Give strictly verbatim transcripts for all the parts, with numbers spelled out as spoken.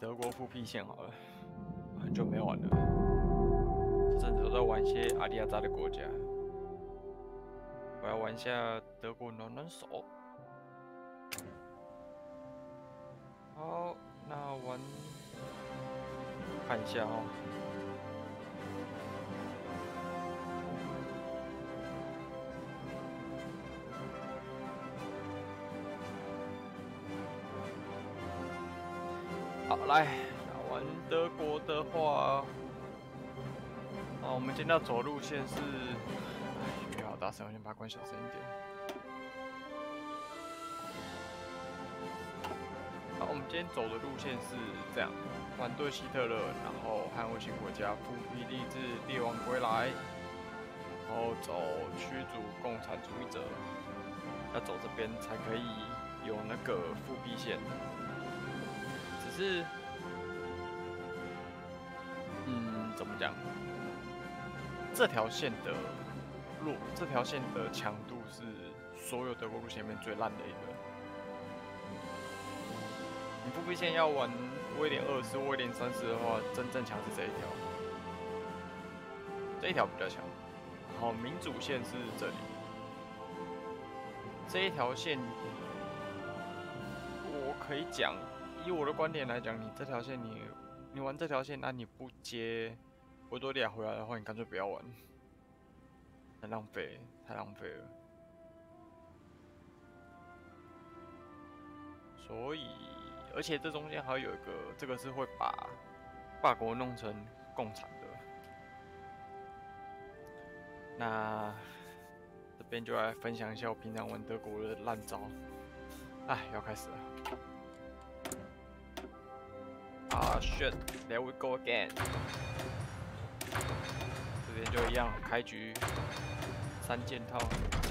德国复辟线好了，很久没玩了，这阵子都在玩一些阿里亚扎的国家。我要玩一下德国暖暖手。好，那玩看一下哦。好，来，那玩德国的话，啊，我们今天要走路线是，哎，音乐好大声，我先把它关小声一点。好，我们今天走的路线是这样：反对希特勒，然后捍卫新国家，复辟帝制，列王归来，然后走驱逐共产主义者，要走这边才可以有那个复辟线。只是，嗯，怎么讲？这条线的路，这条线的强度是所有德国路线里面最烂的一个。你复辟线要玩威廉二世、威廉三世的话，真正强是这一条，这一条比较强。然后民主线是这里，这一条线，我可以讲。以我的观点来讲，你这条线你你玩这条线，那、啊、你不接维多利亚回来的话，你干脆不要玩，很浪费，太浪费了。所以，而且这中间还有一个，这个是会把法国弄成共产的。那这边就来分享一下我平常玩德国的烂招。哎，要开始了。啊 shit, there we go again。这边就一样，开局三件套。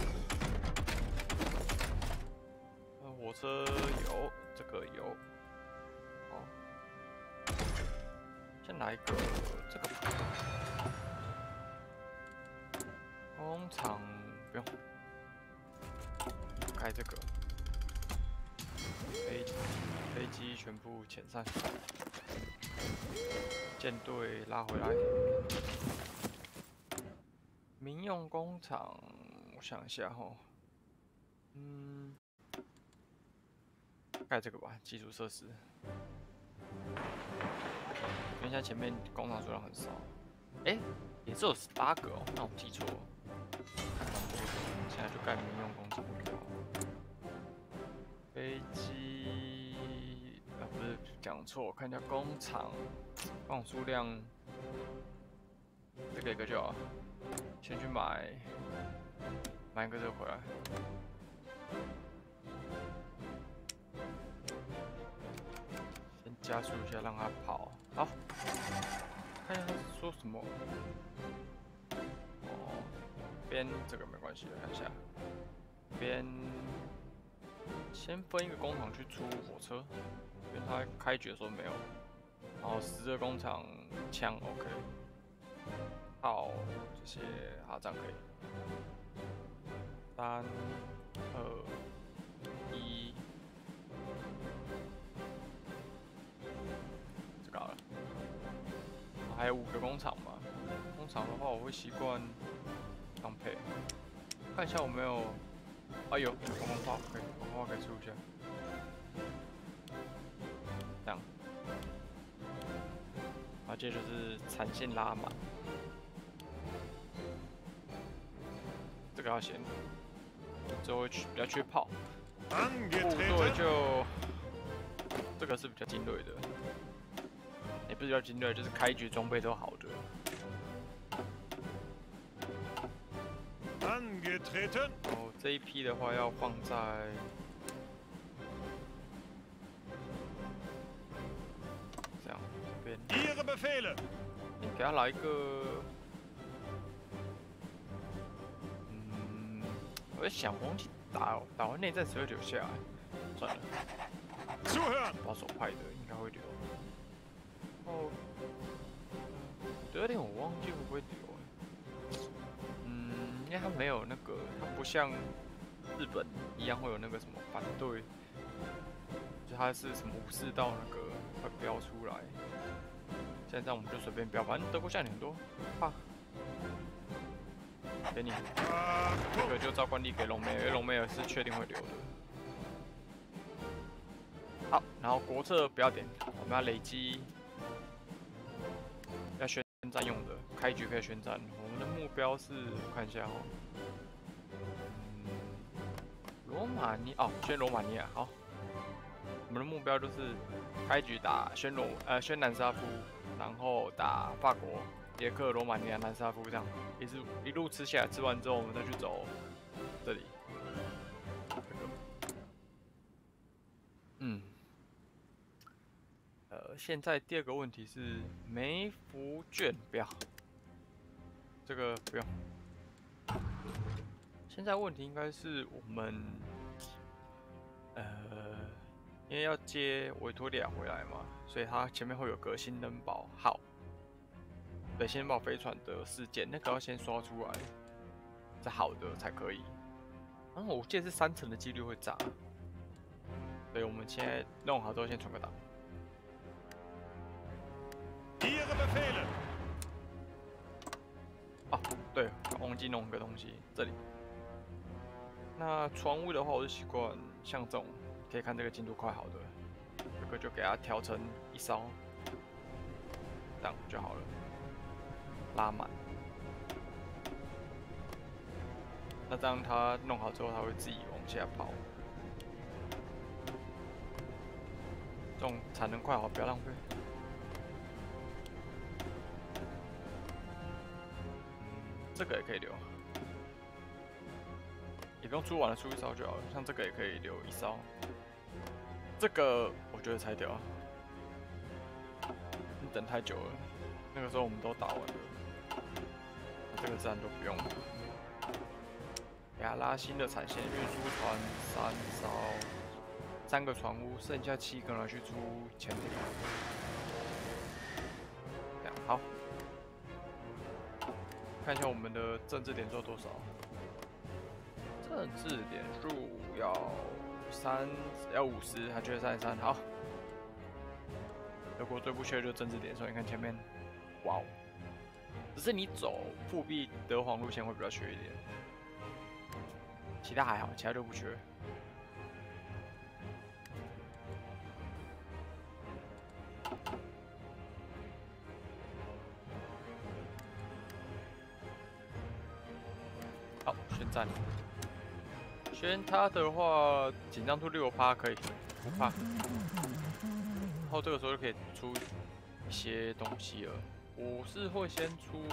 呃，火车有，这个有。好，先来一个这个吧。工厂不用，开这个。飞飞机全部遣散。舰队拉回来，民用工厂，我想一下哈，嗯，盖这个吧，基础设施，因为现在前面工厂数量很少，哎、欸，也只有十八个哦，那我记错了，现在就盖民用工厂就好。飞机。啊，不是讲错，我看一下工厂，工厂数量，这个一个就好，先去买，买一个就回来。先加速一下，让它跑。好，看一下他是说什么。哦，边这个没关系，看一下，边先分一个工厂去出火车。因为他开局的时候没有，然后十个工厂枪 OK， 炮这些好这样可以。三二一，这个好了。还有五个工厂嘛，工厂的话我会习惯当配，看一下有没有。哎呦，黄花可以，黄花可以出一下。这样，然后接着就是产线拉满，这个要先，最后比较缺炮，部队就这个是比较精锐的，也不是比较精锐，就是开局装备都好的。然后这一批的话要放在。 Ihre Befehle。 你给他来一个，嗯，我在想忘记打打完内战时会留下来，算了，保守派的应该会留。哦，德典我忘记会不会留，嗯，因为他没有那个，他不像日本一样会有那个什么反对，就他是什么武士道那个。 快标出来。现在我们就随便标，反正德国下你很多，怕。给你，这个就照惯例给隆美尔，因为隆美尔是确定会留的。好，然后国策不要点，我们要累积，要宣战用的，开局可以宣战。我们的目标是，我看一下哦。 罗马尼哦，宣罗马尼亚好。我们的目标就是开局打宣罗呃宣南沙夫，然后打法国、捷克、罗马尼亚、南沙夫这样，一直一路吃下来，吃完之后我们再去走这里。这个，嗯，呃，现在第二个问题是梅福卷不要，这个不用。现在问题应该是我们。 呃，因为要接维多利亚回来嘛，所以它前面会有个新登堡号，对，新登堡飞船的事件，那个要先刷出来，是好的才可以。然后我记得是三成的几率会炸，所以我们现在弄好之后先传个档。哦，对，忘记弄个东西，这里。那船坞的话，我是习惯。 像这种可以看这个进度快好的，这个就给它调成一艘，这样就好了，拉满。那这样它弄好之后，它会自己往下跑，这种产能快好，不要浪费。这个也可以留。 也不用出完了，出一艘就好了。像这个也可以留一艘，这个我觉得拆掉，你等太久了。那个时候我们都打完了，这个自然都不用了。给它拉新的产线，运输船三艘，三个船坞，剩下七个拿去出潜艇。这样好，看一下我们的政治点数多少。 政治点数要三要五十，还缺三十三。好，德国最不缺的就是政治点数。你看前面，哇哦！只是你走复辟德皇路线会比较缺一点，其他还好，其他就不缺。好，宣战。 宣他的话，紧张度六趴可以，不怕。然后这个时候就可以出一些东西了。我是会先出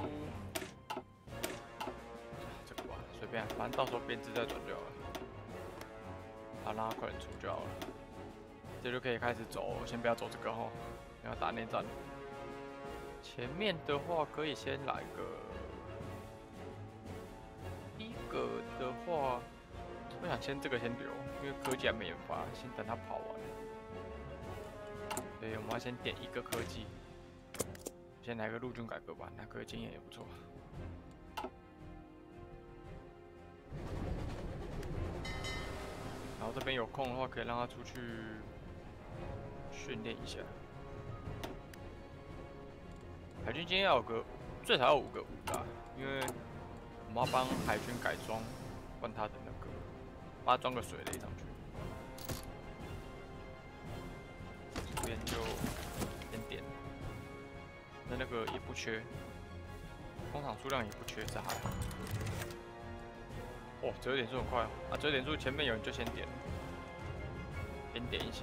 这个吧，随便，反正到时候编制再转就好了。好，让他快点出就好了。这就可以开始走，先不要走这个哈，要打内战。前面的话可以先来个，第一个的话。 我想先这个先留，因为科技还没研发，先等它跑完。所以我们要先点一个科技，先来个陆军改革吧，那个经验也不错。然后这边有空的话，可以让他出去训练一下。海军今天要有个最少要五个五啦，因为我们要帮海军改装，换他的那个。 把它装个水雷上去，这边就点点，那那个也不缺，工厂数量也不缺，这还好。哦，折点数很快哦，啊，折点数前面有人就先点，先点一些。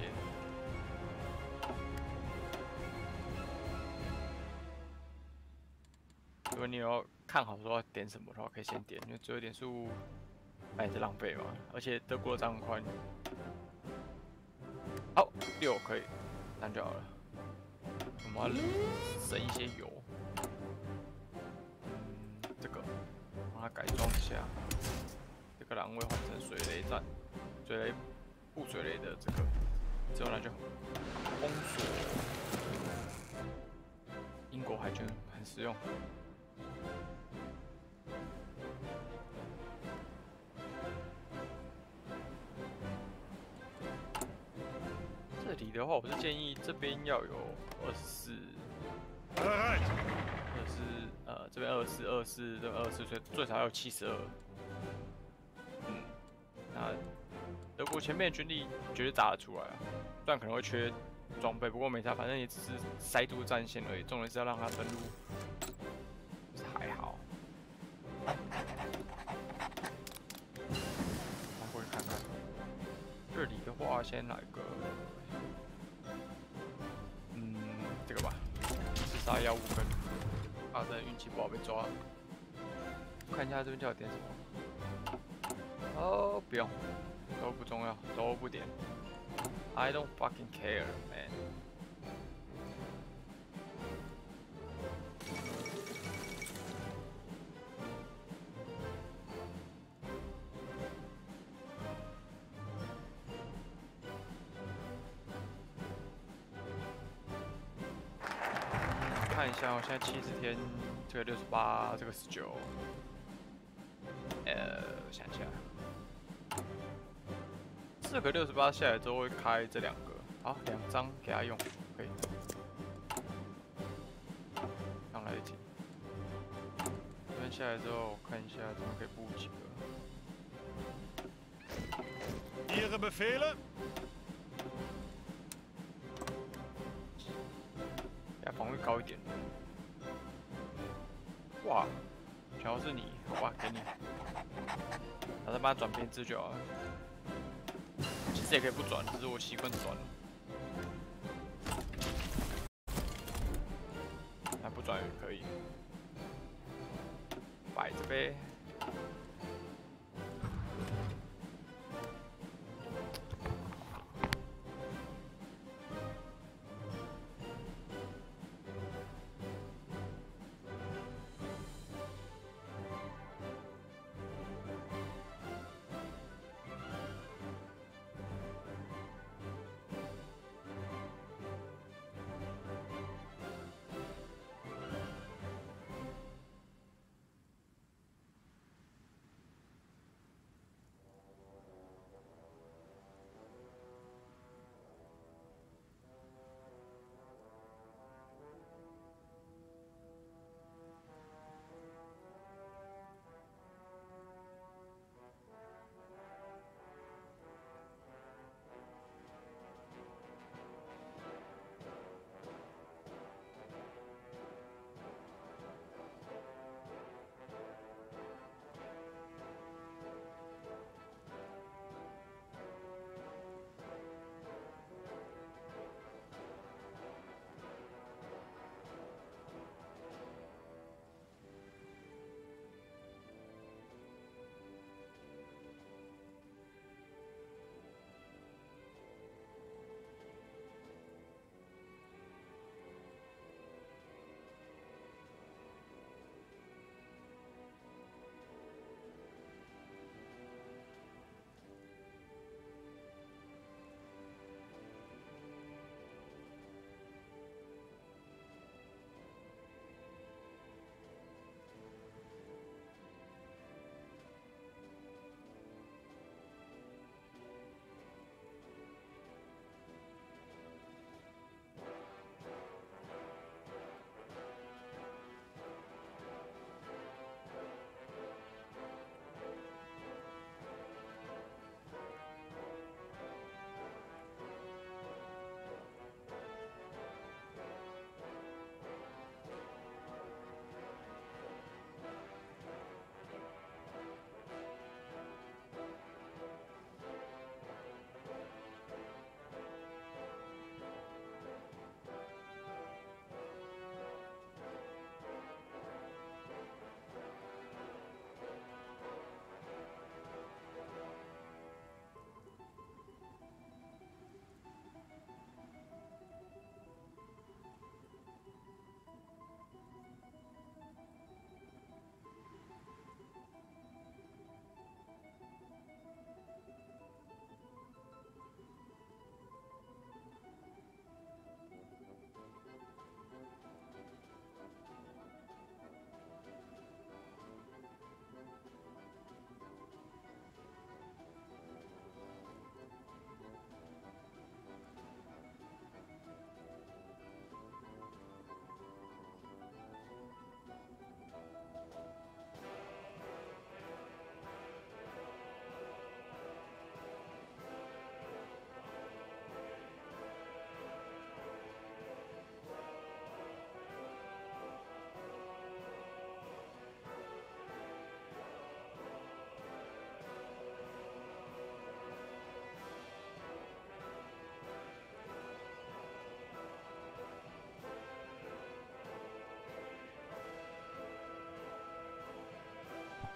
如果你有看好说要点什么的话，可以先点，因为折点数。 哎，这浪费嘛！而且德国的账很快。好，六可以，那就好了。我们要省一些油。嗯，这个把它改装一下。这个栏位换成水雷站，水雷布水雷的这个，之后呢就封锁。英国海军很实用。 的话，我是建议这边要有二十四，二十四，呃，这边二十四，二十四，这边二十四，所以最少要有七十二。嗯，那德国前面的军力绝对打得出来啊，虽然可能会缺装备，不过没差，反正也只是塞住战线而已。重点是要让他登陆，还好。来过去看看，这里的话先来个。 嗯，这个吧，自杀药物跟他的运气不好被抓了。看一下这边叫我点什么？哦，不用，都不重要，都不点。I don't fucking care, man。看一下，我现在七十天，这个六十八，这个十九。呃，我想一下，这个六十八下来之后会开这两个，好，两张给他用，可以。刚来得及。这边下来之后，我看一下这边可以布几个。Ihre Befehle？ 给他防御高一点。哇，全都是你，好吧，给你。然后再帮他转编制就好了。其实也可以不转，只是我习惯转了。那不转也可以，摆着呗。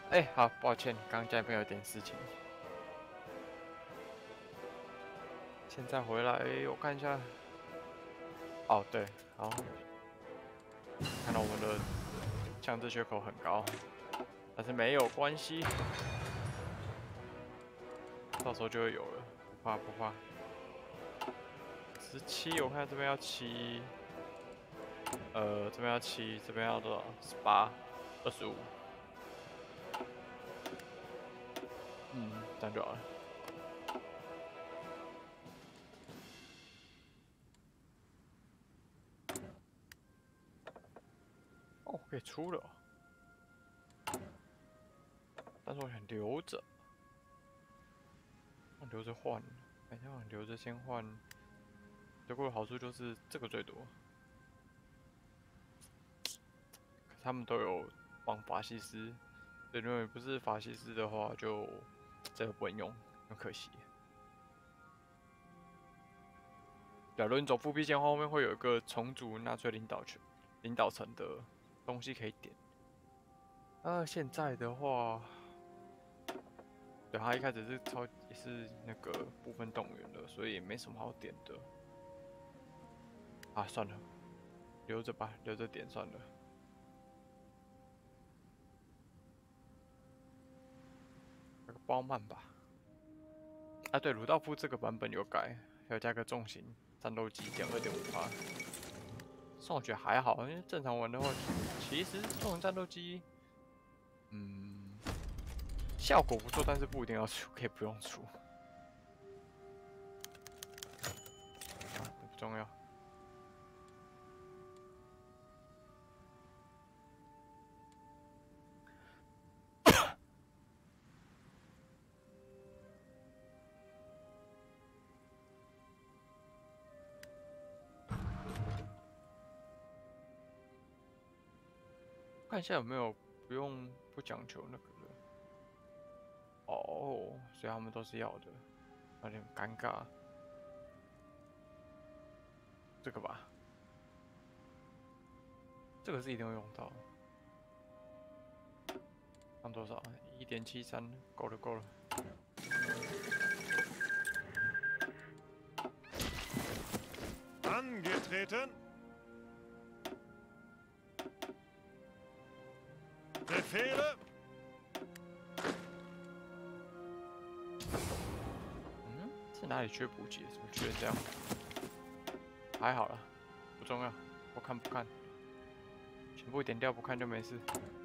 哎、欸，好，抱歉，刚刚这边有点事情。现在回来，我看一下。哦，对，好，看到我们的强制缺口很高，但是没有关系，到时候就会有了，不怕不怕。十七，我看这边要七，呃，这边要七，这边要多少？十八，二十五。嗯，这样就好了。哦，可以出了、哦，但是我想留着，我留着换。哎，我留着先换。德国的好处就是这个最多，可他们都有帮法西斯，所以如果你不是法西斯的话，就这个不能用，很可惜。假如你走复辟线的话，后面会有一个重组纳粹领导权、领导层的东西可以点。呃，现在的话，对，他一开始是超也是那个部分动员的，所以也没什么好点的。啊，算了，留着吧，留着点算了。那个包曼吧。啊，对，鲁道夫这个版本有改，要加个重型战斗机减二点五趴。但我觉得还好，因为正常玩的话，其实重型战斗机，嗯，效果不错，但是不一定要出，可以不用出，不重要。看一下有没有不用不讲求那个的。哦，所以他们都是要的，有点尴尬。这个吧，这个是一定会用到。放多少？一点七三，够了够了。 Angetreten. Befehle. 嗯，是哪里缺补给？怎么缺这样？还好了，不重要。不看不看，全部点掉不看就没事。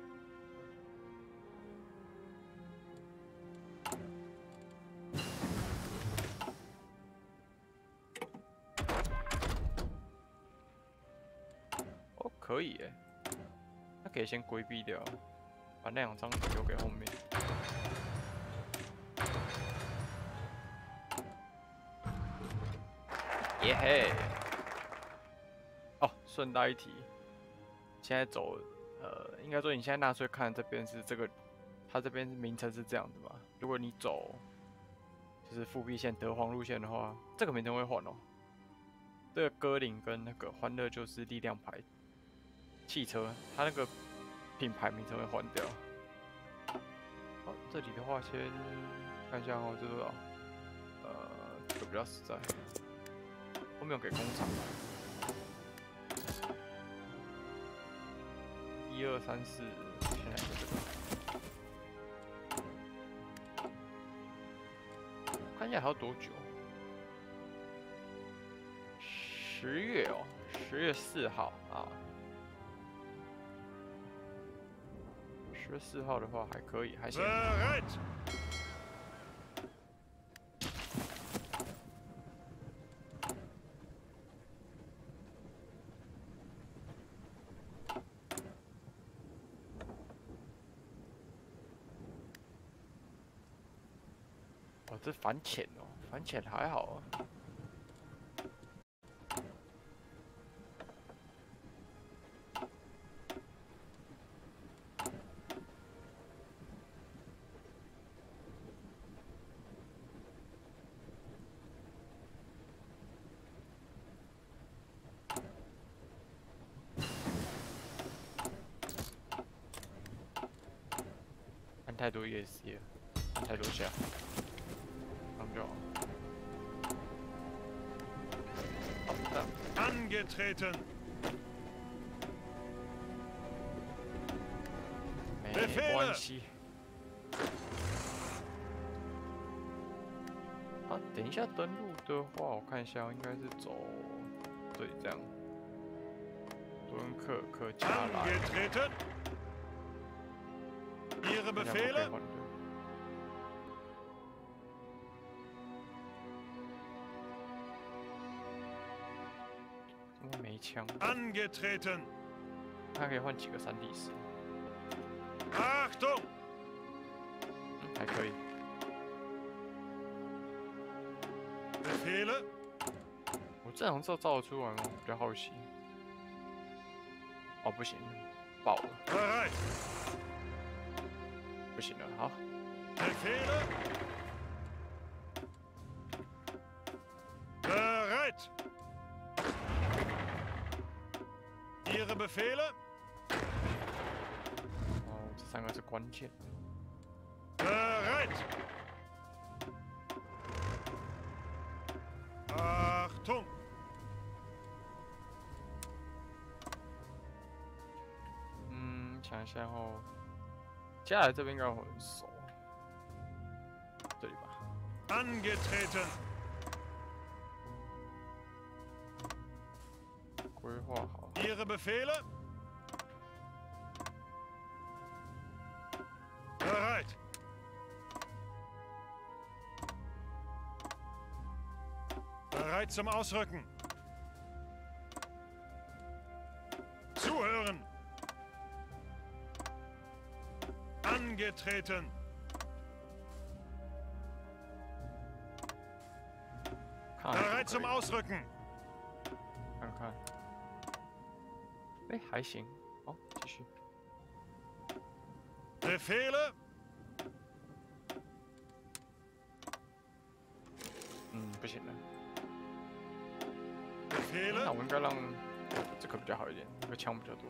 哦，可以耶，那可以先规避掉，把那两张留给后面。耶嘿！哦，顺带一提，现在走，呃，应该说你现在纳粹看这边是这个，它这边名称是这样子嘛？如果你走就是复辟线德皇路线的话，这个名称会换哦。这个歌林跟那个欢乐就是力量牌汽车，它那个品牌名称会换掉。好，这里的话先看一下哦，这多少？呃，这个比较实在，后面有给工厂。一二三四，现在就这个。看一下还要多久？十月哦，十月四号啊。十月四号的话还可以，还行。哦，这反潜哦，反潜还好啊。 太多 E S C 了，按太多下，这样就好。好，这样。 Angetreten. 没关系。啊，等一下登录的话，我看一下，应该是走对这样。敦刻尔克加来。 Angetreten. Ihre Befehle? 怎么没枪 Angetreten. 他可以换几个三 D 四？ Achtung! 嗯，还可以。 Befehle? 我这样照照得出来吗？比较好奇。哦，不行，爆了。 Bereit. 不行了，好。 Befehle? Bereit. Ihre Befehle? 哦，这三个是关键。 Bereit. Achtung. 嗯，想一下哦。接下来这边应该会很熟。这里吧。 Angetreten. 规划好。 Ihre Befehle? Bereit. Bereit zum Ausrücken. Zuhören. Angetreten. Bereit zum Ausrücken. 看看。哎，还行。好，继续。 Befehle? 嗯，不行了。 Befehle? 那我应该让这个比较好一点，这个枪比较多。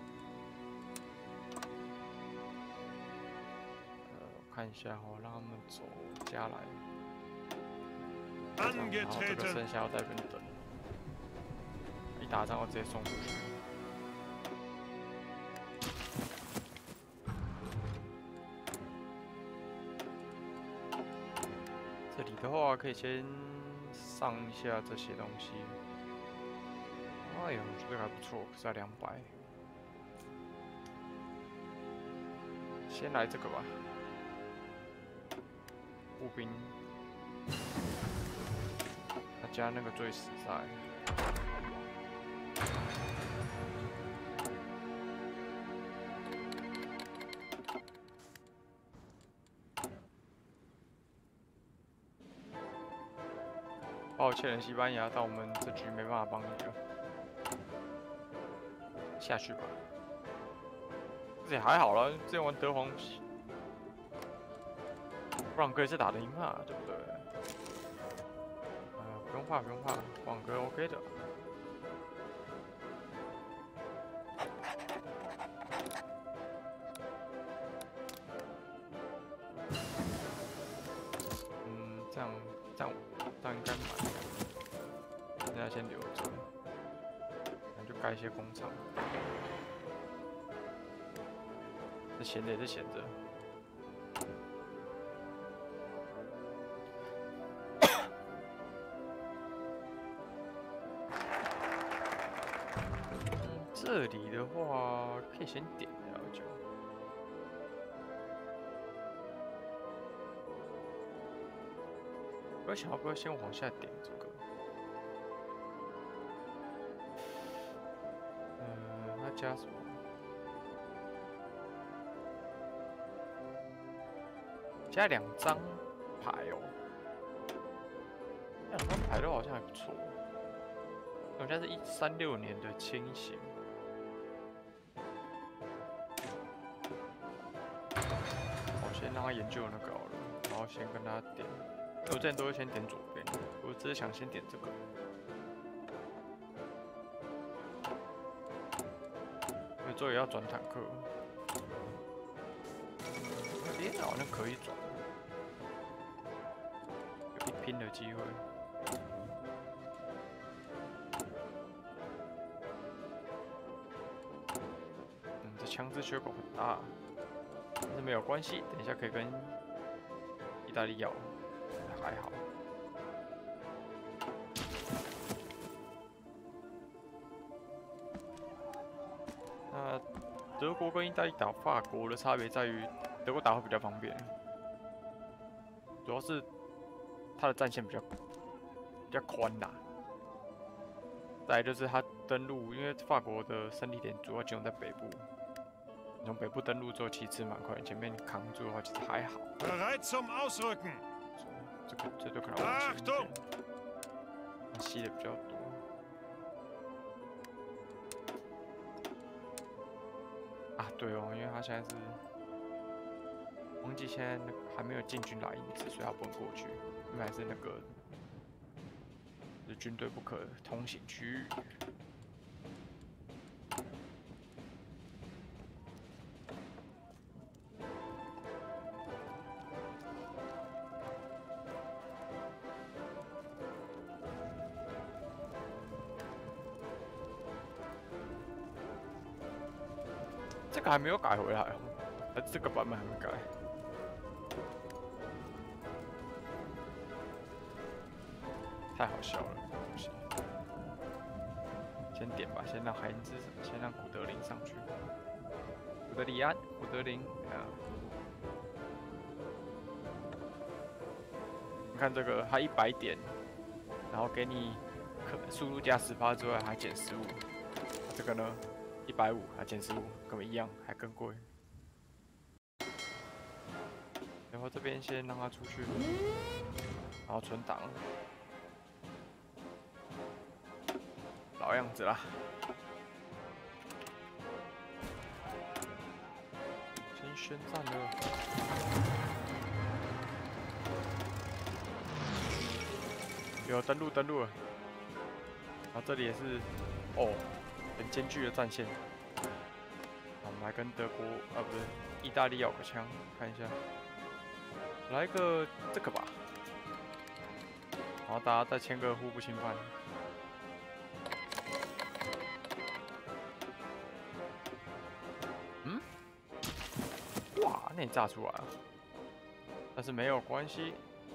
呃，我看一下哦，让他们走加来。然后这个 Angetreten. 剩下要在这边等，一打仗要直接送出去。这里的话可以先上一下这些东西。 哎呀，我觉得这个还不错，可是要两百。先来这个吧，步兵，他加那个最实在。抱歉，西班牙，但我们这局没办法帮你了。 下去吧，这也还好了。之前玩德皇，布朗哥也是打得赢嘛，对不对？呃，不用怕，不用怕，布朗哥 OK 的。嗯，这样这样这样应该满。现在先留着，那就盖一些工厂。 这闲着也是闲着。这里的话可以先点了就。我想要不要先往下点这个？嗯，那加什么？ 加两张牌哦，两张牌都好像还不错。我现在是一三六年的轻型，我先让他研究那个好了，然后先跟他点。我之前都会先点左边，我只是想先点这个。因为这里要转坦克。哎， 边好像可以转，有一拼的机会。嗯，这枪支缺口很大，但是没有关系，等一下可以跟意大利要，还好。那德国跟意大利打法国的差别在于，德国打会比较方便，主要是它的战线比较比较宽啦。再来就是它登陆，因为法国的胜利点主要集中在北部，你从北部登陆之后，其实蛮快，前面扛住的话其实还好。 Bereit zum Ausrücken. 这个这就可能往前一点，吸的比较多。啊，对哦，因为他现在是忘记现在那个还没有进军来因子，所以他不能过去，因为还是那个是军队不可通行区域。这个还没有改回来哦，呃，这个版本还没改。太好笑了，这东西。先点吧，先让海因兹，先让古德林上去。古德里安，古德林啊。你看这个，它一百点，然后给你可速度加十趴之外，还减十五。这个呢？一百五还减十五，跟我一样，还更贵。然后这边先让他出去，然后存档，老样子啦。先宣战了。有登陆登陆了，然后这里也是，哦。很艰巨的战线，我们来跟德国啊不对，意大利要个枪，看一下，来个这个吧，然后大家再签个互不侵犯。嗯？哇，那你炸出来了，但是没有关系，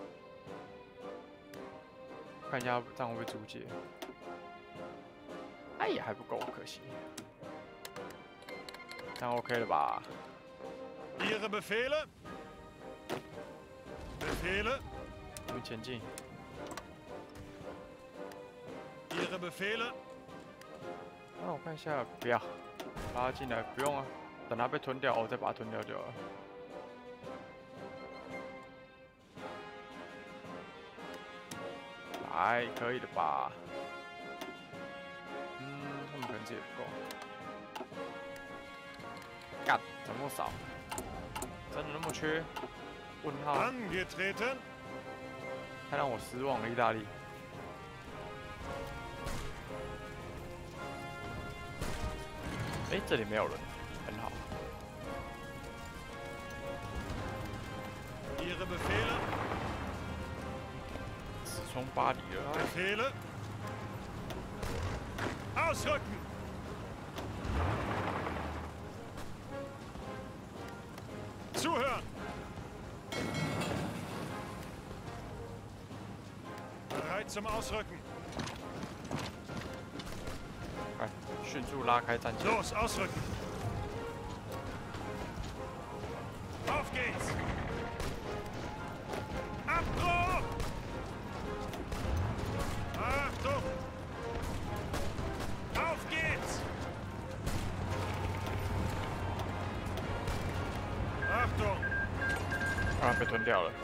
看一下这样会不会租借。哎也还不够，可惜。这样 OK 了吧 Ihre Befehle? Befehle? 我们前进。 Ihre Befehle? 那我看一下，不要拉他进来，不用啊，等他被吞掉，我再把他吞掉就好了。来，可以的吧？可能这也不够，干，怎么那么少？真的那么缺？问号！ Angetreten. 太让我失望了，意大利。哎，这里没有人，很好。 Ihre Befehle? 直冲巴黎了。 Befehle? Ausrücken! Zuhören! Bereit zum Ausrücken! 快，迅速拉开战线。 Los, ausrücken! Auf geht's! Abbruch! Achtung! Auf geht's! Achtung! 啊，被吞掉了。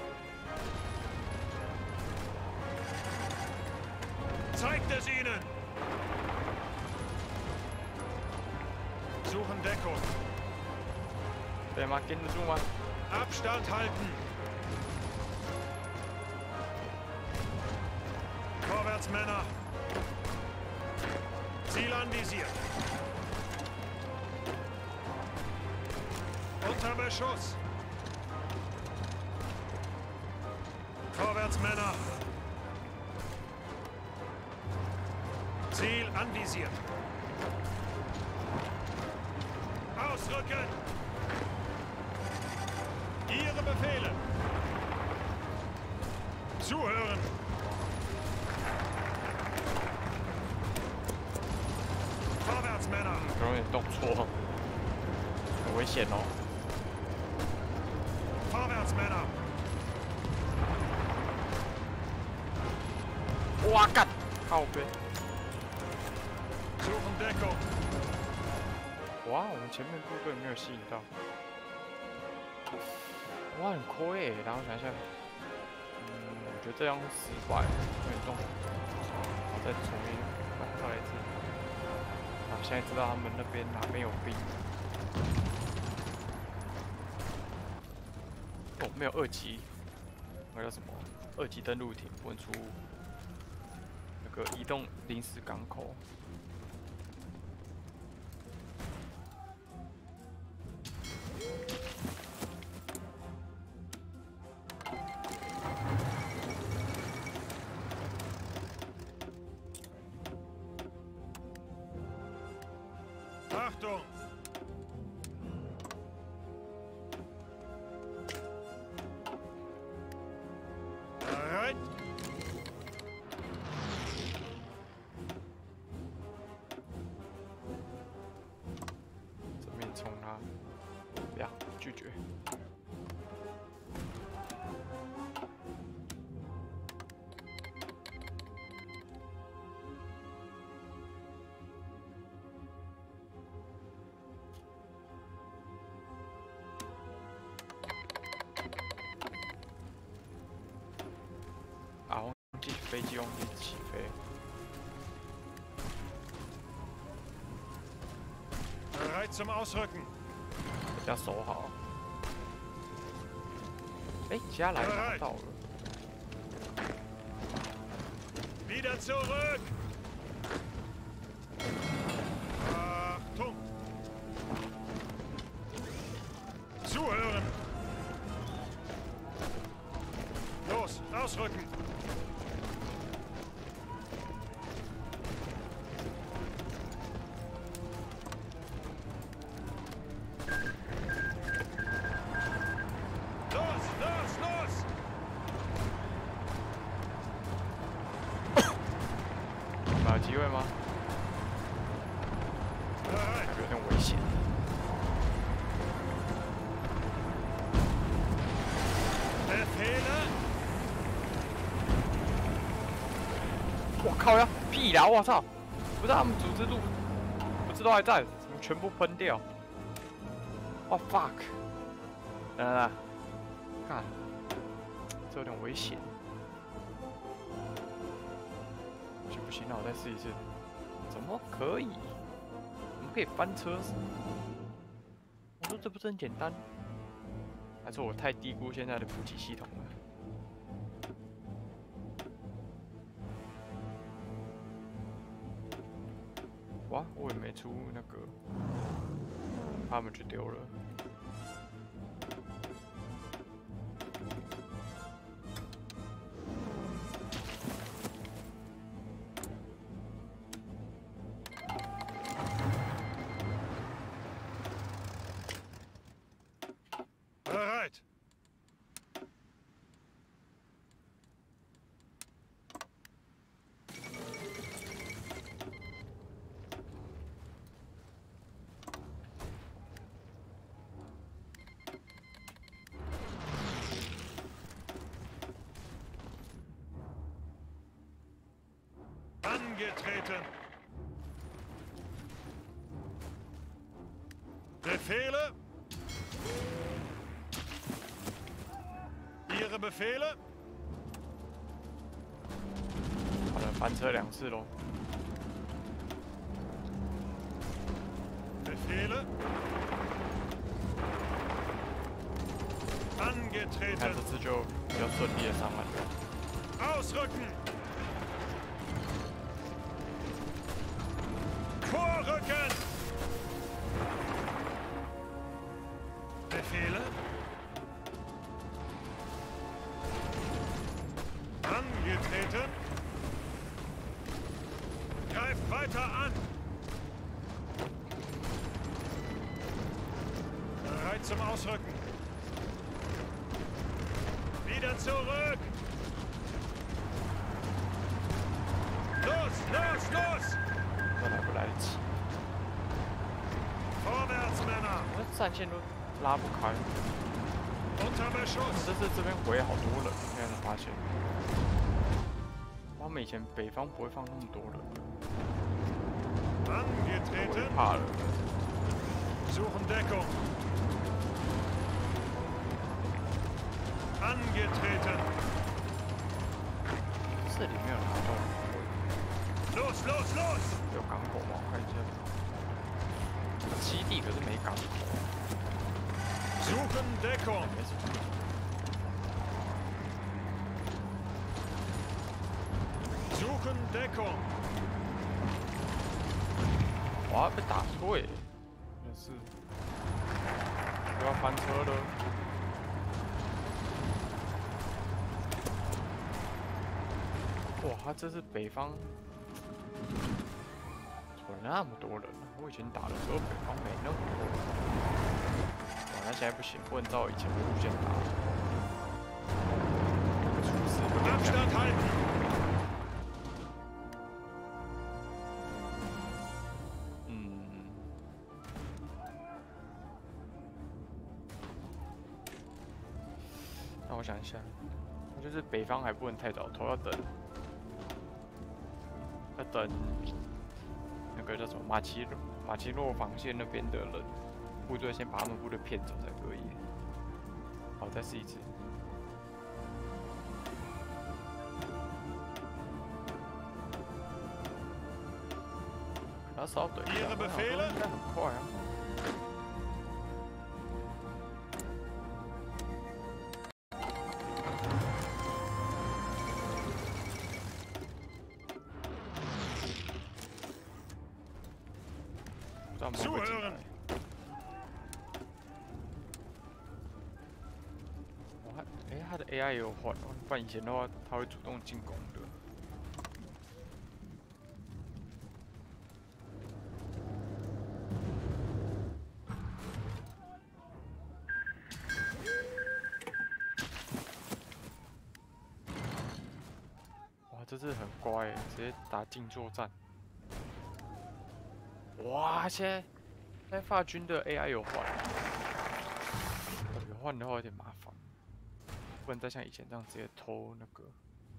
Zeigt es ihnen! Suchen Deckung. 对吗？跟得住吗？ Abstand halten. Vorwärts, Männer. Ziel anvisiert. Unter Beschuss. Vorwärts, Männer! Ziel anvisiert. Ausrücken! Ihre Befehle! Zuhören! Vorwärts, Männer! 容易动错，很危险哦。 Vorwärts, Männer! 哇干，靠背！ Suchen Deckung! 哇，我们前面部队没有吸引到。哇，很亏耶！然后想想，嗯，我觉得这样失败，有点动。我再重新再来一次。啊，现在知道他们那边哪边有兵。哦，没有二级，那叫什么？二级登陆艇不能出那个移动临时港口。 Achtung! Bereit? 正面冲他，不要拒绝。啊，忘记飞机忘记起飞。 Bereit zum Ausrücken. 要守好。哎，其他来拿到了。 Wieder zurück! Achtung! Zuhören! Los, ausrücken! Los, los, los! 还有机会吗？ Bereit! 有点危险。 Befehle! 我靠呀！屁啦！我操！不是他们组织路，不知道还在，怎么全部喷掉？哦 fuck！ 来来来，看，这有点危险。行不行？那我再试一次。怎么可以？我们可以翻车？我说这不是很简单？还是我太低估现在的补给系统了？ 哇，我也没出那个，他们就丢了。 Bereit! Angetreten! Befehle! Ihre Befehle? 好了，翻车两次喽。 Befehle? 看 Angetreten! 这次就比较顺利的上岸了。 Ausrücken! Vorrücken! Befehle? Bereit zum Ausrücken. Wieder zurück. Los, los, los! 再来不来得及， Vorwärts, Männer! 我的战线都拉不开。 Unter 这 Beschuss! 次这边回好多人，现在才发现。他们以前北方不会放那么多人，我也 Angetreten! 怕了。 Suchen Deckung! Angetreten! 这里没有拿到， Los, los, los! 有港口吗？我看一下。基地可是没港口， Suchen Deckung! 没什么。 Suchen Deckung! 哇，被打碎，真是，又要翻车了。哇，他这是北方，怎么那么多人啊？我以前打的时候北方没那么多人。哇，那现在不行，不能照以前的路线打。厨师不能这样。 Abstand halten! 那我想一下，就是北方还不能太早投，要等，要等那个叫什么马奇马奇诺防线那边的人部队先把他们部队骗走才可以。好，再试一次。然后稍等一下， Ihre 我想说 Befehle? 应该很快啊。 Zuhören! 我还哎，他的 A I 也有换哦，不然以前的话他会主动进攻的。哇，这次很乖，直接打静作战。 哇，现在现在法军的 A I 有换，有换的话有点麻烦，不能再像以前这样直接偷那个。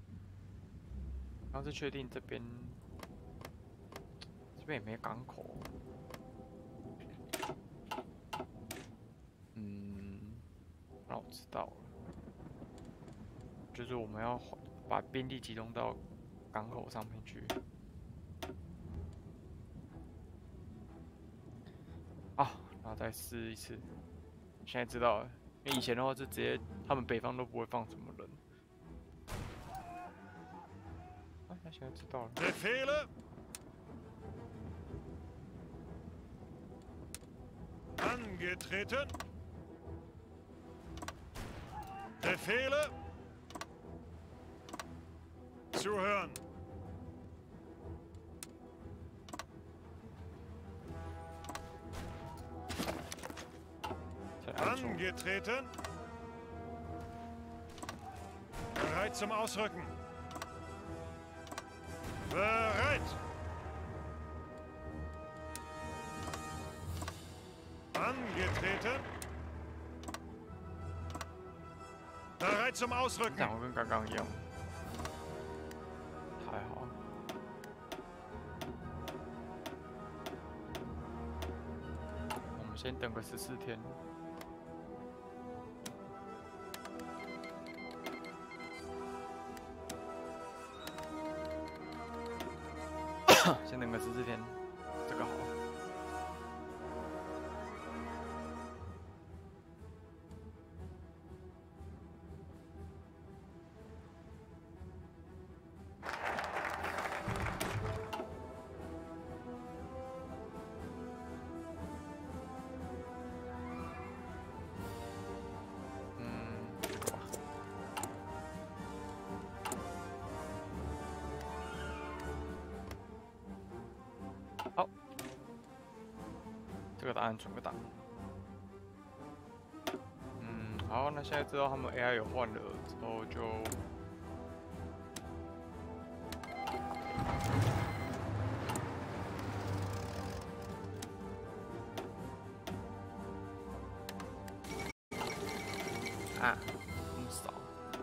刚是确定这边这边也没港口，嗯，让我知道了，就是我们要把兵力集中到港口上面去。 啊，然后再试一次。现在知道了，因为以前的话是直接他们北方都不会放什么人。啊，那现在知道了。 Befehle? Angetreten? Befehle? Zuhören! Angetreten. Bereit zum Ausrücken. Bereit. Angetreten. Bereit zum Ausrücken. 讲得跟刚刚一样，还好。我们先等个十四天。 先等个十四天，这个好。嗯，这个吧。 好，这个答案存个档。 好，那现在知道他们 A I 有换了之后就。 啊，那么少，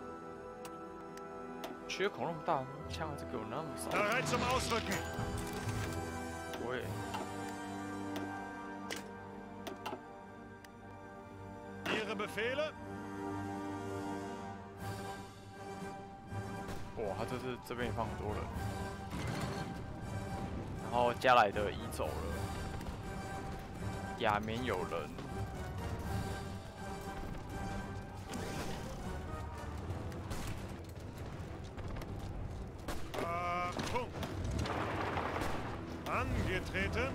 缺口那么大，枪还是给我那么少。 Bereit zum Ausrücken. 不会。 Ihre Befehle? 哇，他这是这边也放很多人，然后加来的移走了，亚眠有人。 Angetreten.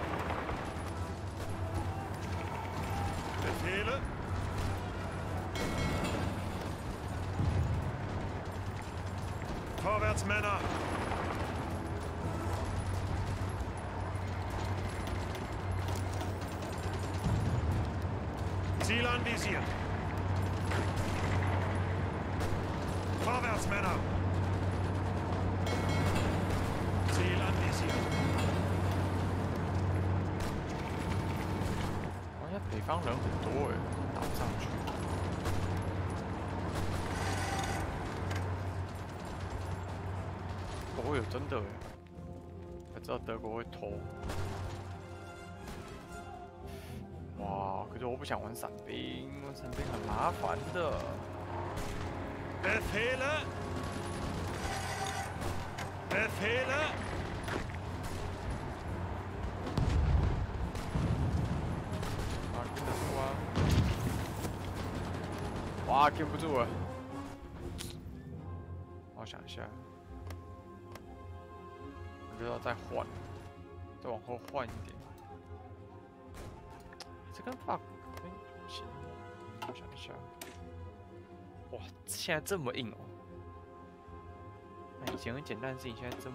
Befehle. Vorwärts, Männer. Ziel anvisiert. Vorwärts, Männer. Ziel anvisiert. 北方人很多哎，打不上去。哦哟，真的哎，才知道德国会偷。哇，可是我不想玩伞兵，玩伞兵很麻烦的。 Befehle. Befehle. 哇，跟不住了！我想一下，我觉得要再换，再往后换一点。这跟法跟不行，我想一下。哇，现在这么硬哦！那以前很简单的事情，现在这么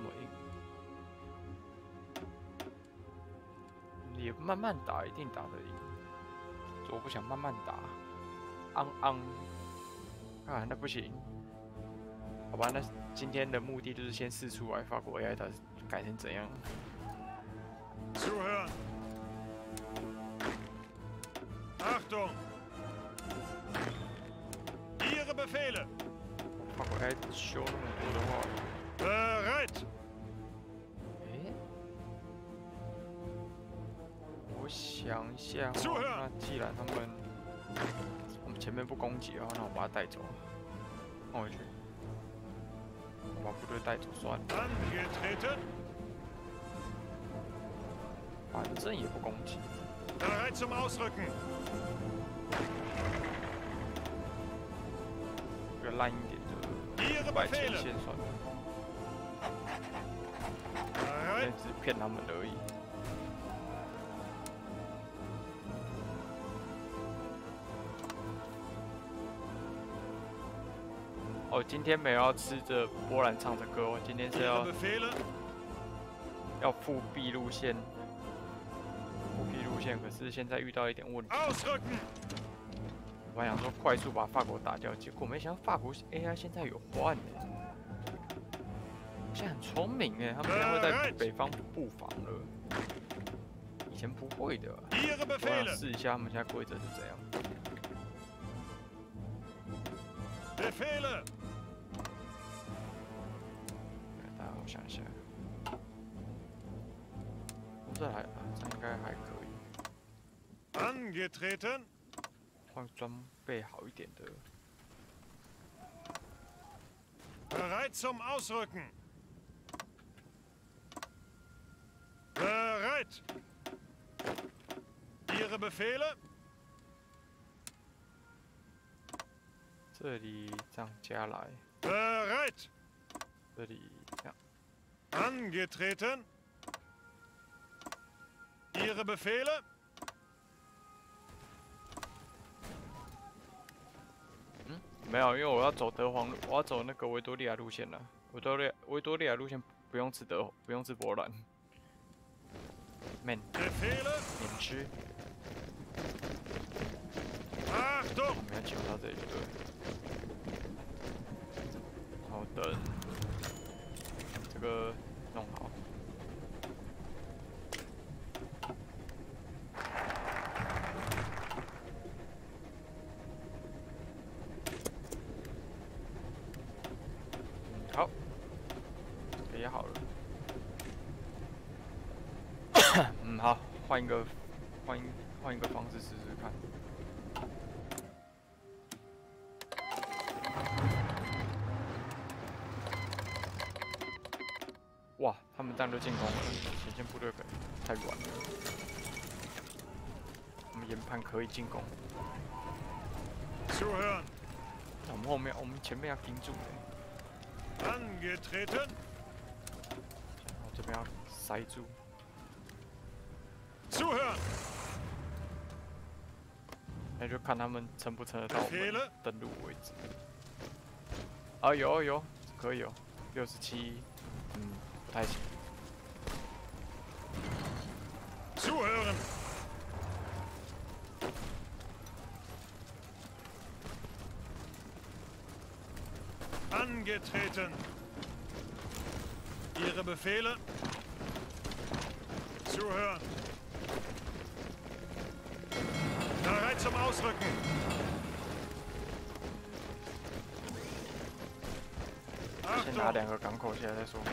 硬。也慢慢打，一定打得赢。我不想慢慢打。 昂昂，啊，那不行，好吧，那今天的目的就是先试出来法国 A I 它改成怎样。 Zuhören. Achtung. Ihre Befehle. 法国 A I 修那么多的话 Bereit. 诶，我想一下、哦， Zuhören. 那既然他们。 前面不攻击的话，那我把他带走，放回去。我把部队带走算了。 Angetreten. 反正也不攻击。 Bereit zum Ausrücken. 比较烂一点的，摆前线算了。现在只是骗他们而已。 哦，今天没有要吃着波兰唱的歌，我今天是要要复 B 路线，复 B 路线，可是现在遇到一点问题。我还想说快速把法国打掉，结果没想到法国 A I 现在有换哎，现在很聪明哎，他们现在会在北方布防了，以前不会的。我想试一下他们现在规则是怎样。 Befehle. 大家我想一下，这还这应该还可以。 Angetreten. 换装备好一点的。 Bereit zum Ausrücken. Bereit. Ihre Befehle. 这里这样加来。 Bereit. 这里这样。 Angetreten. Ihre Befehle. 嗯，没有，因为我要走德皇路，我要走那个维多利亚路线了。维多利亚维多利亚路线不用吃德，不用吃波兰。Man， 免吃。 Achtung! 我们要进入到这里对。然后等这个弄好。好，这个也好了。嗯，好，换一个，换一换一个方式试试看。哇，他们这样就进攻了，前线部队可能太软了。我们研判可以进攻。 Zuhören! 那我们后面，我们前面要盯住的。 Angetreten! 然后这边要塞住。 Zuhören! 那就看他们撑不撑得到我们 Befehle! 登陆位置。啊，有有，可以有，六十七，嗯，不太行。 Zuhören! Angetreten! Ihre Befehle? Zuhören! Bereit zum Ausrücken! 先拿两个港口下来再说。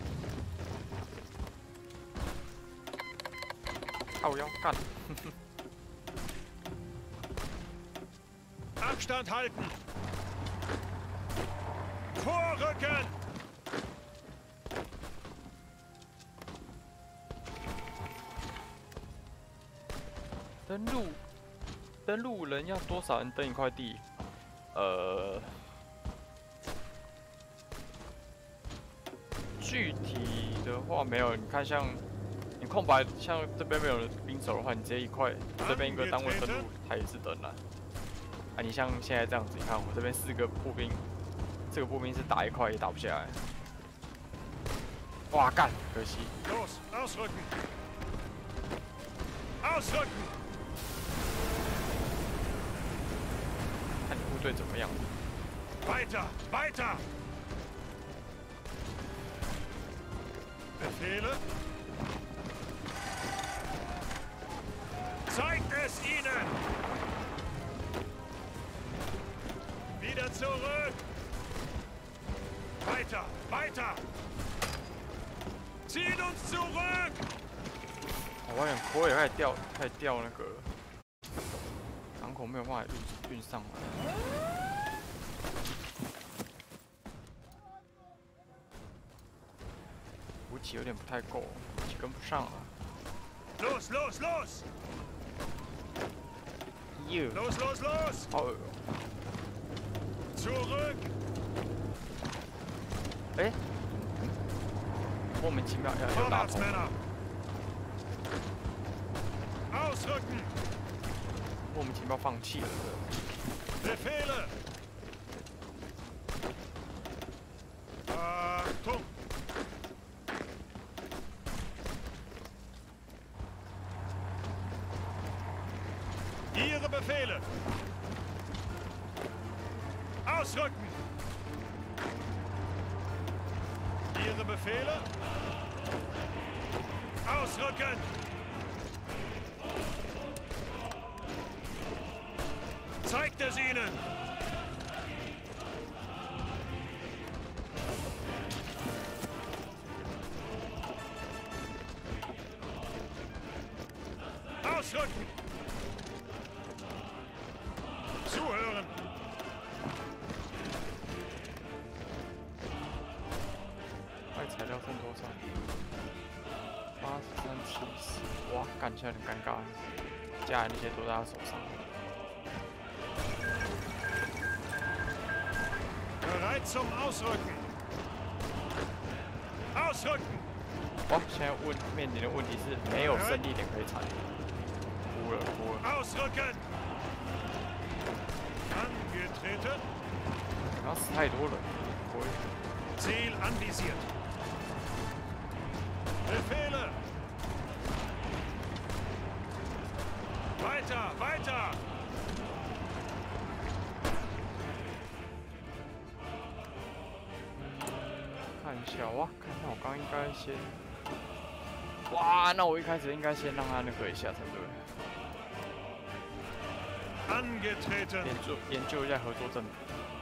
靠腰干！ Abstand halten! Vorrücken! 登陆，登陆人要多少人登一块地？呃，具体的话没有。你看像你空白，像这边没有兵手的话，你直接一块这边一个单位登陆，它也是登了。啊，你像现在这样子，你看我这边四个步兵，这个步兵是打一块也打不下来。哇，干，可惜。 Los, ausrücken! Ausrücken! 看你部队怎么样。 Weiter! Weiter! Befehle? Zeigt es ihnen! Wieder zurück! Weiter! Weiter! Zieht uns zurück! 我有点坡也开始掉，开始掉那个港口没有办法运运上来。补给有点不太够，补给跟不上了。 Los, los, los! 耶， Los, los, los! 好恶哦。 Zurück! 哎，莫名其妙要要打 Vorwärts, 通。 Männer! Ausrücken! 莫名其妙放弃了。 Befehle! Achtung! Ihre Befehle! Ausrücken! Ihre Befehle? Ausrücken! Zeigt es ihnen! Ausrücken! Zuhören! 快材料剩多少？八十三七十。哇，干起来很尴尬。加来那些都在他手上。 Bereit zum Ausrücken! Ausrücken! 哇，现在问面临的问题是没有胜利点可以踩。哭了哭了。 Ausrücken! Angetreten! 然后死太多了。我 Ziel anvisiert! Befehle! Weiter! Weiter! 下，哇，看那我刚应该先，哇，那我一开始应该先让他那个一下才对。 Angetreten. 研究研究一下合作政府，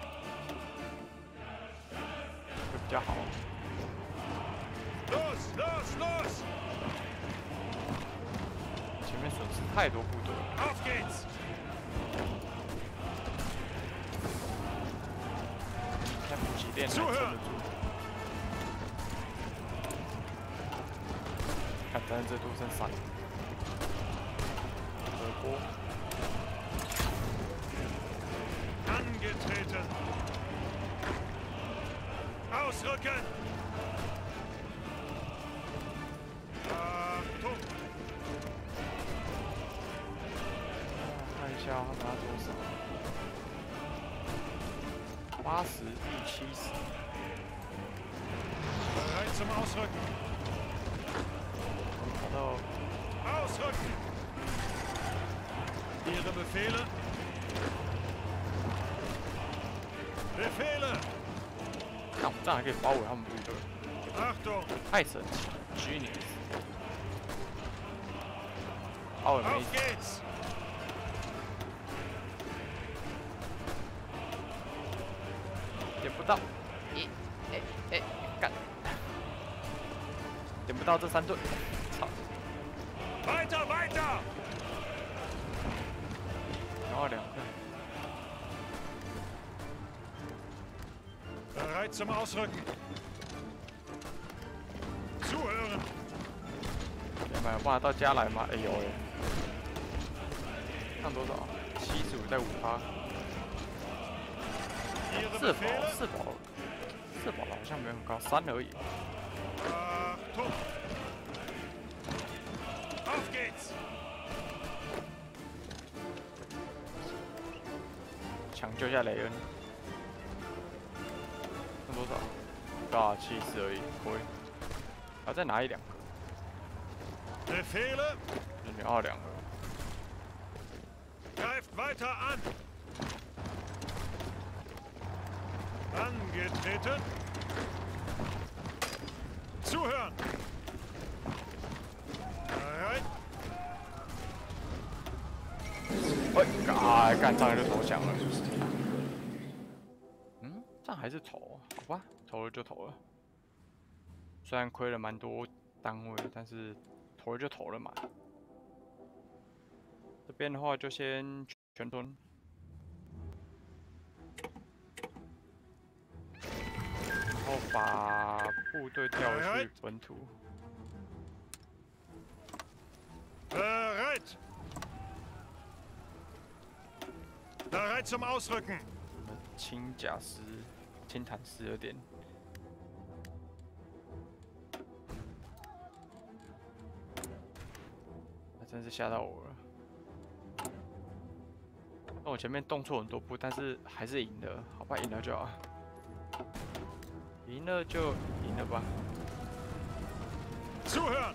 会比较好。 Los, los, los! 前面损失太多部队了。 Auf geht's! 看补给链能撑得住。看，但是这都剩三。德国。 Angetreten. Ausrücken. Achtung. 看一下他拿多少，八十比七十。 Bereit zum Ausrücken. 跑到 Ausrücken. Ihre Befehle. Befehle. 看我们这样还可以包围他们部队， Achtung. 太神奇 ，genius。包围没 Auf geht's. 点不到，一，哎哎干，点不到这三队，操！ Weiter, weiter. 然后两个。 Bereit zum Ausrücken. Zuhören. 有没有办法到家来吗？哎有哎，看多少？七十五在五趴。 Ihre 四宝 Befehle. 四宝四宝好像没有很高，三而已。 Achtung. Auf geht's. 抢救一下雷恩。剩多少？八七十而已，可以。还要再拿一两个。 Befehle. 你要两个。 Greift weiter an. Angetreten. Zuhören. Bereit. 哎，啊，干上来就投降了。嗯，这样还是投，好吧，投了就投了。虽然亏了蛮多单位，但是投了就投了嘛。这边的话就先全吞。 然后把部队调回去本土。 Bereit. Bereit zum Ausrücken. 轻甲师、轻坦师有点。那真是吓到我了。那我前面动错很多步，但是还是赢了，好吧，赢了就好。 赢了就赢了吧。 Zuhören.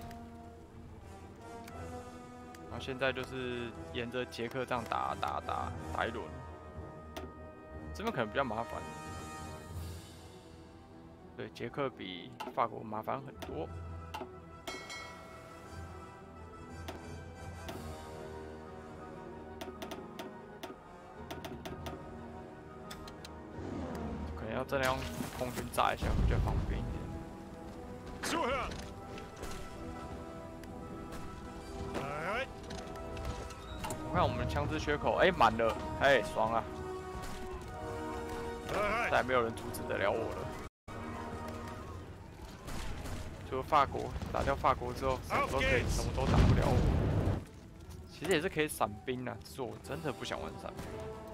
然后现在就是沿着捷克这样打打打打一轮，这边可能比较麻烦。对，捷克比法国麻烦很多。可能要真的用空军炸一下比较方便一点。 Zuhören. Bereit. 我看我们的枪支缺口，哎、欸，满了，哎，爽啊！ Bereit. 再也没有人阻止得了我了。除了法国，打掉法国之后，什么都可以，什么都打不了我。其实也是可以闪兵啊，只是我真的不想玩闪兵。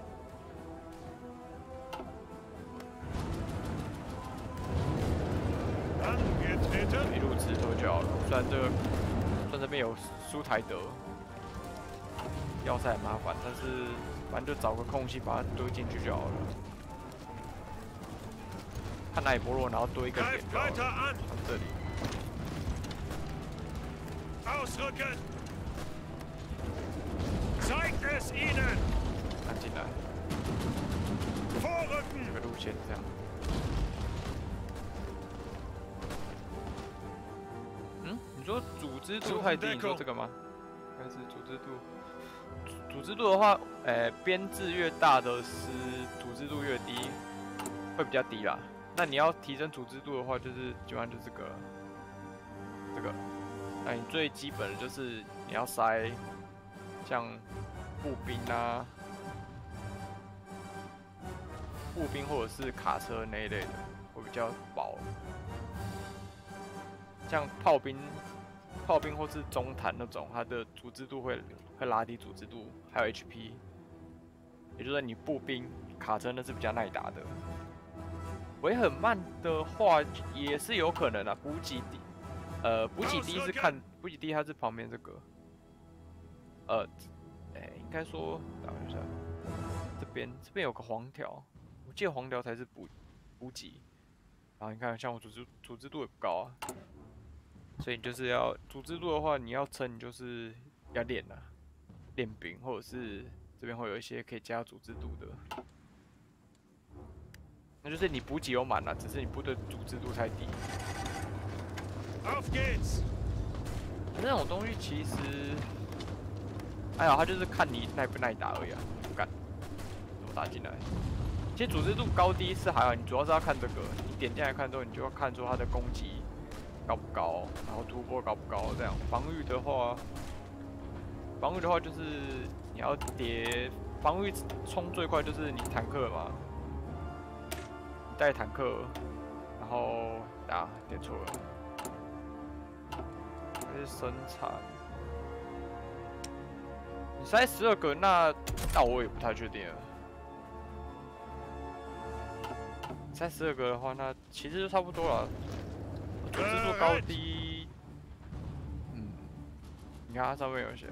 Angetreten. 一路直推就好了。虽然这个，虽然这边有苏台德，要塞很麻烦，但是反正就找个空隙把它堆进去就好了。看哪里薄弱，然后堆一个点 Greift 就好 weiter 了。 an. 从这里。 Ausrücken. Zeigt es ihnen. 看进来， Vorrücken. 这个路线这样。 组织度太低，你说这个吗？应该是组织度。组组织度的话，呃，编制越大的是组织度越低，会比较低啦。那你要提升组织度的话，就是基本上就是这个，这个。那你最基本的就是你要塞像步兵啊、步兵或者是卡车那一类的，会比较薄。像炮兵、炮兵或是中弹那种，它的组织度会会拉低组织度，还有 H P。也就是说，你步兵、卡车那是比较耐打的。回很慢的话，也是有可能啊。补给低，呃，补给低是看补给低，它是旁边这个，呃，哎、欸，应该说，等一下，这边这边有个黄条，我记得黄条才是补补给。然后你看，像我组织组织度也不高啊，所以你就是要组织度的话，你要撑，你就是要练啊，练兵，或者是这边会有一些可以加组织度的。那就是你补给有满了，只是你部队组织度太低。 Auf geht's！ 那种东西其实，哎呀，它就是看你耐不耐打而已啊。干，怎么打进来？其实组织度高低是还好，你主要是要看这个。你点进来看之后，你就要看出它的攻击高不高，然后突破高不高这样。防御的话，防御的话就是你要叠，防御冲最快就是你坦克嘛。带坦克，然后啊，点错了，这是生产。你塞十二个，那那我也不太确定了。塞十二个的话，那其实就差不多了。组织度高低，嗯，你看它上面有写。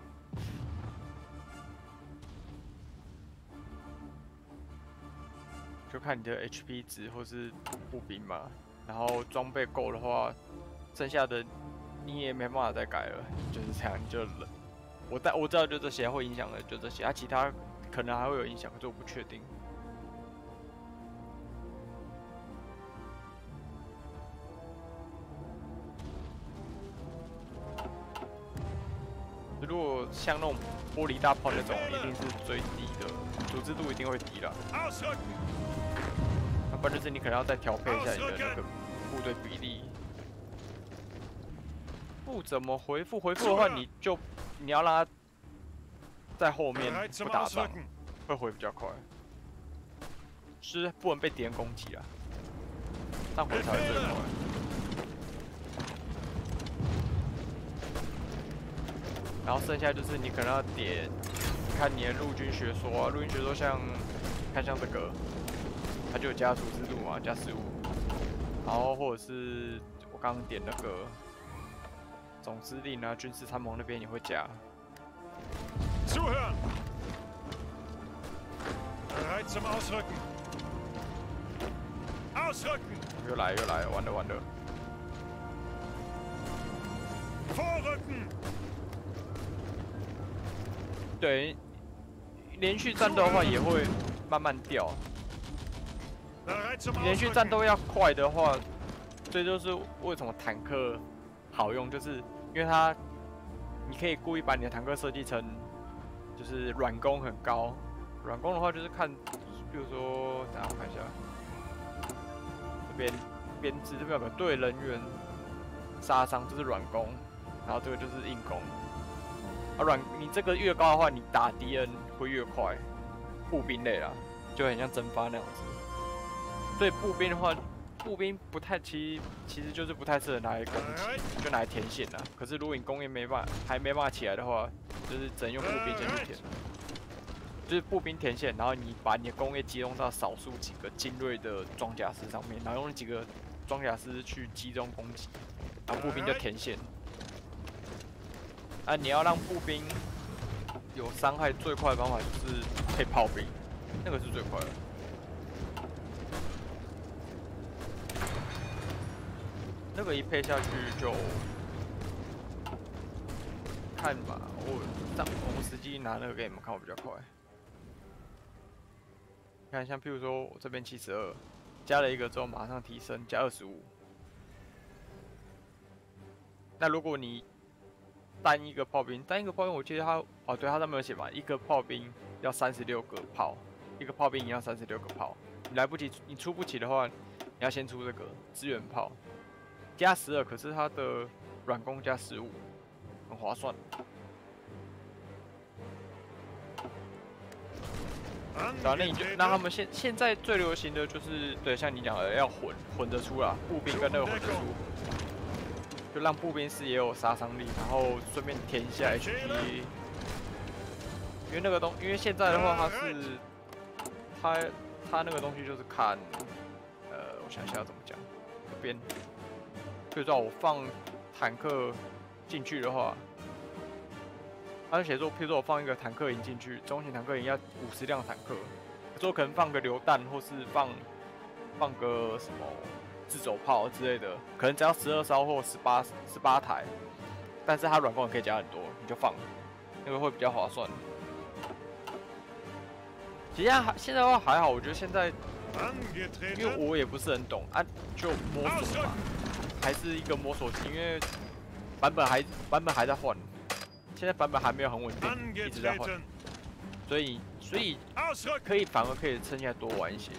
就看你的 H P 值或是步兵嘛，然后装备够的话，剩下的你也没办法再改了，就是这样，你就忍。我但我知道就这些会影响的，就这些，啊，其他可能还会有影响，可是我不确定。如果像那种玻璃大炮那种，一定是最低的，组织度一定会低了。不然就是你可能要再调配一下你的那个部队比例。不怎么回复，回复的话你就你要让他在后面不打仗，会回比较快。是不能被敌人攻击啊，这样回才会最快。然后剩下就是你可能要点，看你的陆军学说啊，陆军学说像，看像这个。它就有加组织度嘛，加十五，然后或者是我刚刚点那个总司令啊、军事参谋那边也会加。 Zuhören! Bereit zum Ausrücken! Ausrücken! 又来又来，完了完了。 Vorrücken! 对，连续战斗的话也会慢慢掉。连续战斗要快的话，这就是为什么坦克好用，就是因为它，你可以故意把你的坦克设计成，就是软攻很高。软攻的话就是看，比如说，等下我看一下，这边编制这边有个对人员杀伤，这是软攻，然后这个就是硬攻。啊软，你这个越高的话，你打敌人会越快。步兵类啦，就很像蒸发那样子。所以步兵的话，步兵不太其其实就是不太适合拿来攻击，就拿来填线啦。可是如果你工业没办法还没办法起来的话，就是只能用步兵先去填，就是步兵填线，然后你把你的工业集中到少数几个精锐的装甲师上面，然后用几个装甲师去集中攻击，然后步兵就填线。啊，你要让步兵有伤害最快的方法就是配炮兵，那个是最快的。那个一配下去就看吧，我让我们实际拿那个给你们看，我比较快。看，像譬如说我这边七十二，加了一个之后马上提升，加二十五。那如果你单一个炮兵，单一个炮兵我记得它哦，对，它上面有写嘛，一个炮兵要三十六个炮，一个炮兵要三十六个炮。你来不及，你出不起的话，你要先出这个支援炮，加十二，可是它的软攻加十五，很划算。然后那你就那他们现现在最流行的就是对，像你讲的要混混着出啦，步兵跟那个混着出，就让步兵师也有杀伤力，然后顺便填一下 H P。因为那个东，因为现在的话它是它它那个东西就是看，呃，我想一下要怎么讲，这边，比如说我放坦克进去的话。他就写说，譬如说我放一个坦克营进去，中型坦克营要五十辆坦克，可是我可能放个榴弹，或是放放个什么自走炮之类的，可能只要十二艘或十八十八台，但是它软攻也可以加很多，你就放，那个会比较划算。其实还现在的话还好，我觉得现在，因为我也不是很懂啊，就摸索嘛，还是一个摸索期，因为版本还版本还在换。现在版本还没有很稳定，一直在换，所以所以可以反而可以趁现在多玩一些。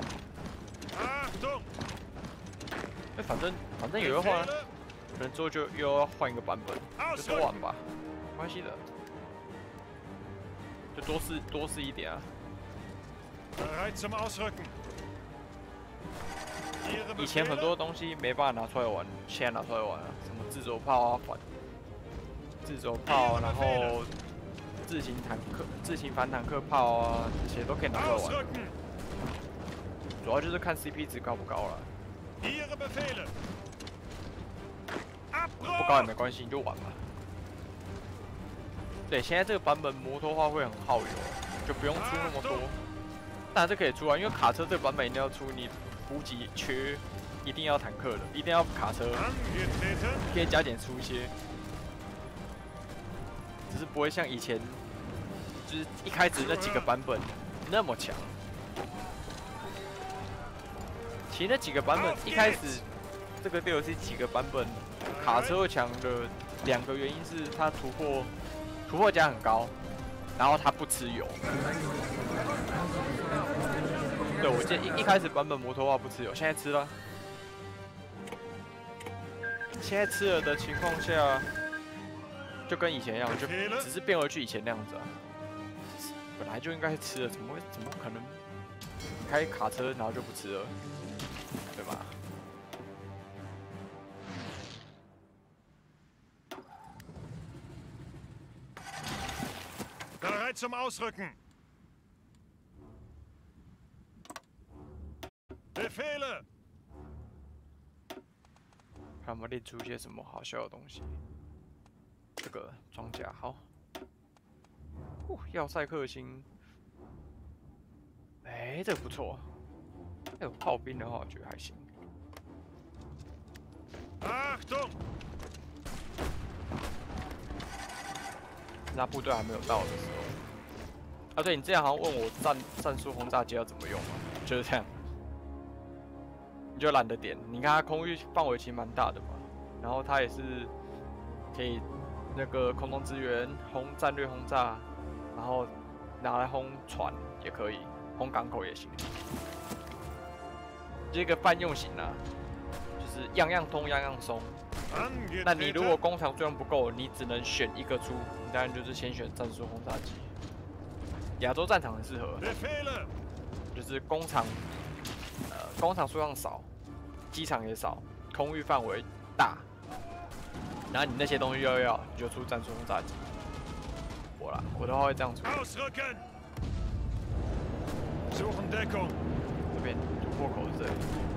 那反正反正也会换，可能之后就又要换一个版本，就多玩吧，没关系的，就多试多试一点啊。以前很多东西没办法拿出来玩，现在拿出来玩啊，什么自走炮啊，反。自走炮，然后自行坦克、自行反坦克炮啊，这些都可以拿出来玩。主要就是看 C P 值高不高了。不高也没关系，你就玩吧。对，现在这个版本摩托化会很耗油，就不用出那么多。当然这可以出啊，因为卡车这个版本一定要出，你补给缺一定要坦克的，一定要卡车，可以加减出一些。只是不会像以前，就是一开始那几个版本那么强。其实那几个版本一开始这个 D L C 几个版本卡车会强的两个原因是它突破突破价很高，然后它不吃油。对，我记得一一开始版本摩托化不吃油，现在吃了。现在吃了的情况下。就跟以前一样，就只是变回去以前那样子啊。本来就应该吃的，怎么会怎么可能开卡车然后就不吃了，对吧？ Bereit zum Ausrücken. Befehle. 看我们练出一些什么好笑的东西。这个装甲好，哦，要塞克星，哎、欸，这个不错。还有炮兵的话，我觉得还行。 Achtung！ 那部队还没有到的时候，啊，对你之前好像问我战战术轰炸机要怎么用嘛，就是这样，你就懒得点。你看它空域范围其实蛮大的嘛，然后它也是可以那个空中支援、轰战略轰炸，然后拿来轰船也可以，轰港口也行，这个泛用型啊，就是样样通样样松。 那你如果工厂数量不够，你只能选一个出，你当然就是先选战术轰炸机。亚洲战场很适合，就是工厂，呃，工厂数量少，机场也少，空域范围大，然后你那些东西又要，你就出战术轰炸机。我啦，我的话会这样出。这边突破口是这里。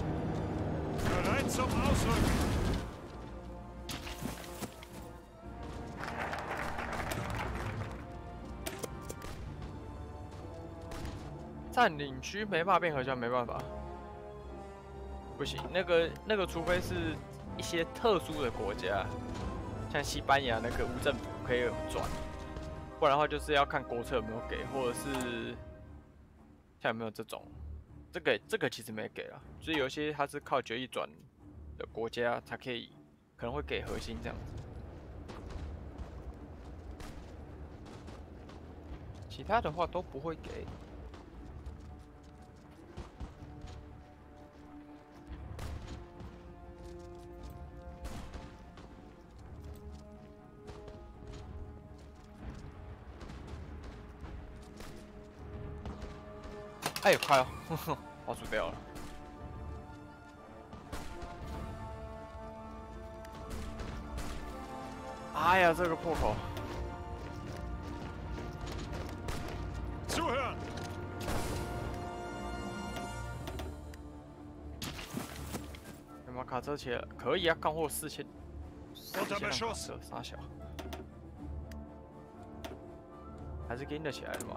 占领区没办法变核销，没办法，不行。那个那个，除非是一些特殊的国家，像西班牙那个无政府可以转，不然的话就是要看国策有没有给，或者是像有没有这种，这个这个其实没给啊，所以有些它是靠决议转的国家才可以，可能会给核心这样子。 其他的话都不会给。哎，快哦，呵呵，我输掉了。哎呀，这个破口。 Zuhören! 有没有卡车起来？可以啊，干货四千。 Unter Beschuss! 傻小，还是跟得起来的嘛？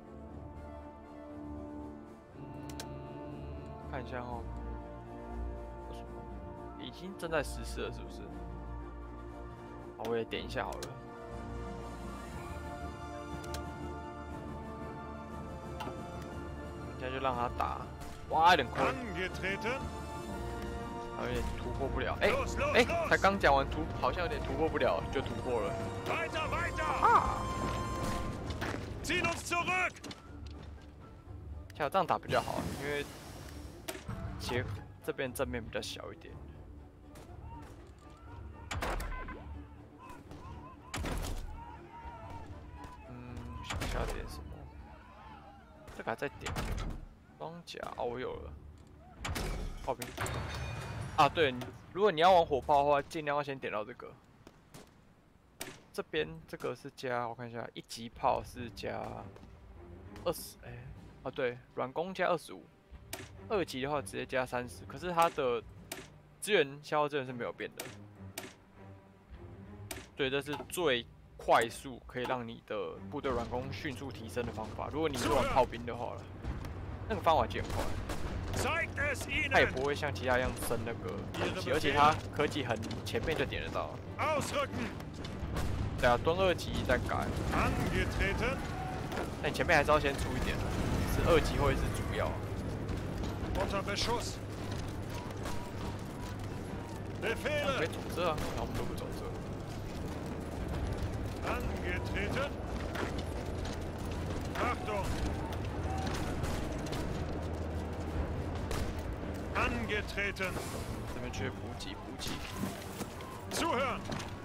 嗯，看一下哦。已经正在实施了，是不是？好，我也点一下好了。 现在就让他打，哇，有点亏， Angetreten! 好有点突破不了。哎、欸、哎、 Los, los, 欸， los! 才刚讲完突，好像有点突破不了，就突破了。 Weiter, weiter! 啊！ Ziehen uns zurück! 像这样打比较好，因为其实这边正面比较小一点。嗯，想一下点什么？这个还在点。装甲哦，我有了。炮兵。啊，对，如果你要玩火炮的话，尽量要先点到这个。这边这个是加，我看一下，一级炮是加二十，哎，哦对，软攻加二十五，二级的话直接加三十，可是它的资源消耗资源是没有变的。对，这是最快速可以让你的部队软攻迅速提升的方法。如果你是玩炮兵的话了，那个方法就很快。 它也不会像其他一样升那个科技，而且它科技很前面就点得到。对啊，蹲二级再改。但你前面还是要先出一点，是二级会是主要。没走这啊，然后我们都不走这。 Angetreten. Achtung! Angetreten. 这边缺补给，补给。 Zuhören!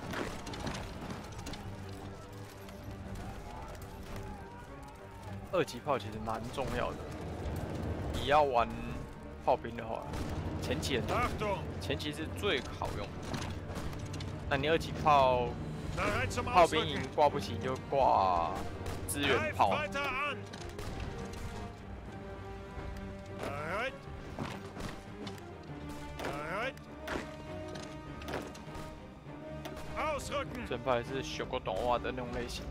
二级炮其实蛮重要的，你要玩炮兵的话，前期很重要，前期是最好用的。那你二级炮。 炮兵营挂不起就挂支援炮。这炮也是学过动画的那种类型。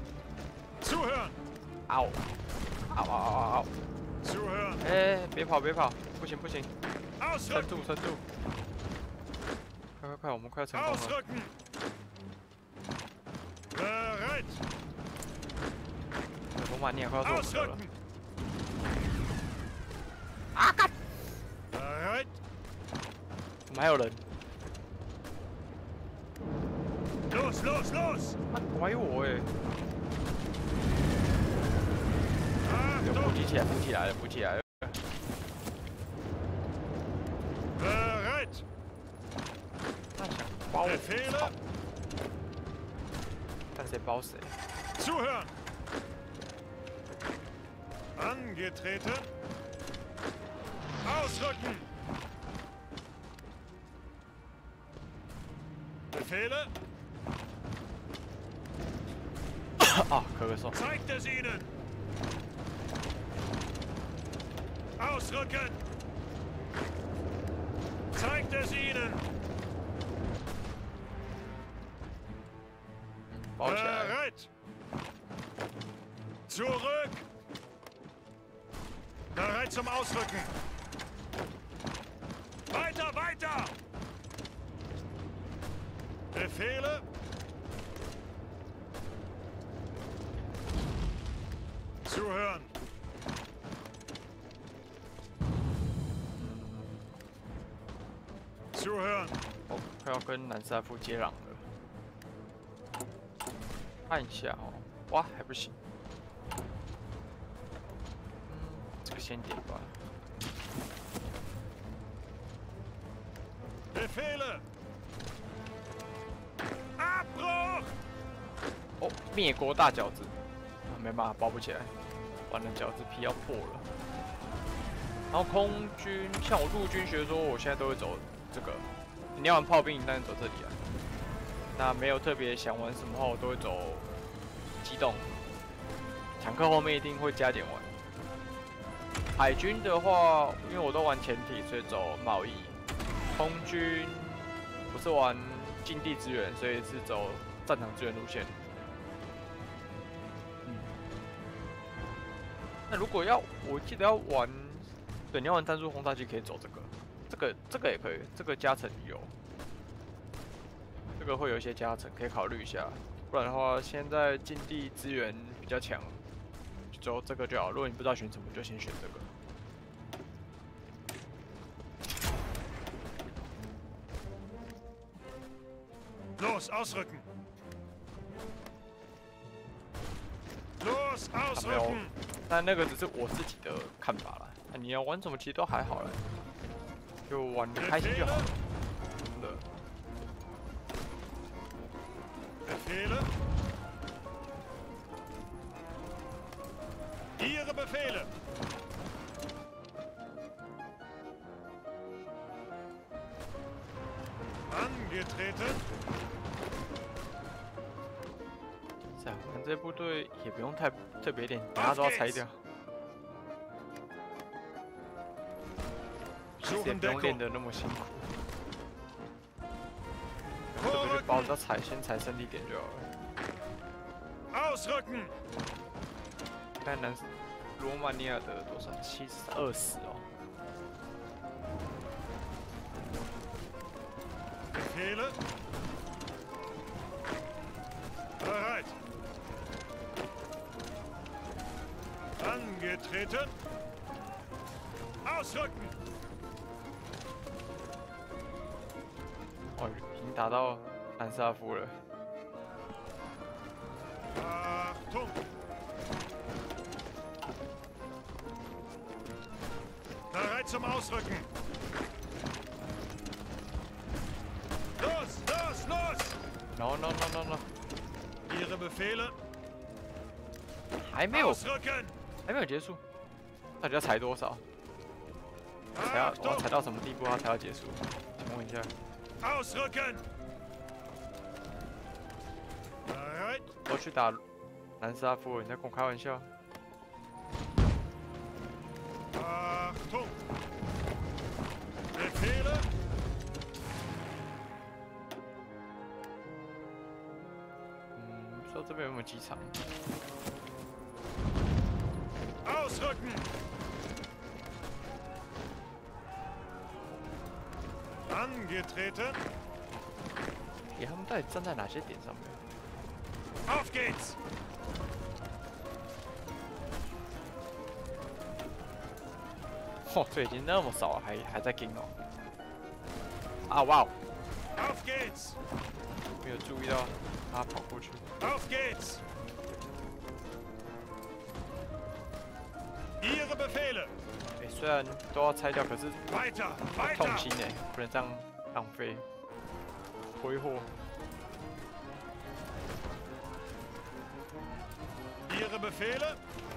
嗷！嗷嗷嗷嗷！哎，别跑别跑，不行不行，撑住撑住！快快快，我们快要成功了。 Bereit! 罗马尼亚快要做我们的了。 啊！干 Bereit! 怎么还有人 ！Los los los! 还有我哎！有补给起来，补起来了，补起来了。 Bereit! 他想包我。 看谁包谁。 Zuhören! Angetreten! Ausrücken! Befehle! 啊，可可送。 Zeigt es ihnen! Ausrücken! Zeigt es ihnen! Bereit! Zurück! Bereit zum Ausrücken! Weiter, weiter! Befehle! Zuhören! Zuhören! 哦，快要跟南斯拉夫接壤了。 看一下哦，哇，还不行。 先点吧。 Befehle! Abbruch! 哦，灭国大饺子，啊、没办法包不起来，完了饺子皮要破了。然后空军，像我陆军学说，我现在都会走这个。你要玩炮兵，你当然走这里啊。那没有特别想玩什么话，我都会走机动。坦克后面一定会加点玩。海军的话，因为我都玩潜艇，所以走贸易。空军不是玩近地支援，所以是走战场支援路线。嗯。那如果要，我记得要玩，对，你要玩战术轰炸机可以走这个，这个这个也可以，这个加成有，这个会有一些加成，可以考虑一下。不然的话，现在近地资源比较强，就走这个就好。如果你不知道选什么，就先选这个。 Los, ausrücken! Los, 没有 ausrücken!， 但那个只是我自己的看法啦。那你要玩什么，其实都还好啦，就玩的开心就好了。真的。 Befehle? Ihre Befehle! Angetreten! 这样，反正这部队也不用太特别练，大家都要拆掉。其实也不用练得那么辛苦。特别是包着踩，先踩胜利点就好了。 Ausrücken! 看南罗马尼亚的多少？七十二十哦。 Befehle? Bereit. Angetreten. Ausrücken. 哦，已经打到南斯拉夫了。 Achtung. Bereit zum Ausrücken. Los, los, los! No no no no no， Ihre Befehle? 还没有， Ausrücken! 还没有结束。到底要踩多少？踩到我要踩到什么地步，它才要结束？请问一下。 Ausrücken! Bereit? 我去打南斯拉夫，你在跟我开玩笑？ Achtung! Befehle? 嗯，不知道这边有没有机场？ Ausrücken! Angetreten! 耶，他们到底站在哪些点上面？ Auf geht's! 嚯，这已经那么少了，还还在跟哦！啊哇哦， Auf geht's! 没有注意到他跑过去。 Auf geht's! Ihre Befehle! 哎，虽然都要拆掉，可是 Weiter! 痛 Weiter! 心哎，不能这样浪费挥霍。 Ihre Befehle?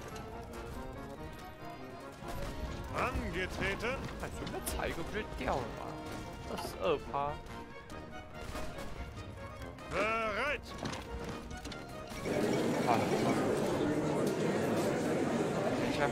Angetreten? 哎，随便踩一个不就掉了吗？二十二趴。 Bereit! 啊，等一下。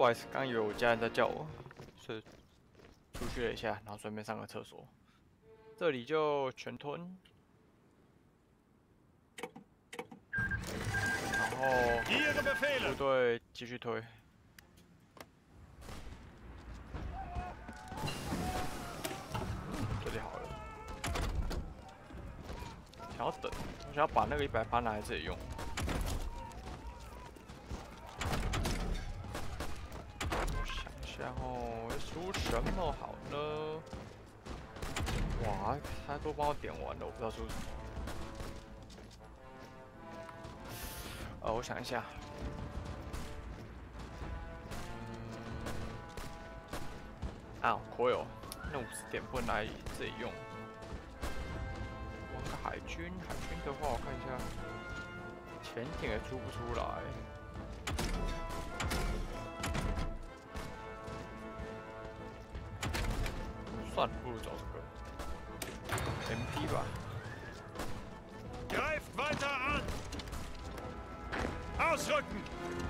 不好意思，刚以为我家人在叫我，所以出去了一下，然后顺便上个厕所。这里就全吞，然后 Ihre 部 Befehle! 队继续推。这里好了，想要等，我想要把那个一百八拿来这里用。 然后出什么好呢？哇，他都帮我点完了，我不知道出什么。呃，我想一下，嗯，啊 ，coil， 那五十点不能来这里用。玩个海军，海军的话，我看一下，潜艇也出不出来。 算了，不如走这个 M P 吧。 Greift weiter an! Ausrücken!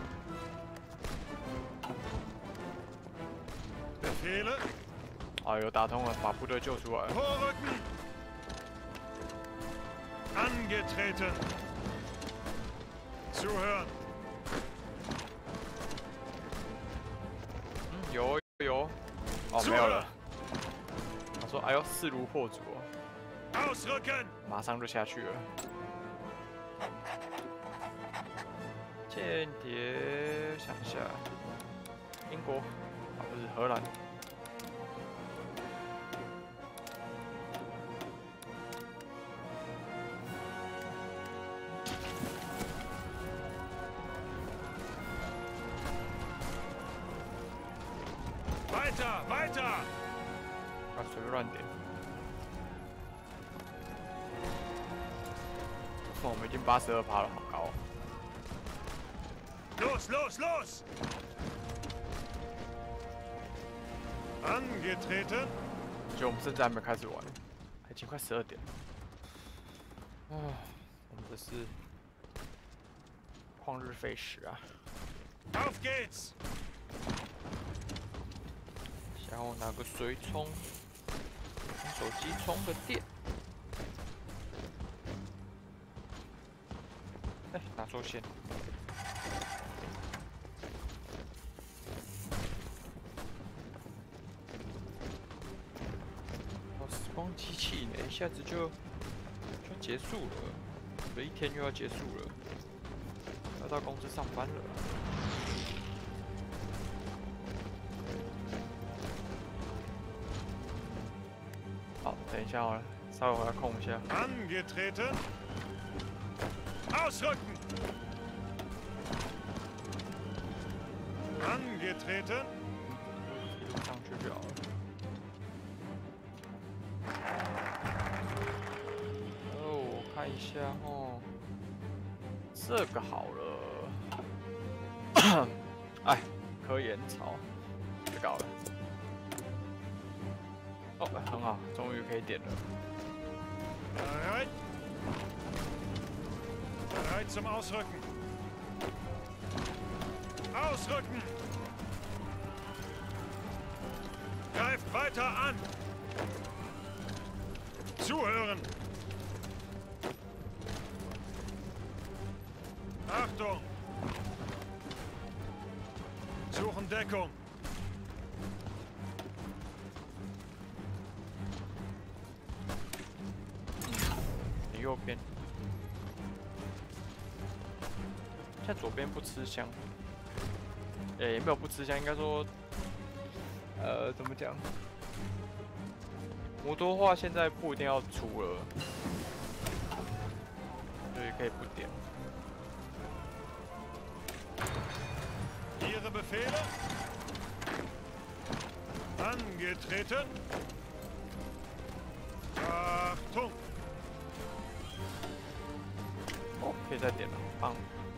Befehle! 啊，有打通了，把部队救出来。 Vorrücken! Angetreten! Zuhören! 嗯，有有。哦，没有了。 说：“哎呦，势如破竹哦！” 马上就下去了。间谍，想一下，英国啊，不是荷兰。 Weiter, weiter! 啊，随便乱点。哦，我们已经八十二趴了，好高、哦。 Los, los, los! Angetreten. 就我们甚至还没开始玩，已经快十二点了。啊，我们这是旷日费时啊！ Auf geht's! 然后拿个水充，手机充个电。哎，拿错线。 光机器呢，一下子就就结束了，这一天又要结束了，要到公司上班了。好，等一下好了，稍微我要空一下。 Angetreten. Ausrücken. Angetreten. 一路上去就好了。 看一下哦，这个好了。哎，科研草，这个好了。哦，很好，终于可以点了。 Bereit. Bereit zum Ausrücken. Ausrücken. Greift weiter an. Zuhören. Achtung! Suchen Deckung! 你右边，现在左边不吃香，也、欸、没有不吃香，应该说，呃，怎么讲？摩多话现在不一定要出了，所以可以不点。 Ihre Befehle? Angetreten. Achtung! 哦，可以再点了，棒！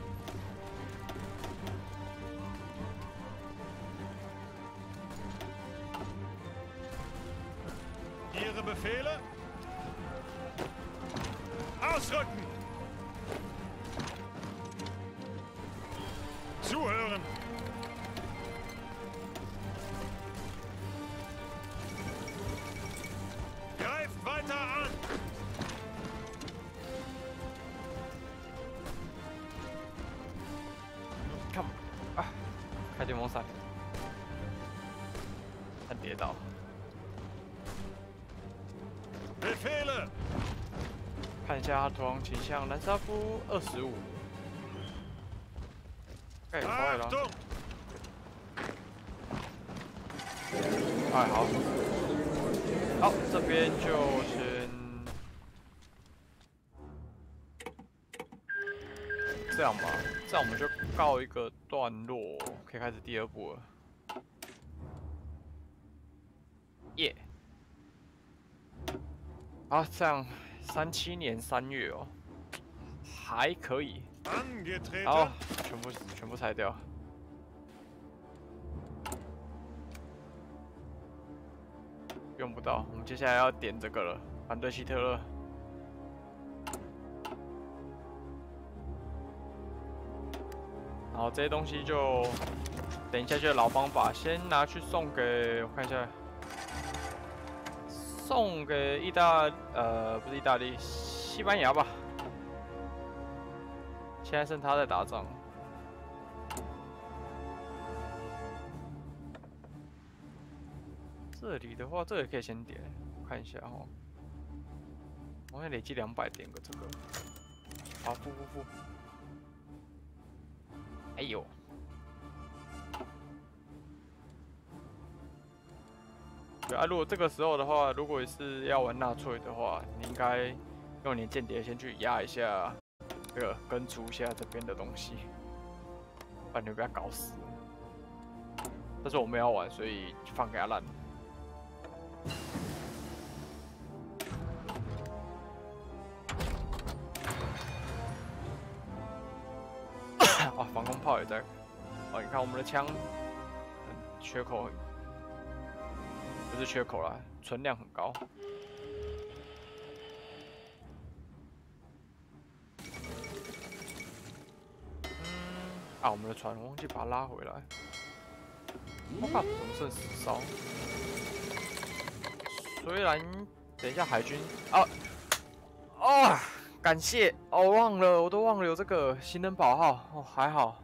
Ihre Befehle? Ausrücken! Zuhören! 电风扇，很跌倒。 Befehle! 看一下他头航倾向，蓝沙夫二十五，该也快了。 Achtung! 哎，好，好，这边就先这样吧，这样我们就告一个段落，可以开始第二步了。耶、yeah ！好，这样三七年三月哦，还可以。好， Angetreten! 全部全部拆掉。 用不到，我们接下来要点这个了，反对希特勒。然后这些东西就等一下就老方法，先拿去送给我看一下，送给意大呃不是意大利，西班牙吧。现在剩他在打仗。 这里的话，这个可以先点，我看一下哦。我现在累积两百点个这个，好，付付付。哎呦，对啊，如果这个时候的话，如果是要玩纳粹的话，你应该用你间谍先去压一下这个，根除一下这边的东西，不然你被他搞死。但是我们要玩，所以放给他烂。 啊，防空炮也在。哦，你看我们的枪，缺口不是缺口啦，存量很高。嗯，啊，我们的船忘记把它拉回来。我靠，怎么剩十艘？虽然等一下海军啊啊，感谢哦，忘了，我都忘了有这个新人宝号哦，还好。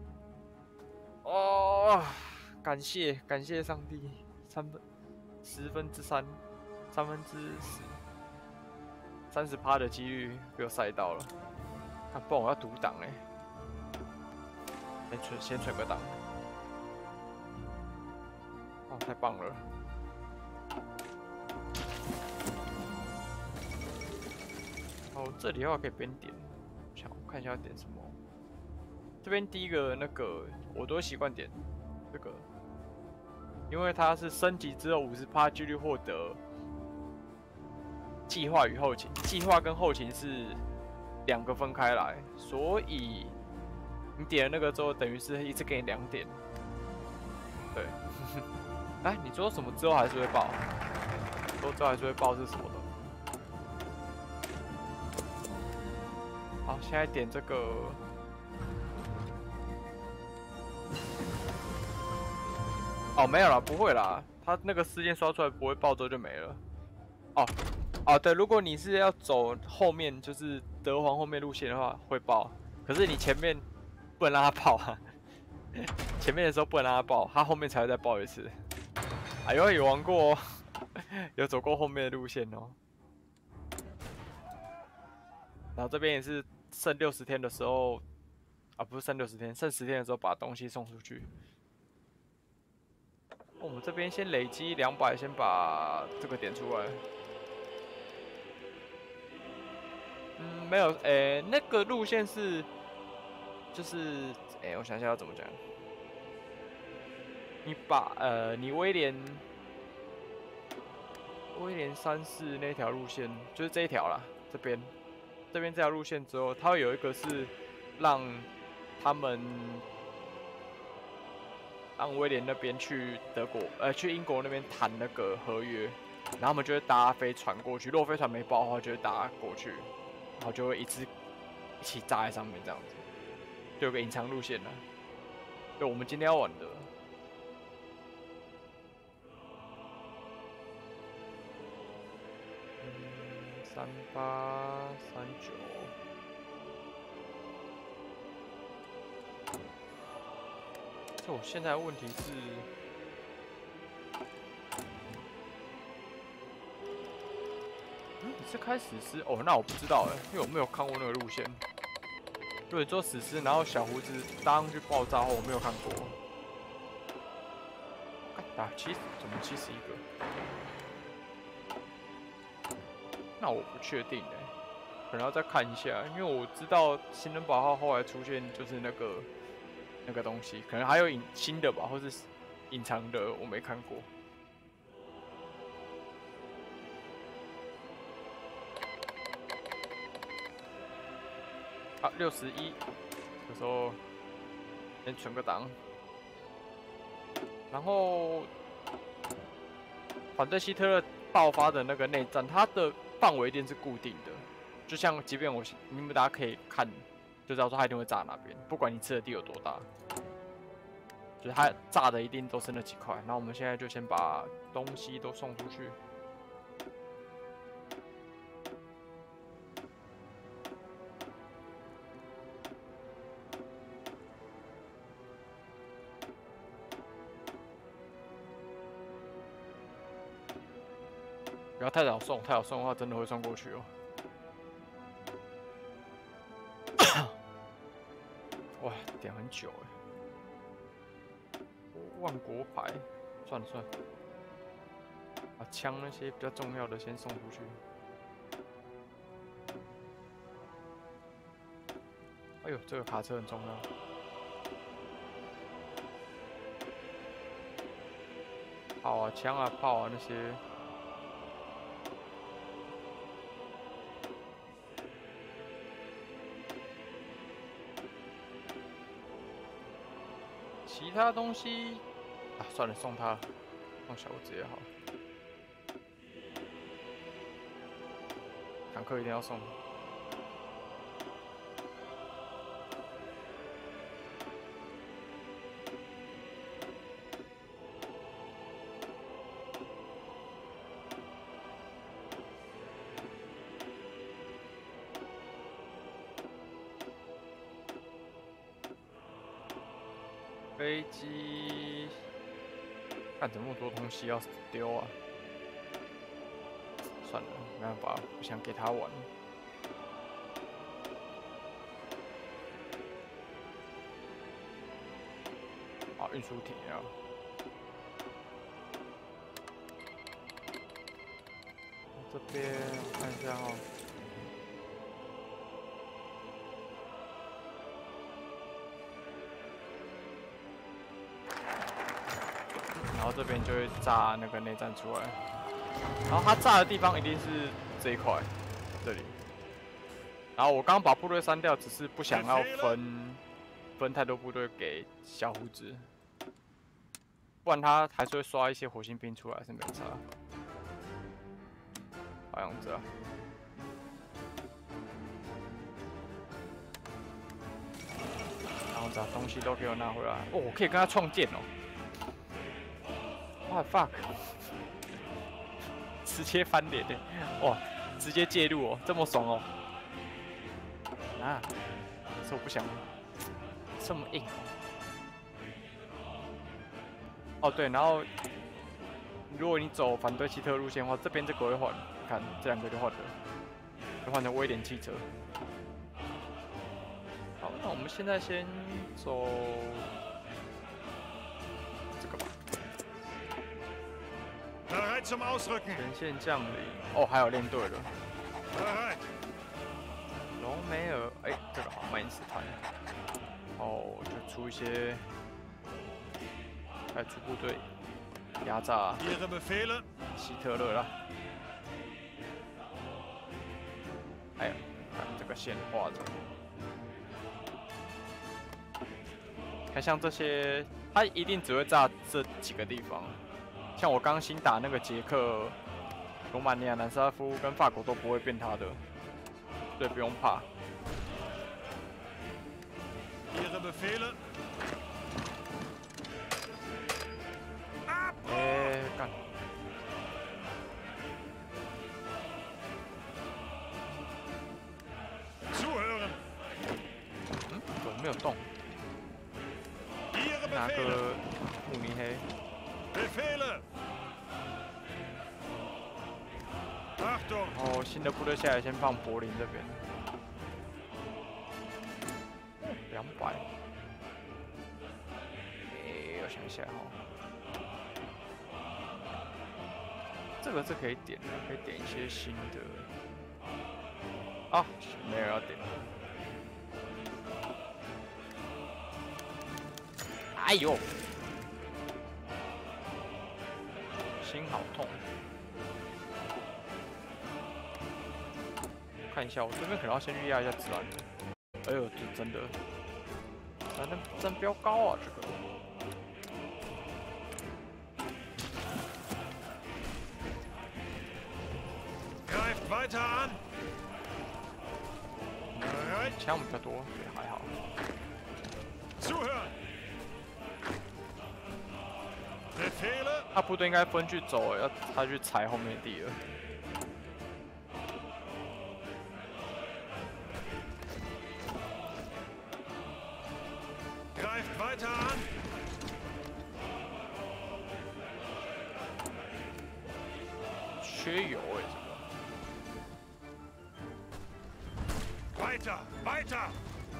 哦，感谢感谢上帝，三分十分之三，三分之十，三十趴的几率被我塞到了。啊，不然我要独挡哎，先存先存个档。哦，太棒了。 哦，这里的话可以边点，想看一下要点什么。这边第一个那个我都习惯点这个，因为它是升级之后五十趴几率获得计划与后勤，计划跟后勤是两个分开来，所以你点了那个之后，等于是一次给你两点。对，哎，你做什么之后还是会报，做之后还是会报是什么的。 好，现在点这个。哦，没有啦，不会啦，它那个事件刷出来不会爆之后就没了。哦，哦，对，如果你是要走后面，就是德皇后面路线的话，会爆。可是你前面不能让它爆啊，前面的时候不能让它爆，它后面才会再爆一次。哎呦，有玩过哦，有走过后面的路线哦。然后这边也是。 剩六十天的时候，啊，不是剩六十天，剩十天的时候把东西送出去。我们这边先累积两百，先把这个点出来。嗯，没有，诶、欸，那个路线是，就是，诶、欸，我想想要怎么讲。你把呃，你威廉，威廉三世那条路线，就是这一条啦，这边。 这边这条路线之后，它会有一个是让他们让威廉那边去德国，呃，去英国那边谈那个合约，然后他们就会搭飞船过去。如果飞船没爆的话，就会搭过去，然后就会一次一起炸在上面，这样子，就有个隐藏路线了。对，我们今天要玩的。 三八三九， 是我现在的问题是，嗯，你是开史诗哦？那我不知道哎，因为我没有看过那个路线。如果做史诗，然后小胡子搭上去爆炸后，我没有看过。打七十，怎么七十一个？那我不确定哎，可能要再看一下，因为我知道新人宝号后来出现就是那个那个东西，可能还有隐新的吧，或是隐藏的，我没看过。啊，六十一，这时候先存个档，然后反对希特勒爆发的那个内战，它的范围一定是固定的，就像即便我你们大家可以看，就知道说它一定会炸哪边，不管你吃的地有多大，就是它炸的一定都是那几块。那我们现在就先把东西都送出去。不要太早送，太早送的话真的会送过去哦。哇，点很久哎。万国牌，算了算了，把枪那些比较重要的先送出去。哎呦，这个卡车很重要。炮啊，枪啊，炮啊那些。其他东西啊，算了，送他，送小胡子也好。坦克一定要送。飞机，干这么多东西要丢啊！算了，没办法，不想给他玩。好，运输艇啊！这边我看一下哦。然后这边就会炸那个内战出来，然后它炸的地方一定是这一块，这里。然后我刚刚把部队删掉，只是不想要分分太多部队给小胡子，不然他还是会刷一些火星兵出来，是没差。好样子啊！然后把东西都给我拿回来。哦，我可以跟他创建哦。What the fuck！ 直接翻脸的，哇！直接介入哦，这么爽哦！啊，可是我不想这么硬哦。哦对，然后如果你走反对希特路线的话，这边这个会换，看这两个就换了，就换成威廉汽车。好，那我们现在先走。前线将领，哦，还有练队了。隆美尔，哎、欸，这个好，曼因斯坦。哦，就出一些，派出部队压榨希特勒啦。哎呀，看这个线画着，看像这些，他一定只会炸这几个地方。像我刚新打那个捷克、罗马尼亚、南斯拉夫跟法国都不会变他的，所以不用怕。哎，干！嗯，怎么没有动？ 拿个慕尼黑。 Befehle! Achtung! 哦，新的部队下来，先放柏林这边。两百。诶，我想一下哈、哦，这个是可以点的，可以点一些新的。啊，没有要点。哎呦！ 心好痛，看一下，我这边可能要先去压一下自然的。哎呦，这真的，反正真标高啊，这个。 Greift weiter an! Bereit! 枪比较多，也还好。 Zuhören! Befehle! 他部队应该分去走，要他去踩后面的地了。 Greift weiter an! 缺油哎、欸， Weiter! Weiter!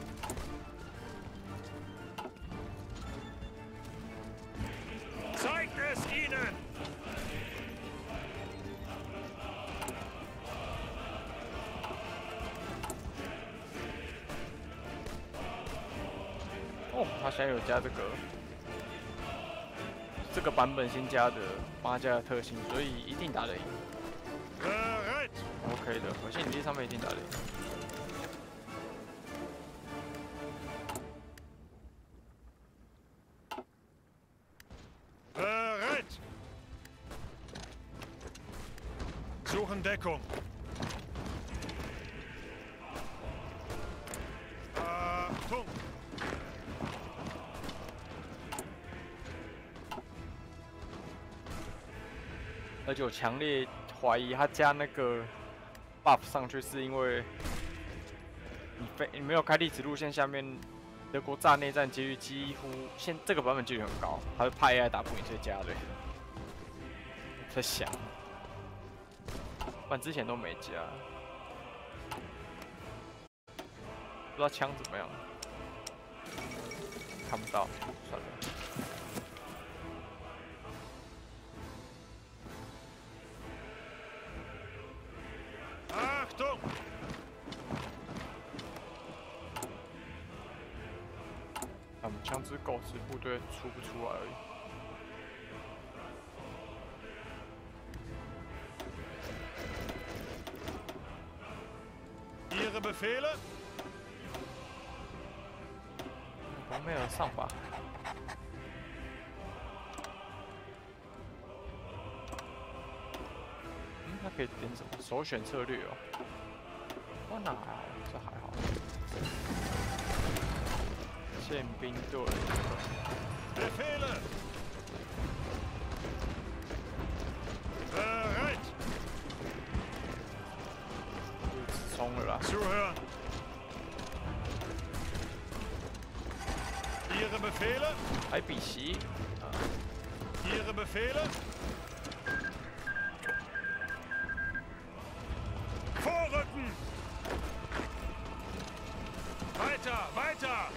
Zeigt es ihnen! 哦，他现在有加这个这个版本新加的八加的特性，所以一定打得赢。 Bereit! OK 的，核心引力上面一定打得赢。 Bereit! Suchen Deckung. Achtung! 而且我强烈怀疑他加那个 buff 上去，是因为你非你没有开历史路线，下面德国炸内战几率几乎现这个版本几率很高，他会派 A I 打不赢所以加的。在想，不然之前都没加，不知道枪怎么样，看不到，算了。 Achtung! 他们枪支够，只部队出不出来而已。 Ihre Befehle? 从没有上吧？嗯，它可以点什么？首选策略哦。哦，那还好，这还好。宪兵队。 Befehle! Bereit! 直冲了啦！ Zuhören! Ihre Befehle? 还比袭。啊 Ihre Befehle? Vorrücken! Weiter, weiter!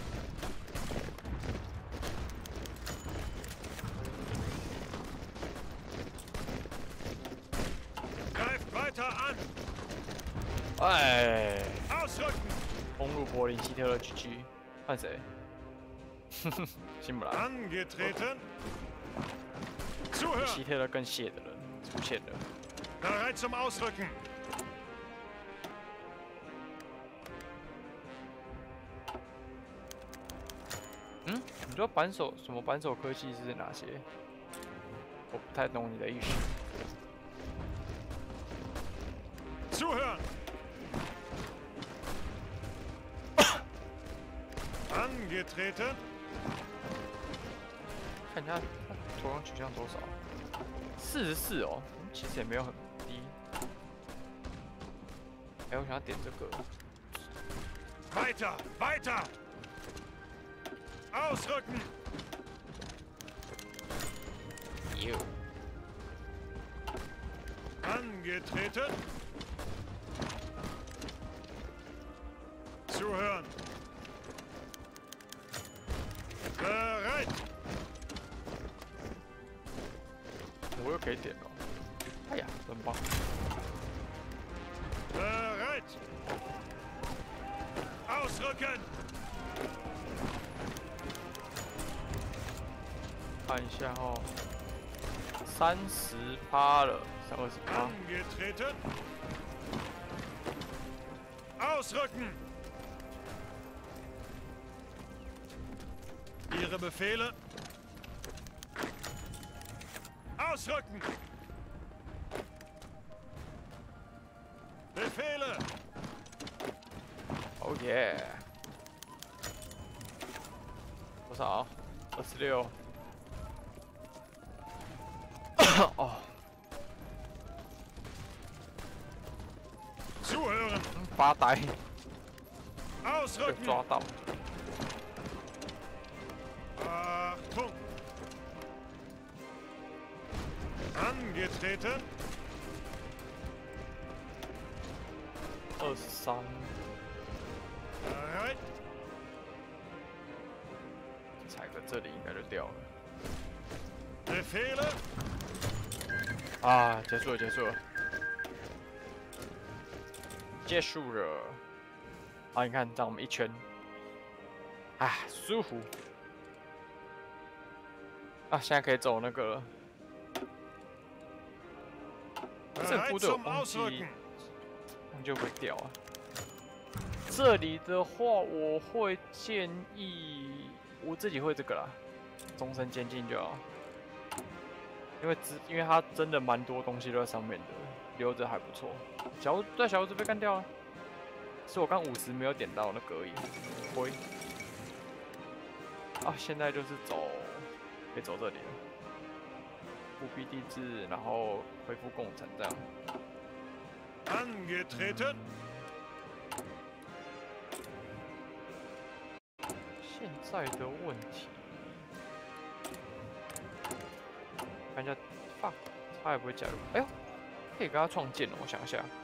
Greift weiter an! 哎， Ausrücken! 攻入柏林，希特勒 G G， 换谁？辛普兰。 Angetreten! Zuhören! 希特勒更谢的人出现了。 Bereit zum Ausrücken! 嗯，你说扳手什么扳手科技是哪些？我不太懂你的意思。 Zuhören! Angetreten! 看一下它投降取向多少？四十四哦，其实也没有很低。哎，我想要点这个。 Weiter, weiter! Ausrücken! 呦， Angetreten. Zuhören. Bereit. 我又可以点了。哎呀，真棒！ Bereit. Ausrücken. 看一下哦，三十趴了，三二十趴。 Angetreten. Ausrücken. Ihre Befehle. Ausrücken. Befehle. Oh yeah！ 多少？二十六。哦， Zuhören. 发呆，被 Ausrücken. 抓到。 Achtung. Angetreten. 二十三。 Bereit. 踩个这里应该就掉了。 Befehle. 啊，结束了，结束了，结束了。啊，你看，这样我们一圈，啊，舒服。啊，现在可以走那个了。这个 Bereit 部队我 zum 忘记， Ausrücken. 忘记会不会掉啊？这里的话，我会建议我自己会这个啦，终身监禁就好。 因为只因为它真的蛮多东西都在上面的，留着还不错。小屋在小屋子被干掉了，是我刚五十没有点到那个而已，灰。啊，现在就是走，可以走这里了。复辟地质，然后恢复共产这样。 Angetreten. 现在的问题。 看一下 ，fuck， 他也不会加入。哎呦，可以跟他创建了，我想一下。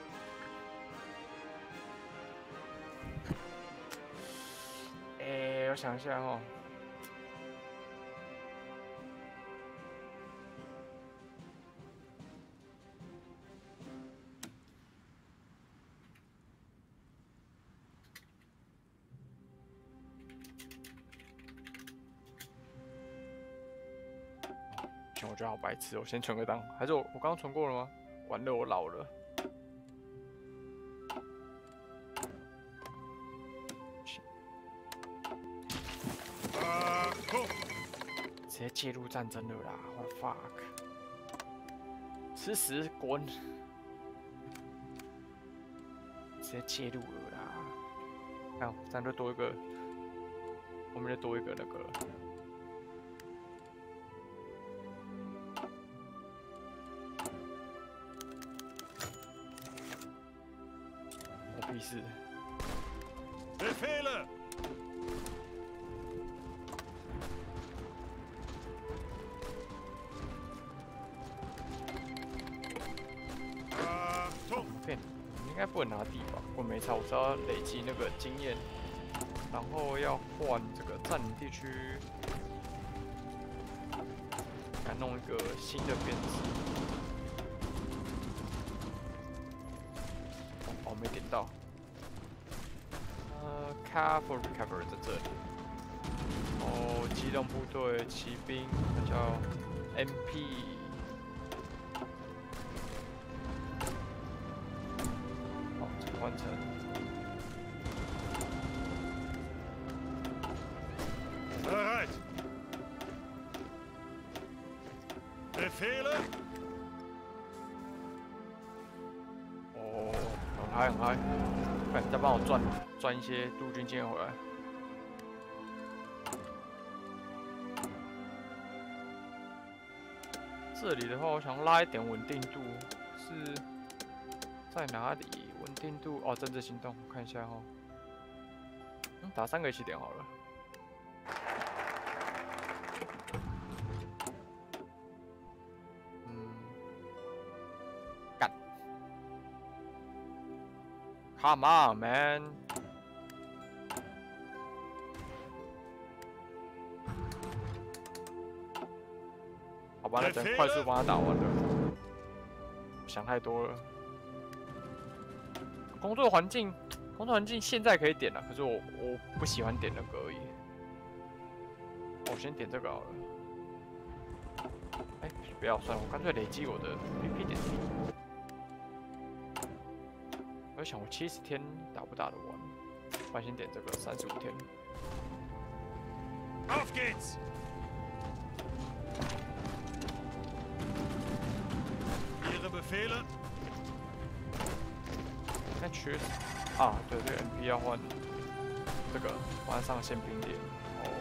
哎、我想一下哦。我觉得好白痴，我先存个档，还是我我刚刚存过了吗？完了，我老了。直接介入战争了啦 ！What the fuck！ 吃屎滚！直接介入了啦！看，这样就多一个，后面就多一个那个了。 屁事 Befehle. Achtung. 骗你，应该不能拿地吧？我没差，我是要累积那个经验，然后要换这个占领地区，来弄一个新的编制。哦，没点到。 呃 ，Cover Recover 在这里。哦，机动部队、骑兵，那叫 M P。好，完成。 Bereit. Befehle. 哦，很嗨很嗨。 快，再帮我赚赚一些陆军经验回来。这里的话，我想拉一点稳定度，是在哪里？稳定度哦，政治行动，我看一下哈、哦。嗯，打三个一起点好了。 Come on, man！ 好吧，那等快速帮他打完了。想太多了。工作环境，工作环境现在可以点了，可是我我不喜欢点那个而已。我先点这个好了。哎、欸，不要算了，我干脆累积我的 P P 点数。我想我七十天打不打得完？我先点这个三十五天。 Auf geht's! Ihre Befehle? 那缺啊，对对 ，M P 要换这个换上宪兵点。哦，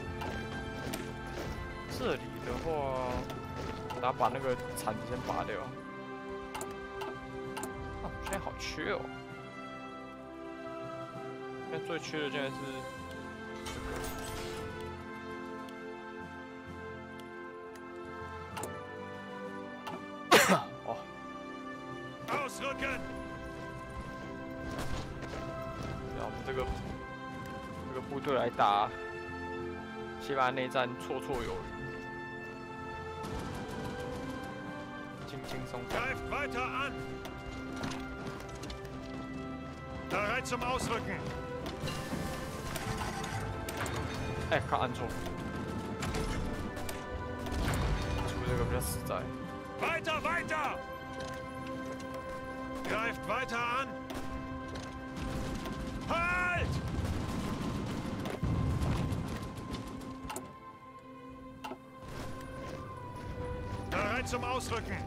这里的话，大家把那个铲子先拔掉。啊，现在好缺哦。现在最缺的竟然是这个。哦。 Ausrücken! 让我们这个这个部队来打西班牙内战，绰绰有余，轻轻松松。 Greift weiter an! Bereit zum Ausrücken! 哎，看按错，出这个比较实在。 Weiter, weiter! Greift weiter an! Halt! Bereit zum Ausrücken!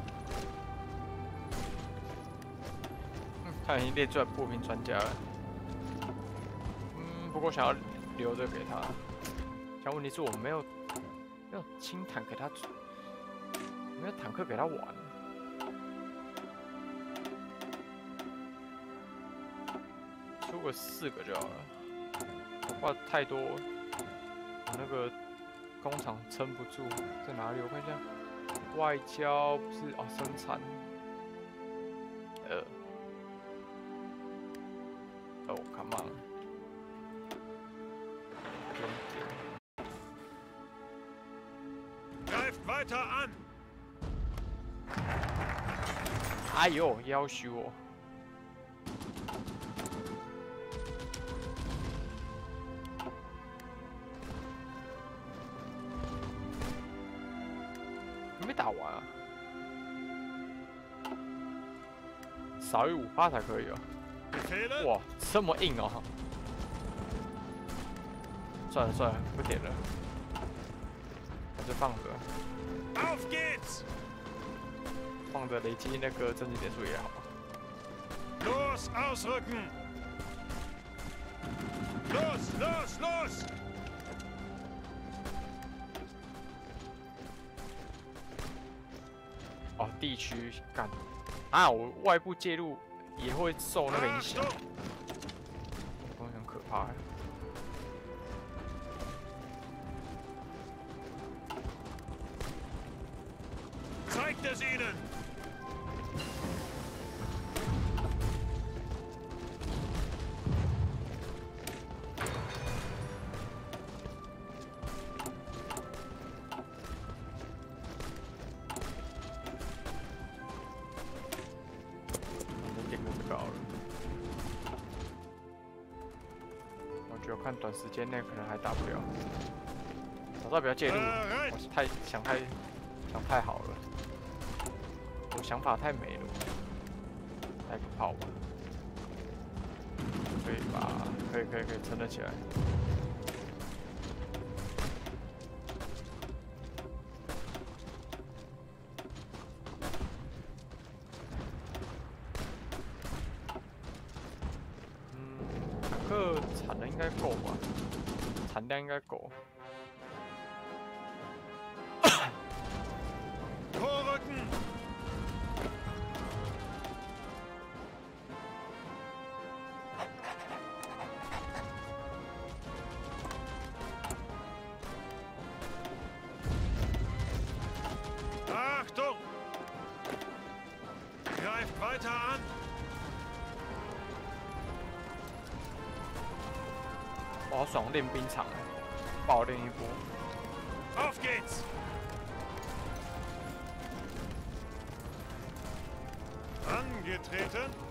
他已经列出来破冰专家了。嗯，不过想要留着给他。但问题是我没有没有轻坦给他，没有坦克给他玩。出个四个就好了，画太多，我那个工厂撑不住。在哪里？我看一下，外交不是哦，生产，呃。 哦 ，come on， Greift weiter an! 哎呦，要求我！还没打完啊，少于五趴才可以啊！ Befehle? 哇，这么硬哦！算了算了，不点了，还是放着， Auf geht's! 放着累积那个政治点数也好。 Los, ausrücken! Los, los, los! 哦，地区干啊！我外部介入也会受那个影响，东西很可怕。 Zeigt es ihnen!我看短时间内可能还打不了，早知道不要介入，我是太想太想太好了，我想法太美了，来个炮吧，可以吧？可以可以可以撑得起来。产能应该够吧？产量应该够。 Vorrücken! Achtung! Greift weiter an! 好爽，练冰场哎，爆练一波。 Auf geht's! Angetreten.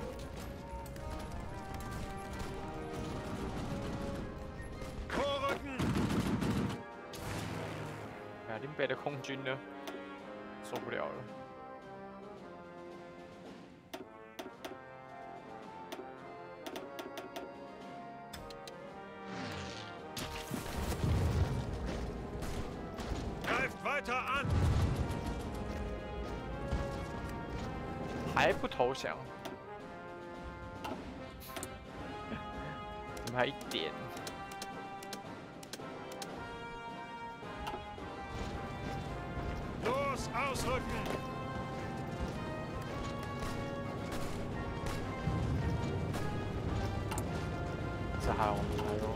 Vorrücken. 哎，林北的空军呢？受不了了。 Weiter an! 还不投降？你们还一点？ Los, ausrücken! 这还有还有。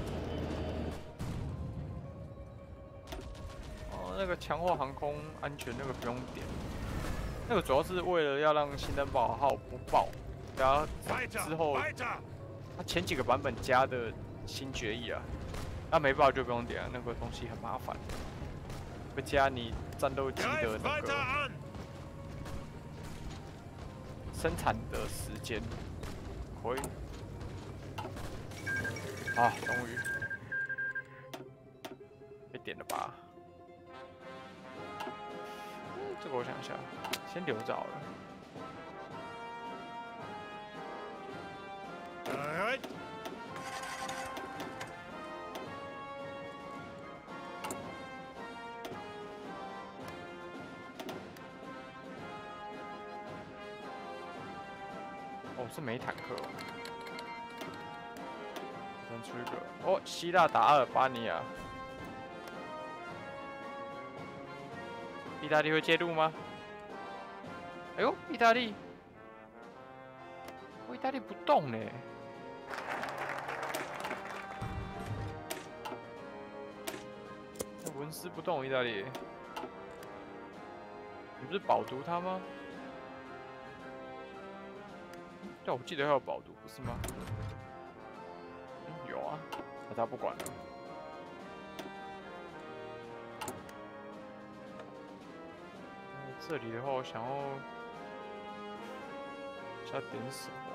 那个强化航空安全那个不用点，那个主要是为了要让新登堡号不爆，然后之后它前几个版本加的新决议啊，那没爆就不用点了，那个东西很麻烦，会加你战斗机的那个生产的时间，可以啊，终于被点了吧？ 这个我想一下，先留着好了。 Alright. 哦，是没坦克哦。先出一个哦，希腊打阿尔巴尼亚。 意大利会介入吗？哎呦，意大利，哦，意大利不动呢。文斯不动，意大利，你不是饱读他吗？对，我记得还有饱读，不是吗？嗯，有啊，那他不管了。 这里的话，我想要加点什么？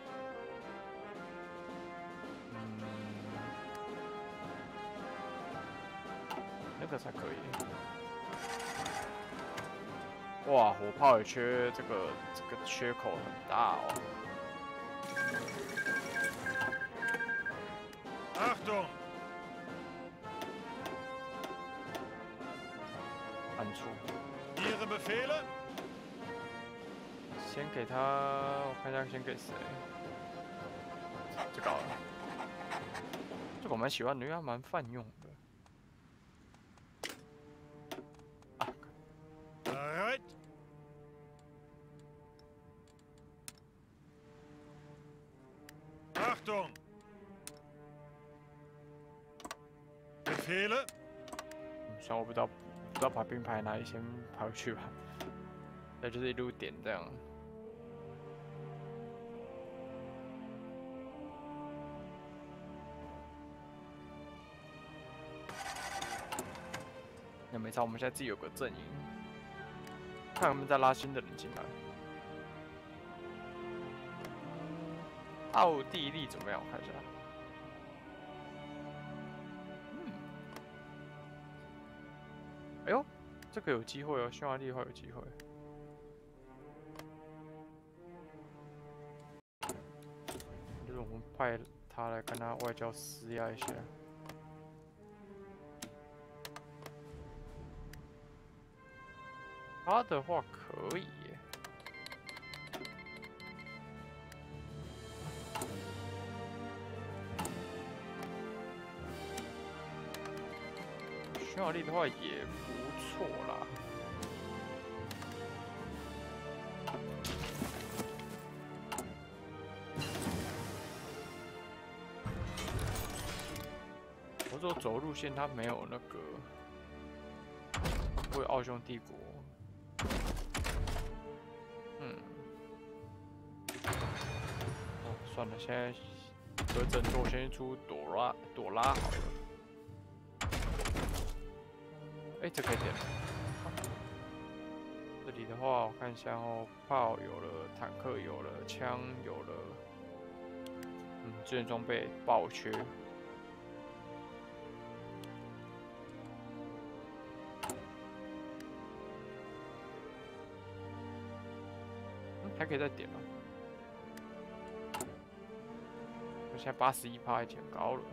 嗯，那个才可以。哇，火炮也缺这个这个缺口很大哦。 Achtung! 按住。 Ihre Befehle? 先给他，我看一下先给谁？这个好了，这个我蛮喜欢的，因为它蛮泛用的。啊 Alright. Achtung! Befehle? 虽然我不知道不知道把兵排哪里先排回去吧，那就是一路点这样。 那没差，我们现在自己有个阵营，看有没有再拉新的人进来。奥地利怎么样？我看一下。嗯，哎呦，这个有机会哦，匈牙利的话有机会。就是我们派他来跟他外交施压一下。 他的话可以耶，匈牙利的话也不错啦。我说走路线，它没有那个为奥匈帝国。 嗯，哦，算了，现在和整座先出朵拉朵拉好了。哎、欸，这可以点了。这里的话，我看一下哦，炮有了，坦克有了，枪有了，嗯，支援装备爆缺。嗯，还可以再点吗？我现在八十一趴，已经高了。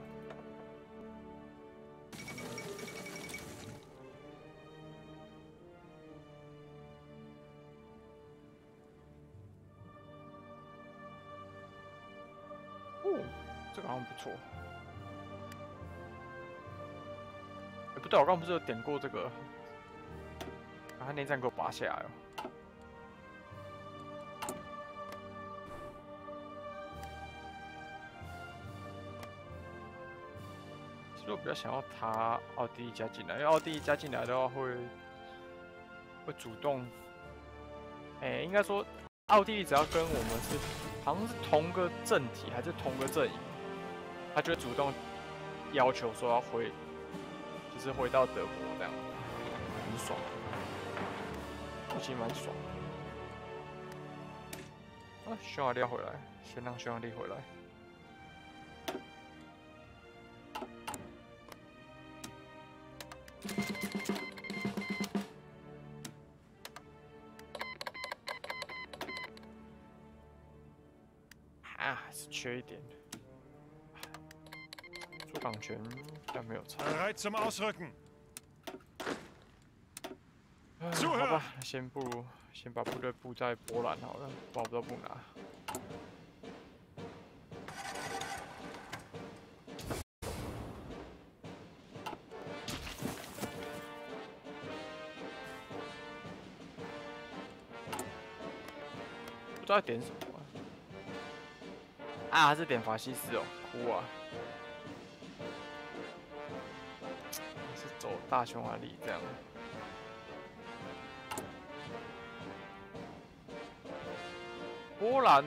哦，这个好像不错。哎、欸，不对，我刚刚不是有点过这个，把他内战给我拔下来了。其实我比较想要他奥地利加进来，因为奥地利加进来的话会会主动，哎、欸，应该说奥地利只要跟我们是好像是同个政体还是同个阵营，他就会主动要求说要回，就是回到德国这样，很爽，其实蛮爽的。啊，匈牙利要回来，先让匈牙利回来。啊，还是缺一点。驻港权但没有差。 Bereit zum Ausrücken. 好吧，先不如先把部队布在波兰好了，不然不知道布哪。不知道点什么啊？啊，他是点法西斯哦，哭啊！是走大匈牙利这样。波兰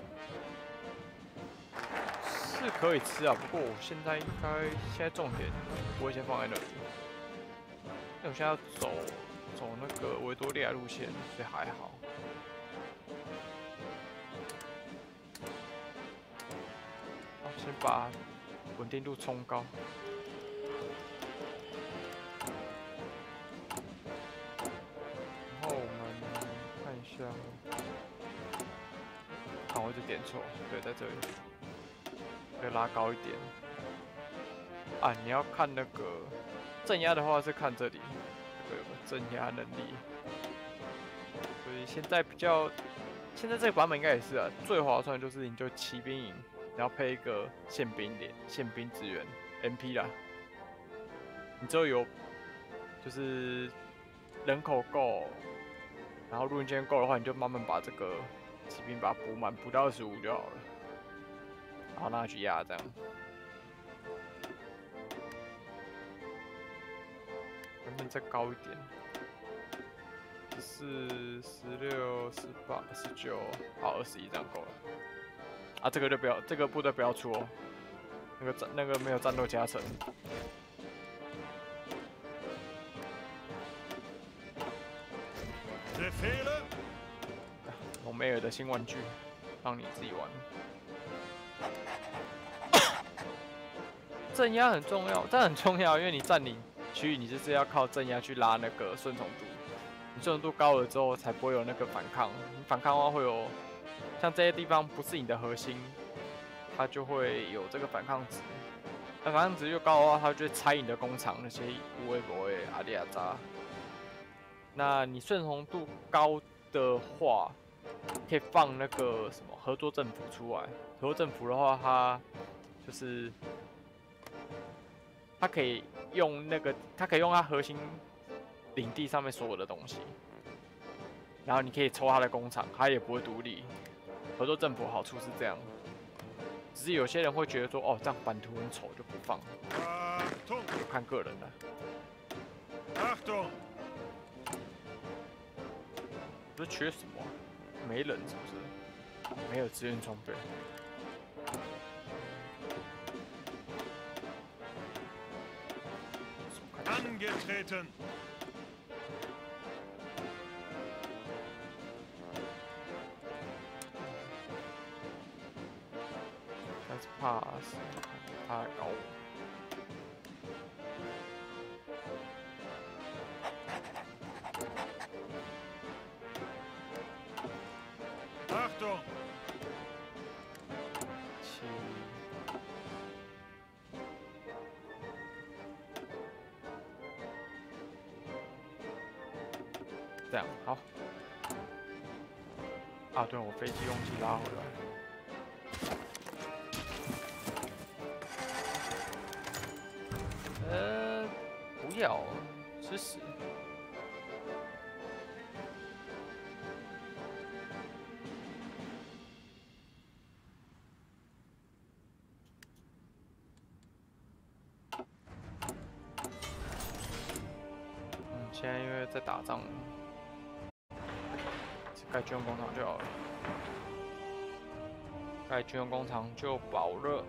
是可以吃啊，不过我现在应该现在重点不会先放在那里，因为我现在要走走那个维多利亚路线，所以还好。好，先把稳定度冲高。然后我们看一下。啊，我一直点错，对，在这里，要拉高一点。啊，你要看那个镇压的话是看这里，这个有个镇压能力。所以现在比较，现在这个版本应该也是啊，最划算就是你就骑兵营，然后配一个宪兵连宪兵支援 M P 啦。你之后有就是人口够，然后陆军舰够的话，你就慢慢把这个。骑兵把它补满，补到二十五就好了，然后让它去压这样。能不能再高一点？十四、十六、十八、十九，好，二十一这样够了。啊，这个就不要，这个部队不要出哦，那个战那个没有战斗加成。隆美尔的新玩具，让你自己玩。镇压很重要，这很重要，因为你占领区域，你就是要靠镇压去拉那个顺从度。你顺从度高了之后，才不会有那个反抗。你反抗的话，会有像这些地方不是你的核心，它就会有这个反抗值。那反抗值越高的话，它就会拆你的工厂，那些无微不微阿里阿扎。那你顺从度高的话，可以放那个什么合作政府出来。合作政府的话，它就是它可以用那个，它可以用它核心领地上面所有的东西，然后你可以抽它的工厂，它也不会独立。合作政府好处是这样，只是有些人会觉得说，哦，这样版图很丑就不放，就看个人了。 Achtung！ 不是缺什么、啊？没人是不是？没有资源装备。 Angetreten. Das Pass.太高。 Achtung! 七。这样好。啊，对，我飞机忘记拉回来。呃，不要，吃屎。嗯，现在因为在打仗，盖军用工厂就好了。盖军用工厂就饱了。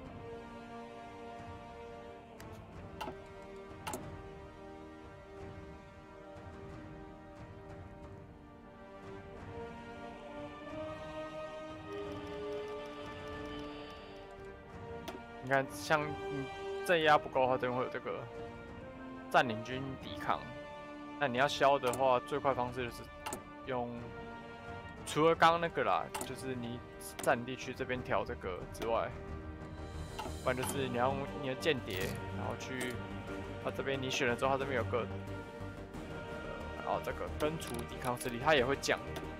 你看，像你镇压不够的话，这边会有这个占领军抵抗。那你要消的话，最快方式就是用，除了刚刚那个啦，就是你占领地区这边调这个之外，不然就是你要用你的间谍，然后去，它这边你选了之后，它这边有个，呃，然后这个根除抵抗势力，它也会降。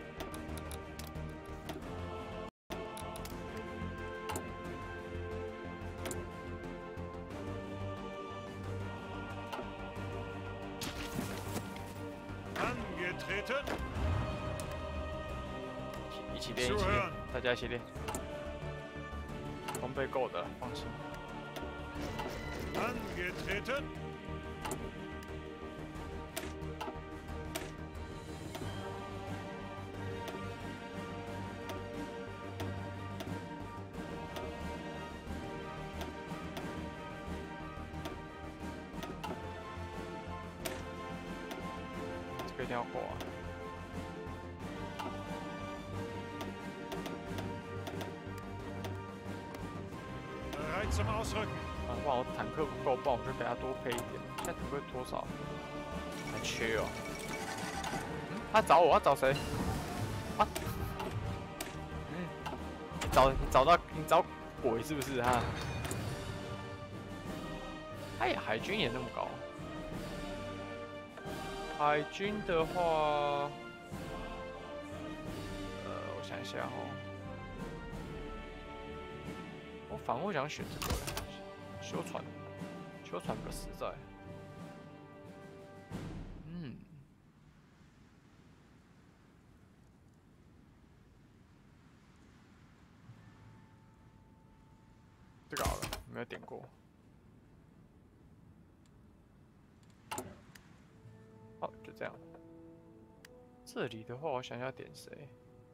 Angetreten. 一起练，一起练，大家一起练。装备够的，放心。 Angetreten. 这个一定要过啊！ Bereit zum Ausrücken. 啊，不然我坦克不够，不然我就给他多配一点。现在坦克多少？还缺哦。嗯，他找我，他找谁？啊？嗯，你找你找到你找鬼是不是哈？他也海军也那么高。海军的话，呃，我想一下哦。 我反而想选这个修船，修船比较实在。嗯，这个好了，没有点过。好，就这样。这里的话，我想要点谁？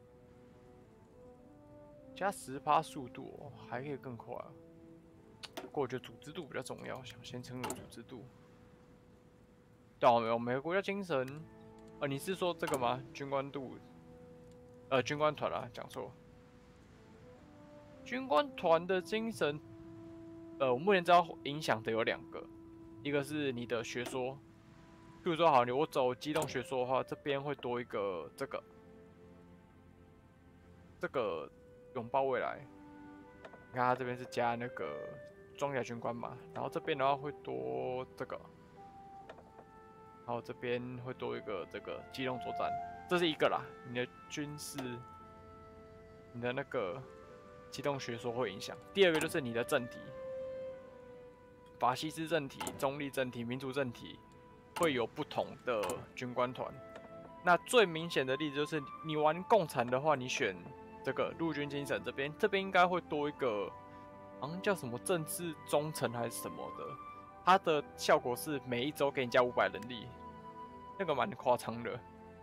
加十趴速度哦，还可以更快、啊。不过我觉得组织度比较重要，想先称有组织度。对啊，没有每个国家精神，呃，你是说这个吗？军官度，呃，军官团啊，讲错。军官团的精神，呃，我目前知道影响的有两个，一个是你的学说，比如说好，你我走机动学说的话，这边会多一个这个，这个。 拥抱未来，你看它这边是加那个装甲军官嘛，然后这边的话会多这个，然后这边会多一个这个机动作战，这是一个啦。你的军事，你的那个机动学说会影响。第二个就是你的政体，法西斯政体、中立政体、民主政体会有不同的军官团。那最明显的例子就是你玩共产的话，你选。 这个陆军精神这边，这边应该会多一个，好像叫什么政治忠诚还是什么的，它的效果是每一周给你加五百人力，那个蛮夸张的。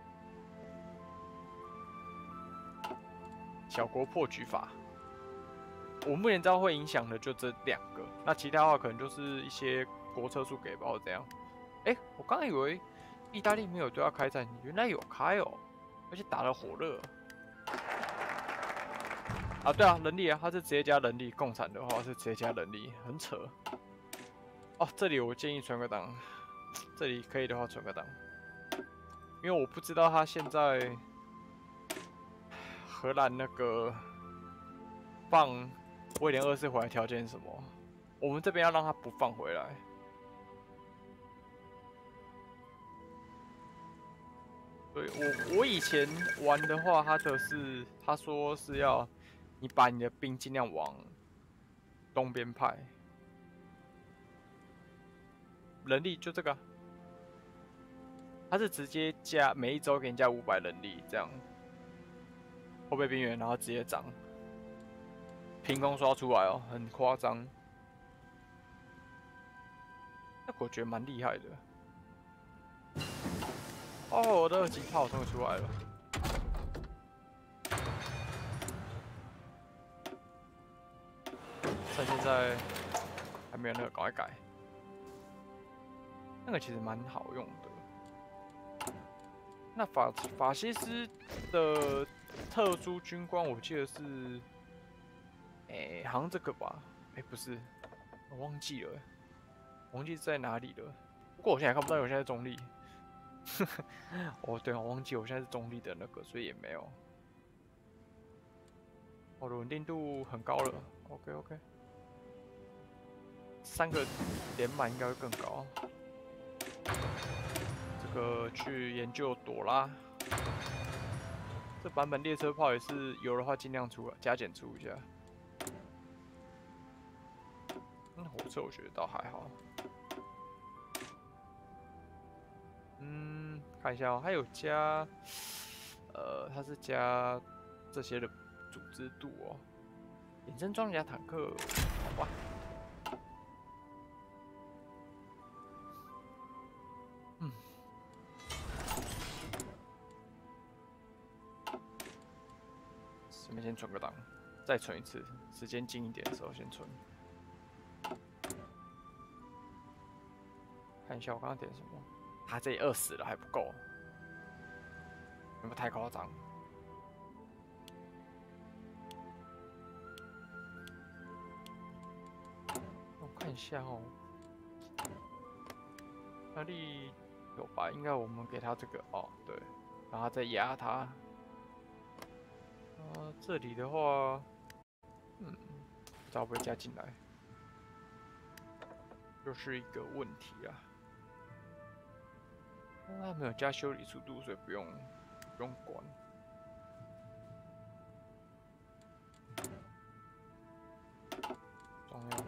小国破局法，我目前知道会影响的就这两个，那其他的话可能就是一些国策数给吧或怎样。 哎，我刚以为意大利没有对他开战，原来有开哦，而且打得火热。啊，对啊，人力啊，他是直接加人力，共产的话是直接加人力，很扯。哦，这里我建议存个档，这里可以的话存个档，因为我不知道他现在荷兰那个放威廉二世回来条件是什么，我们这边要让他不放回来。对我，我以前玩的话，他的是他说是要你把你的兵尽量往东边派，人力就这个、啊，他是直接加每一周给你加五百人力，这样后备兵员，然后直接涨，凭空刷出来哦，很夸张。那我觉得蛮厉害的。哦，我的二级炮终于出来了。趁现在还没有那个，赶快改。那个其实蛮好用的。那法法西斯的特殊军官，我记得是，哎、欸，好像这个吧？哎、欸，不是，我忘记了，我忘记在哪里了。不过我现在看不到，我现在中立。哦，对，我忘记我现在是中立的那个，所以也没有。我的稳定度很高了 ，OK OK。三个连满应该会更高。这个去研究朵拉。这版本列车炮也是有的话尽量出，加减出一下。那、嗯、火车我觉得倒还好。嗯，看一下哦，还有加，呃，它是加这些的组织度哦。衍生装甲坦克，好吧。嗯。顺便先存个档，再存一次，时间近一点的时候先存。看一下我刚刚点什么。他这里二十了还不够，有没有太夸张？我看一下哦，哪里有吧？应该我们给他这个哦，对，然后再压他。啊，这里的话，嗯，不知道会不会加进来，又是一个问题啊。他没有加修理速度，所以不用不用管。重要。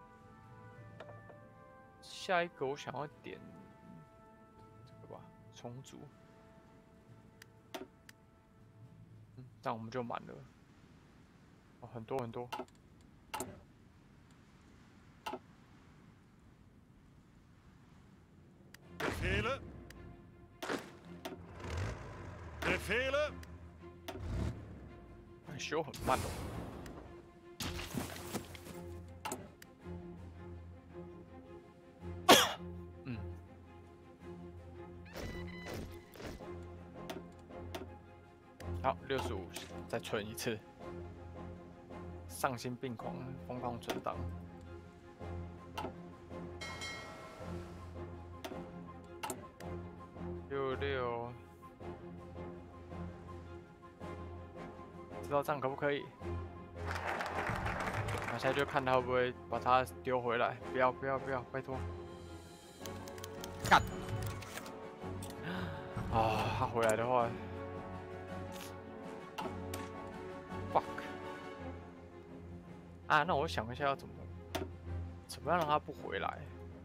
下一个我想要点这个吧，重组。嗯，这样我们就满了。哦，很多很多。 Befehle. Befehle. 修很慢哦。嗯。好，六十五，再存一次。丧心病狂，疯狂存档。六六。知道这样可不可以？那现在就看他会不会把它丢回来。不要不要不要，拜托！干！啊，他回来的话 ，fuck！ 啊，那我想一下要怎么怎么样让他不回来？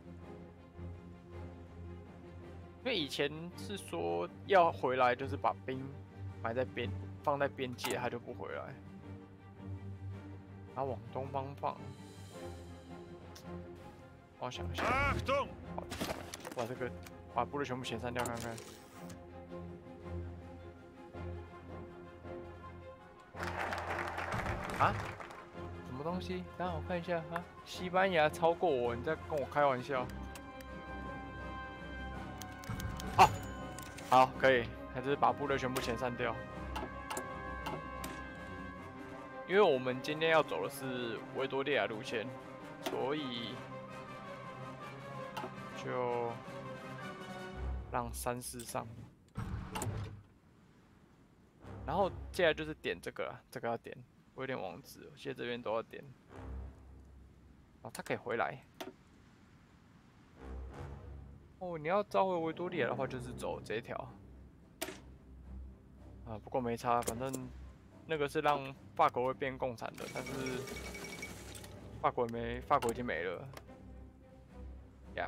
因为以前是说要回来，就是把兵埋在边。放在边界，他就不回来。然后往东方放。我想一下。把这个把部队全部遣散掉看看。啊？什么东西？等下我看一下啊。西班牙超过我，你在跟我开玩笑？ 好，可以，还是把部队全部遣散掉。因为我们今天要走的是维多利亚路线，所以就让三四上。然后接下来就是点这个了，这个要点，我有点忘记，我记得这边都要点。哦，他可以回来。哦，你要召回维多利亚的话，就是走这一条。啊，不过没差，反正那个是让法国会变共产的，但是法国没，法国已经没了。Yep。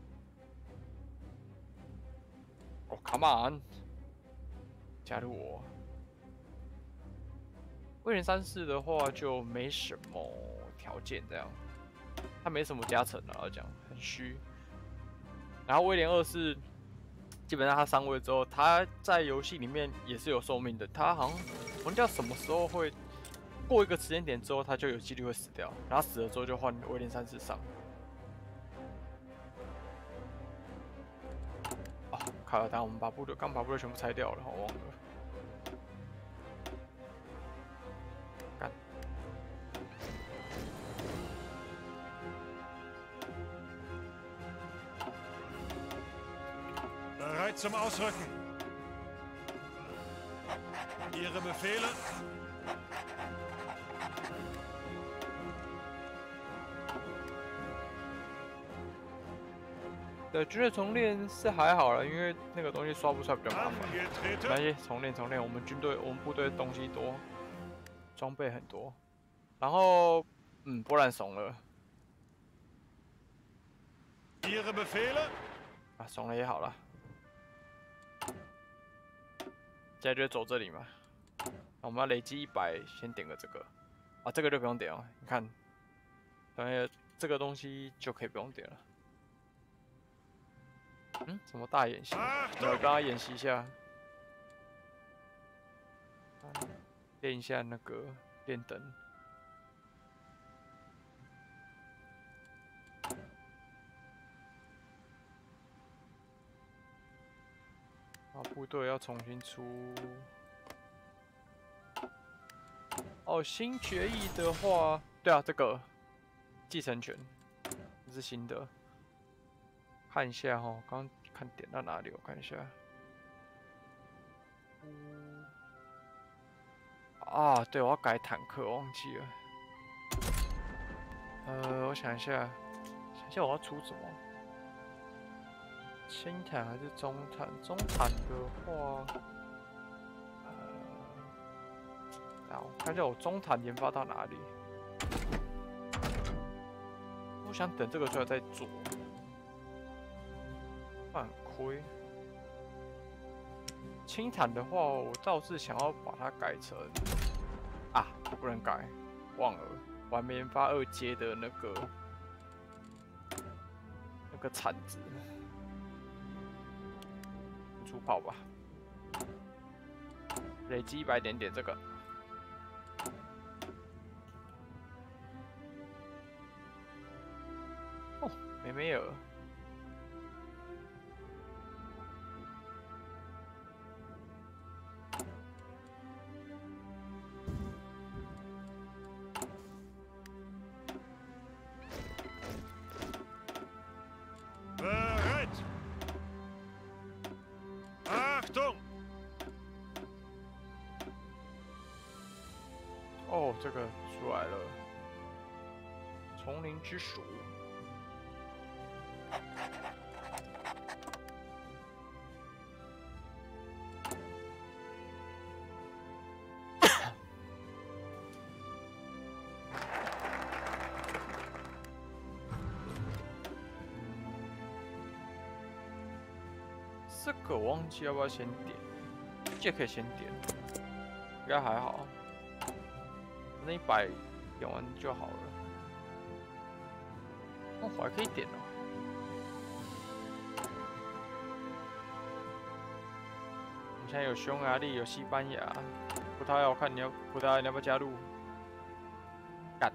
哦 ，Come on， 加入我。威廉三世的话就没什么条件，这样，他没什么加成啊，讲很虚。然后威廉二世，基本上他上位之后，他在游戏里面也是有寿命的，他好像忘掉什么时候会过一个时间点之后，他就有几率会死掉，然后死了之后就换威廉三世上。哦，卡尔达，我们把部队刚把部队全部拆掉了，我忘了。干。 Bereit zum Ausrücken. Ihre Befehle? 对，军队重练是还好了，因为那个东西刷不出来比较麻烦。没 Angetreten. 关系，重练重练。我们军队、我们部队东西多，装备很多。然后，嗯，波兰怂了。 Ihre Befehle? 啊，怂了也好了。现在就走这里嘛。那我们要累积一百，先点个这个。啊，这个就不用点了。你看，等下这个东西就可以不用点了。嗯，什么大演习？我跟他演习一下，练一下那个电灯。 啊，部队要重新出。哦，新决议的话，对啊，这个继承权这是新的。看一下哈，刚看点到哪里？我看一下。嗯、啊，对，我要改坦克，忘记了。呃，我想一下，想一下我要出什么？ 轻坦还是中坦？中坦的话，呃，啊，我看一下我中坦研发到哪里。我想等这个出来再做，很亏。轻坦的话，我倒是想要把它改成啊，不能改，忘了，我还没研发二阶的那个那个铲子。 出炮吧，累积一百点点这个。哦，梅梅尔。哦，这个出来了，丛林之鼠。这个我忘记要不要先点，这可以先点，应该还好。 那一百点完就好了。哦，我还可以点哦。我们现在有匈牙利，有西班牙，葡萄牙，我看你要葡萄牙，你要不要加入？干，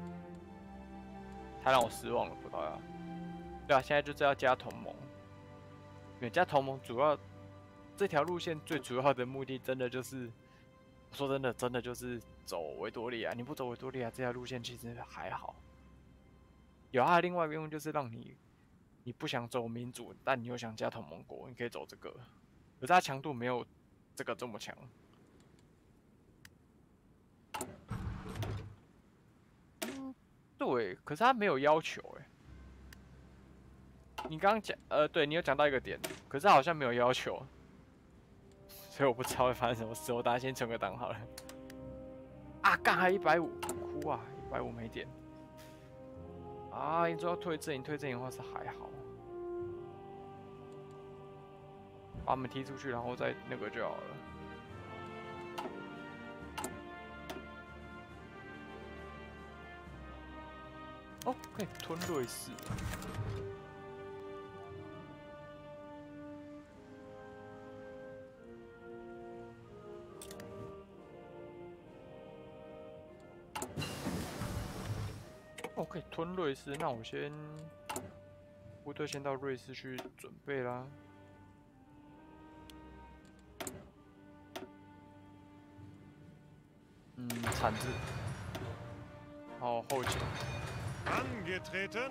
太让我失望了，葡萄牙。对啊，现在就是要加同盟。因为加同盟主要这条路线最主要的目的，真的就是说真的，真的就是走维多利亚。你不走维多利亚这条路线，其实还好。有它的另外一个用，就是让你你不想走民主，但你又想加同盟国，你可以走这个。可是它强度没有这个这么强。嗯，对，可是它没有要求哎。你刚刚讲，呃，对你有讲到一个点，可是好像没有要求，所以我不知道会发生什么事。我等下先存个档好了。啊，干还一百五，哭啊！一百五没点。啊，你说要退阵营，退阵营的话是还好，把他们踢出去，然后再那个就好了。哦，可以吞瑞士。哦，可以吞瑞士，那我先部队先到瑞士去准备啦。嗯，产制，好后勤。 Angetreten.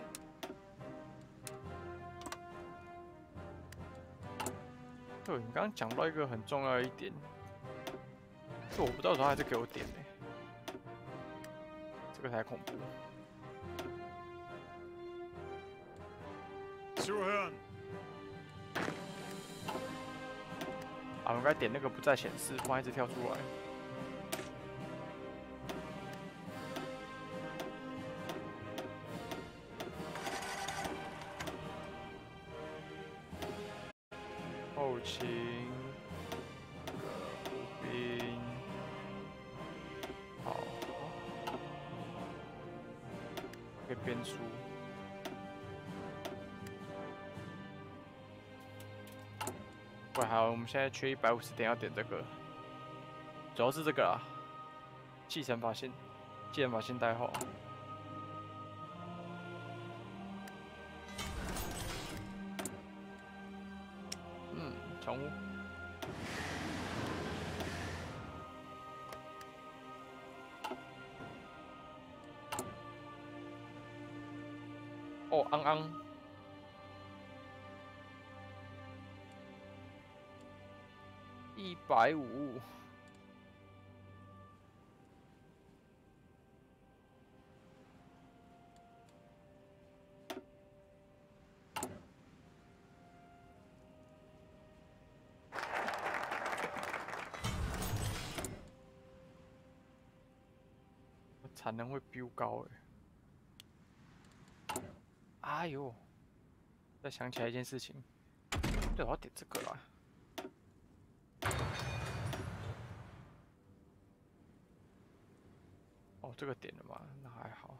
对，你刚刚讲到一个很重要的一点，是我不知道他还是给我点呢、欸，这个才恐怖。 Zuhören. 啊，我应该点那个不再显示，不然一直跳出来。后勤、步兵，好，可以编书。 喂，好，我们现在缺一百五十点，要点这个，主要是这个啊，继承法先，继承法先代号。嗯，宠物。哦，昂昂。 一百五，产能会飙高哎！哎呦，再想起来一件事情，对，我要点这个啦。 哦，这个点了嘛，那还好。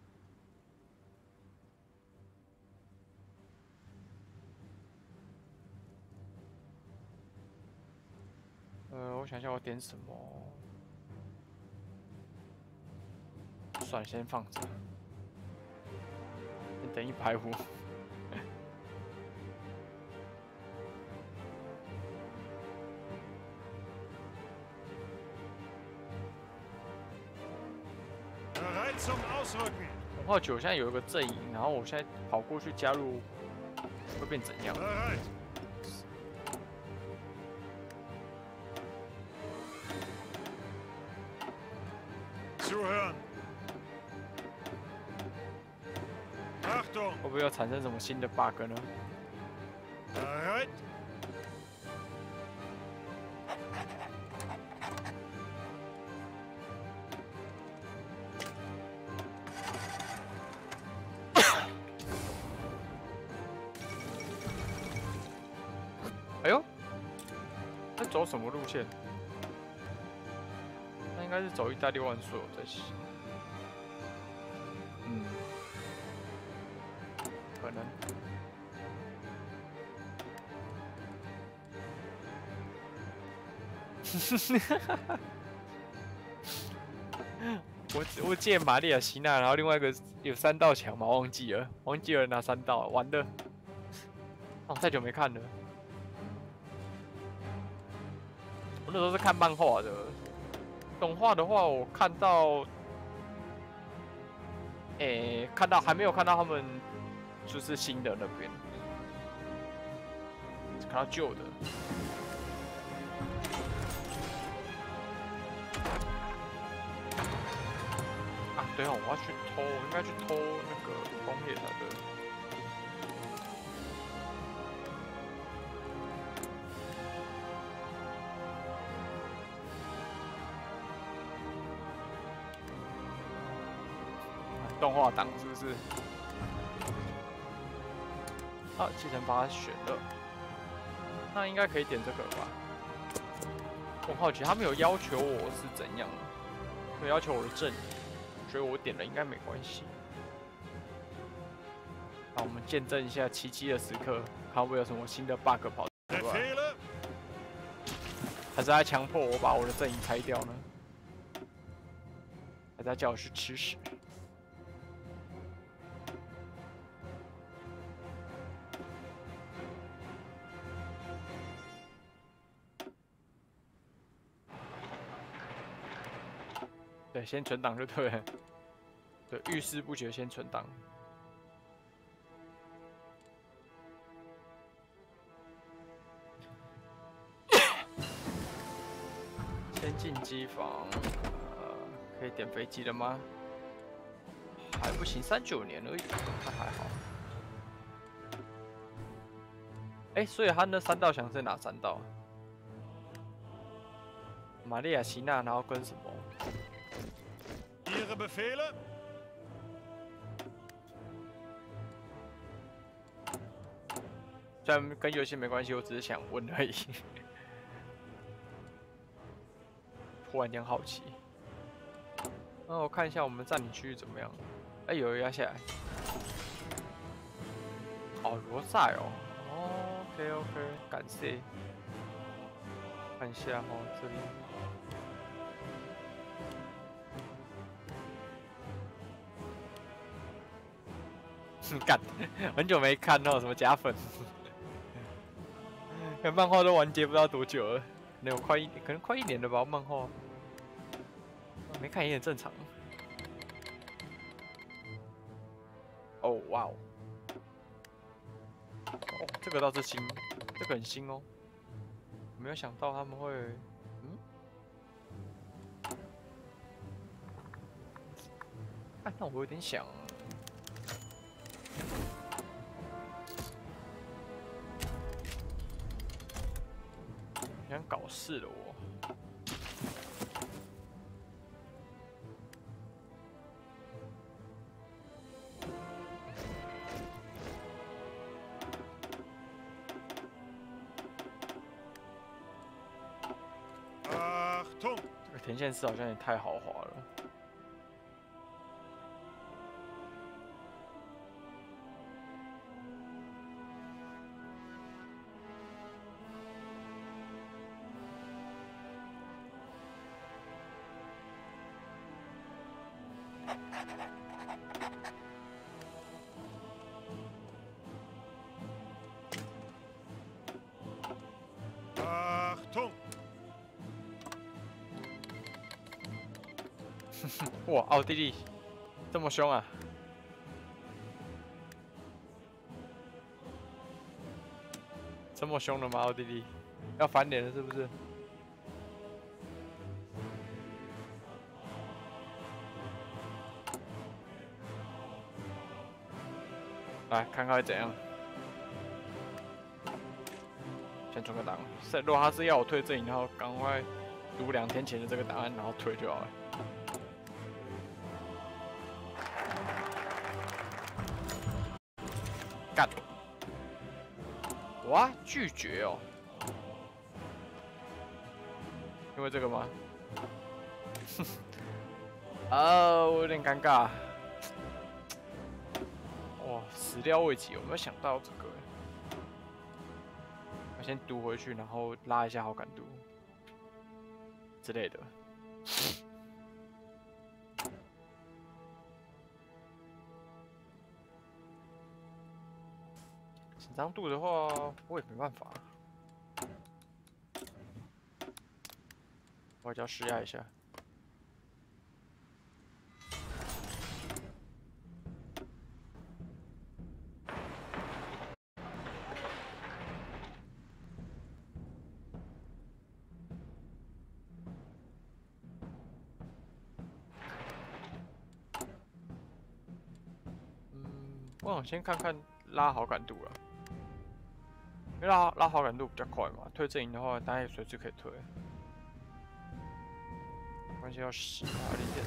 呃，我想一下，我点什么？算了，先放着，先等一百五。文化九现在有一个阵营，然后我现在跑过去加入，会变怎样？ Zuhören. Achtung. 会不会要产生什么新的 bug 呢？ Bereit. 哎呦，在走什么路线？那应该是走意大利万岁，我在想。嗯，可能。我我记得玛利亚希娜，然后另外一个有三道墙嘛，忘记了，忘记了哪三道，完了。哦，太久没看了。 我那时候是看漫画的，动画的话，我看到，诶、欸，看到还没有看到他们就是新的那边，只看到旧的。啊，对哦，我要去偷，我应该去偷那个工业才对。 动画档是不是？啊，继承把它选了，那应该可以点这个吧？我好奇他们有要求我是怎样，有要求我的阵营，所以我点了应该没关系。那我们见证一下奇迹的时刻，看会不会有什么新的 bug 跑出来，还是他强迫我把我的阵营拆掉呢？还是他叫我去吃屎？ 对，先存档就对了。对，遇事不决，先存档。先进机房，呃，可以点飞机了吗？还不行，三九年而已，那还好。哎、欸，所以他那三道墙是哪三道？玛利亚希娜，然后跟什么？ Ihre Befehle? 虽然跟游戏没关系，我只是想问而已。突然间好奇。那我看一下我们占领区域怎么样？哎、欸，有人压下来。哦，罗塞哦。哦 ，OK OK， 感谢。看一下哦，这里。 干，很久没看到什么假粉，看漫画都完结不知道多久了，能有快一可能快一年了吧？漫画没看也很正常。哦哇哦，哦这个倒是新，这个很新哦，没有想到他们会，嗯，哎，那我有点想。 想搞事了我。 Achtung！ 这个田线师好像也太豪华了。 Achtung！ 哇，奥地利这么凶啊！这么凶的吗？奥地利要翻脸了是不是？来看看会怎样。先存个档，是如果他是要我退阵营，然后赶快读两天前的这个档案，然后退就好了。 干！哇，拒绝哦！因为这个吗？啊，我有点尴尬。哇，始料未及，我没有想到这个。我先读回去，然后拉一下好感度之类的。紧张度的话，我也没办法。 外交施压一下。嗯，我想先看看拉好感度了，因为拉拉好感度比较快嘛。退阵营的话，大概随时可以退。 关系要十啊，零点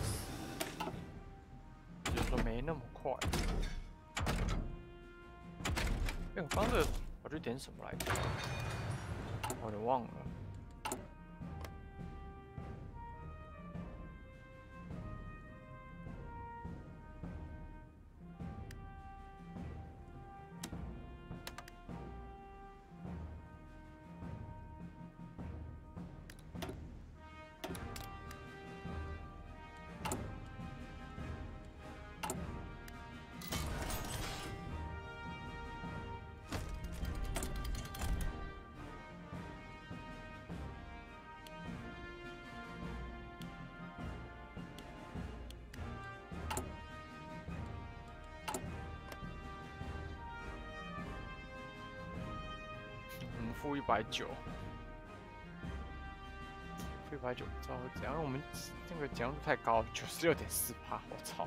四，就是说没那么快。哎、欸，我刚这个我去点什么来着？我有点忘了。负一百九，负一百九，不知道会怎样。我们这个奖度太高，九十六点四趴，我操！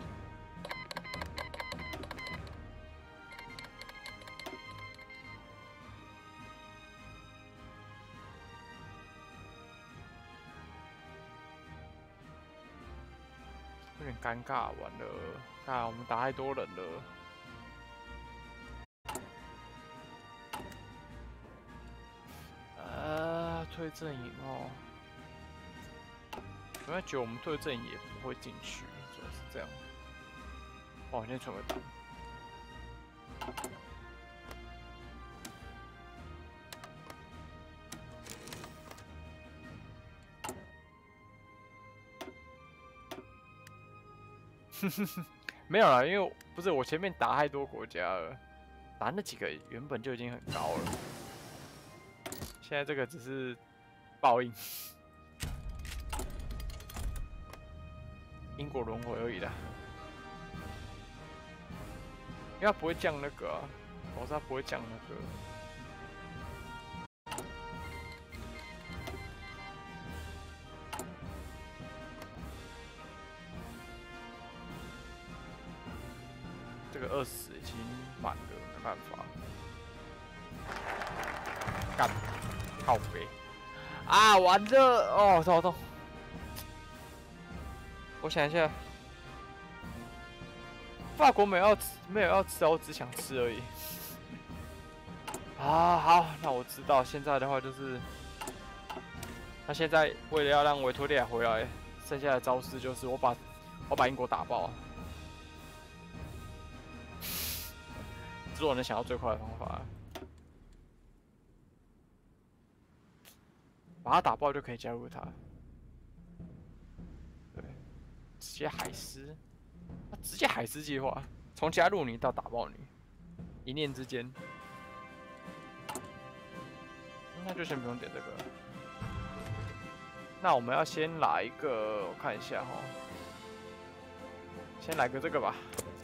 有点尴尬，完了，看我们打太多人了。 退阵营哦，原来觉得我们退阵营也不会进去，主要是这样。哦，我先存个单。哼哼哼，没有啦，因为不是我前面打太多国家了，打那几个原本就已经很高了。 现在这个只是报应，因果轮回而已啦。因为它不会降那个、啊，我说它不会降那个。这个二十已经满了，没办法。干。 靠北啊！完了哦，痛痛！我想一下，法国没有要吃，没有要吃，我只想吃而已。啊，好，那我知道。现在的话就是，他现在为了要让维多利亚回来，剩下的招式就是我把我把英国打爆，这是我能想到最快的方法。 把他打爆就可以加入他，对，直接海狮，直接海狮计划，从加入你到打爆你，一念之间。那就先不用点这个。那我们要先来一个，我看一下哈，先来个这个吧。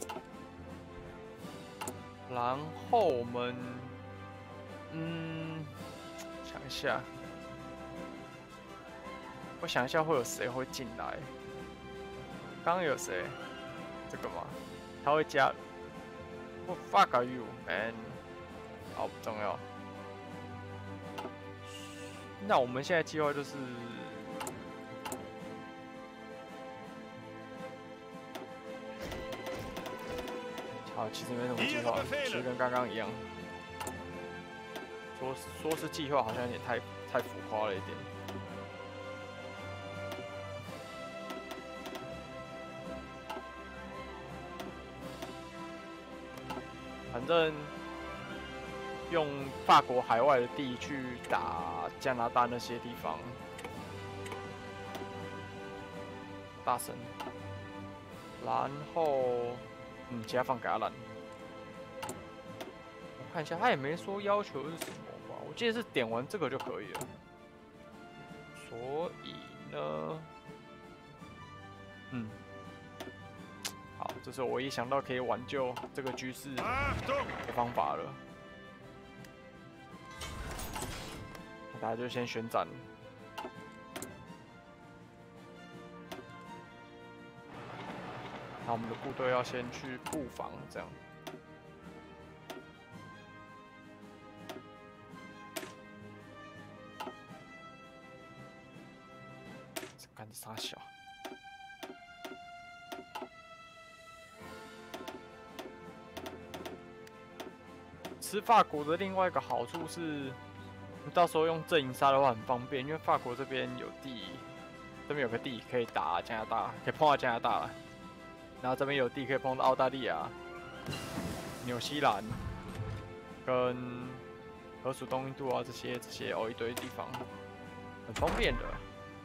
然后我们，嗯，想一下。 我想一下会有谁会进来？刚刚有谁？这个吗？他会加。What fuck are you, man？ 好，不重要。那我们现在计划就是，好，其实没什么计划，其实跟刚刚一样。说说是计划，好像有点太太浮夸了一点。 反正用法国海外的地去打加拿大那些地方，大神，然后嗯，其他放给他烂。我看一下，他也没说要求是什么吧？我记得是点完这个就可以了。所以呢？嗯，好，这是我唯一想到可以挽救这个局势的方法了。那大家就先旋转。那我们的部队要先去布防，这样。这干啥小？吃法国的另外一个好处是，你到时候用阵营杀的话很方便，因为法国这边有地，这边有个地可以打加拿大，可以碰到加拿大了。然后这边有地可以碰到澳大利亚、纽西兰跟荷属东印度啊这些这些哦一堆地方，很方便的。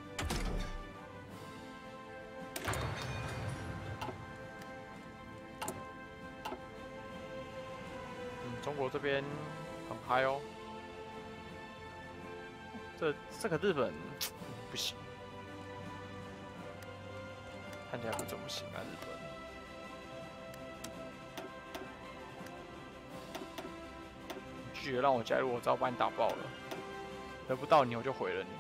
嗯，中国这边很嗨哦。这这个日本不行，看起来不怎么行啊，日本。拒绝让我加入，我早把你打爆了。得不到你，我就毁了你。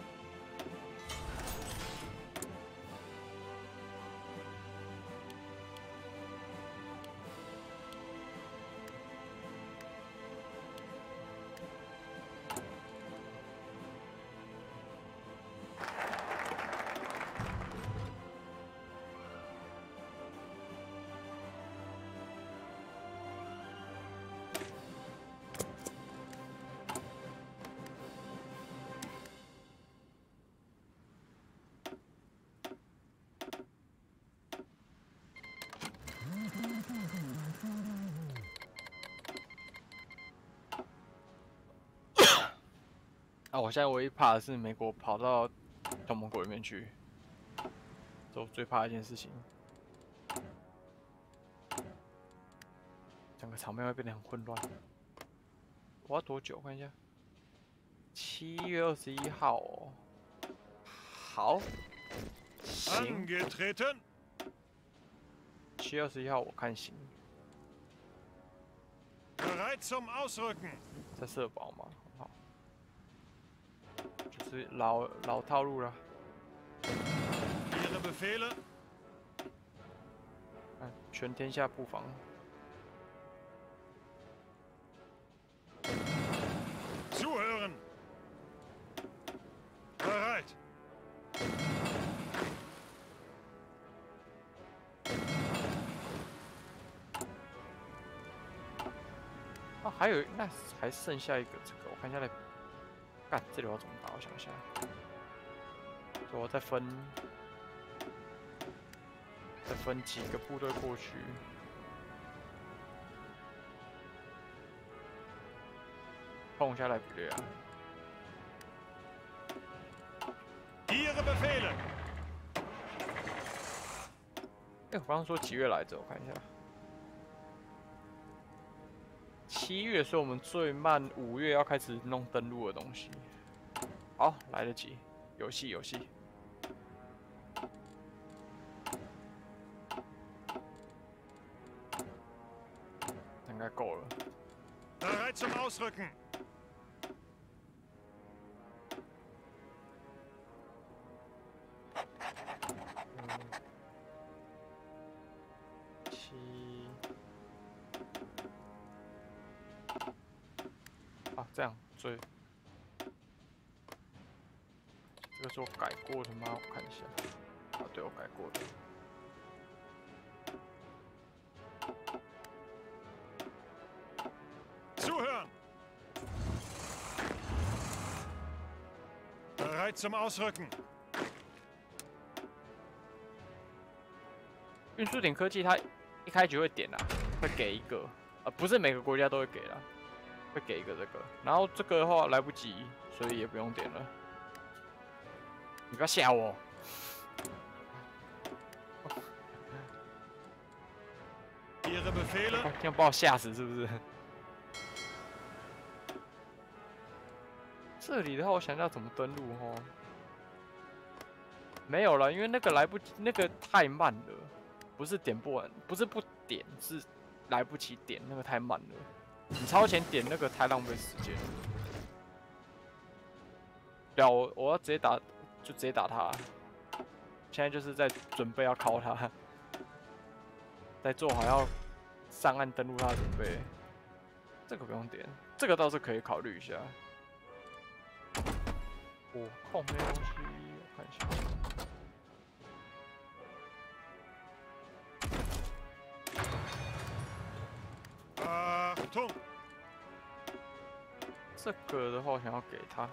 啊！我现在唯一怕的是美国跑到同盟国里面去，这我最怕的一件事情。整个场面会变得很混乱。我要多久？看一下，七月二十一号哦。好，行。七月二十一号我看行。 Bereit zum Ausrücken。 在社保吗？好。就是老老套路了。 Ihre Befehle。 看全天下布防。 Zuhören。Bereit。 啊，还有那还剩下一个这个，我看一下来。干，这里要怎么打？我想一下，所以我再分，再分几个部队过去。碰一下来比略啊。 Ihre Befehle。 哎，我刚刚说几月来着？我看一下。七月，所以我们最慢五月要开始弄登录的东西。好，来得及，游戏游戏。应该够了。 Bereit zum Ausrücken。 啊，这样最，这个是我改过的吗？我看一下。啊，对，我改过的。 Zuhören。Bereit zum Ausrücken。 运输点科技它一开局会点啊，会给一个，呃，不是每个国家都会给啦。会给一个这个，然后这个的话来不及，所以也不用点了。你不要吓我！这样把我吓死是不是？这里的话，我想要怎么登录哦？ 没有了，因为那个来不及，那个太慢了，不是点不完，不是不点，是来不及点，那个太慢了。你超前点那个太浪费时间了。对啊，我我要直接打，就直接打他。现在就是在准备要敲他，在做好要上岸登陆他的准备。这个不用点，这个倒是可以考虑一下。我控那东西，我看一下。 Achtung! 这个的话，我想要给他。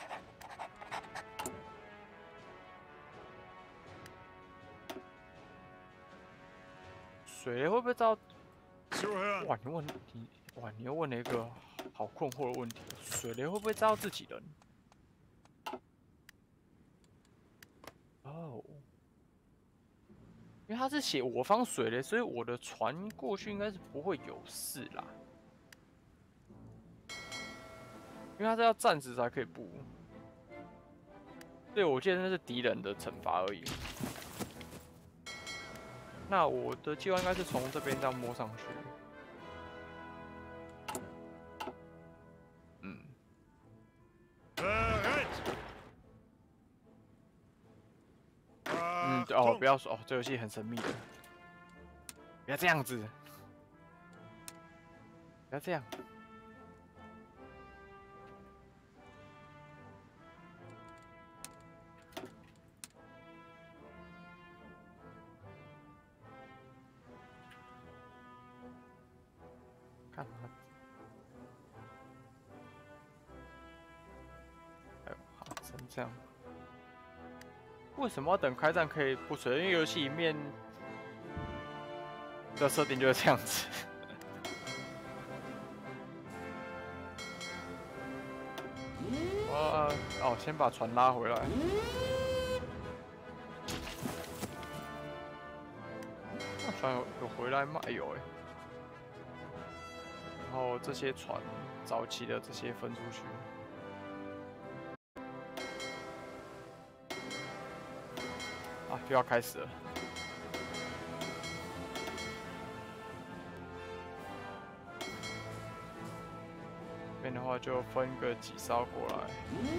水雷会不会知道？ Zuhören! 哇，你问你，哇，你又问了一个好困惑的问题。水雷会不会知道自己人？哦，因为他是写我方水雷，所以我的船过去应该是不会有事啦。 因为他是要暂时才可以布，对，我记得那是敌人的惩罚而已。那我的计划应该是从这边这样摸上去。嗯。嗯，哦，不要说哦，这游戏很神秘的，不要这样子，不要这样。 干嘛？哎呦，好，成这样。为什么要等开战可以不水？因为游戏里面的设定就是这样子。我哦，先把船拉回来。那船有有回来吗？哎呦哎。 然后这些船，早期的这些分出去。啊，又要开始了。这边的话就分个几艘过来。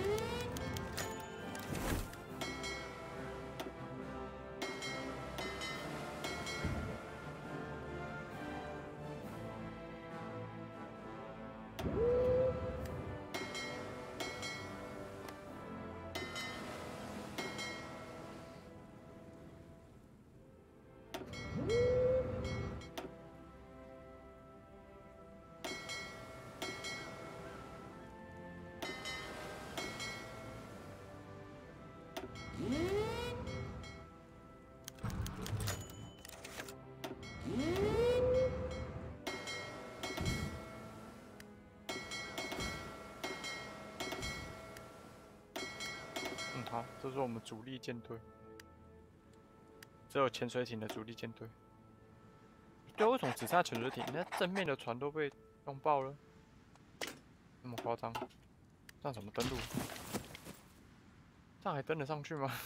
嗯，好，这是我们主力舰队，只有潜水艇的主力舰队。对，为什么只剩下潜水艇？那正面的船都被弄爆了，那么夸张？这样怎么登陆？这样还登得上去吗？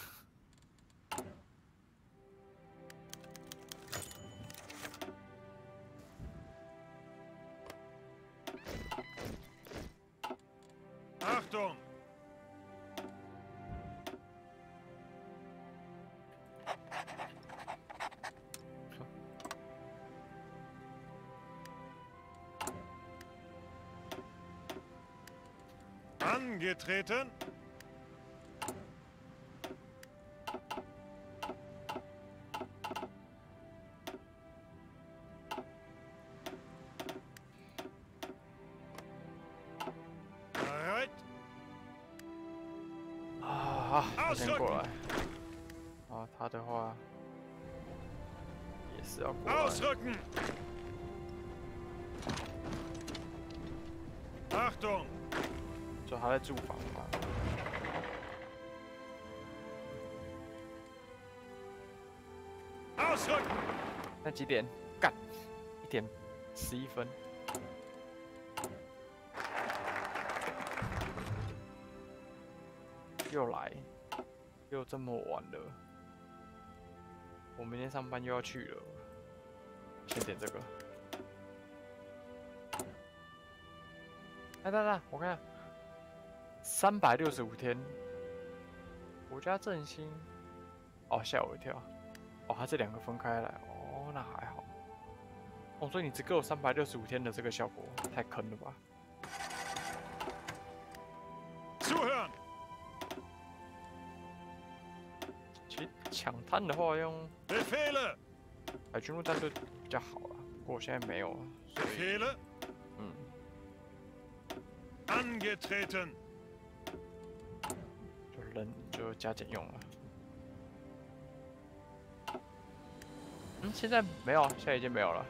Achtung! ，Angetreten. Bereit. 啊，先过来。啊，他的话也是要过来。 Ausrücken! Achtung! 就还在驻防嘛。 Ausrücken! 那几点？干，一点十一分。又来， 又这么晚了，我明天上班又要去了。先点这个。来来来，我看三百六十五天，国家振兴。哦，吓我一跳。哦，它这两个分开来。哦，那还好。哦，所以你只给我三百六十五天的这个效果，太坑了吧？ Zuhören! 其实抢滩的话，用 Befehle! 海军陆战队比较好啦。不过我现在没有啊，所以 Befehle! 嗯， Angetreten! 就人就加减用了。嗯，现在没有，现在已经没有了。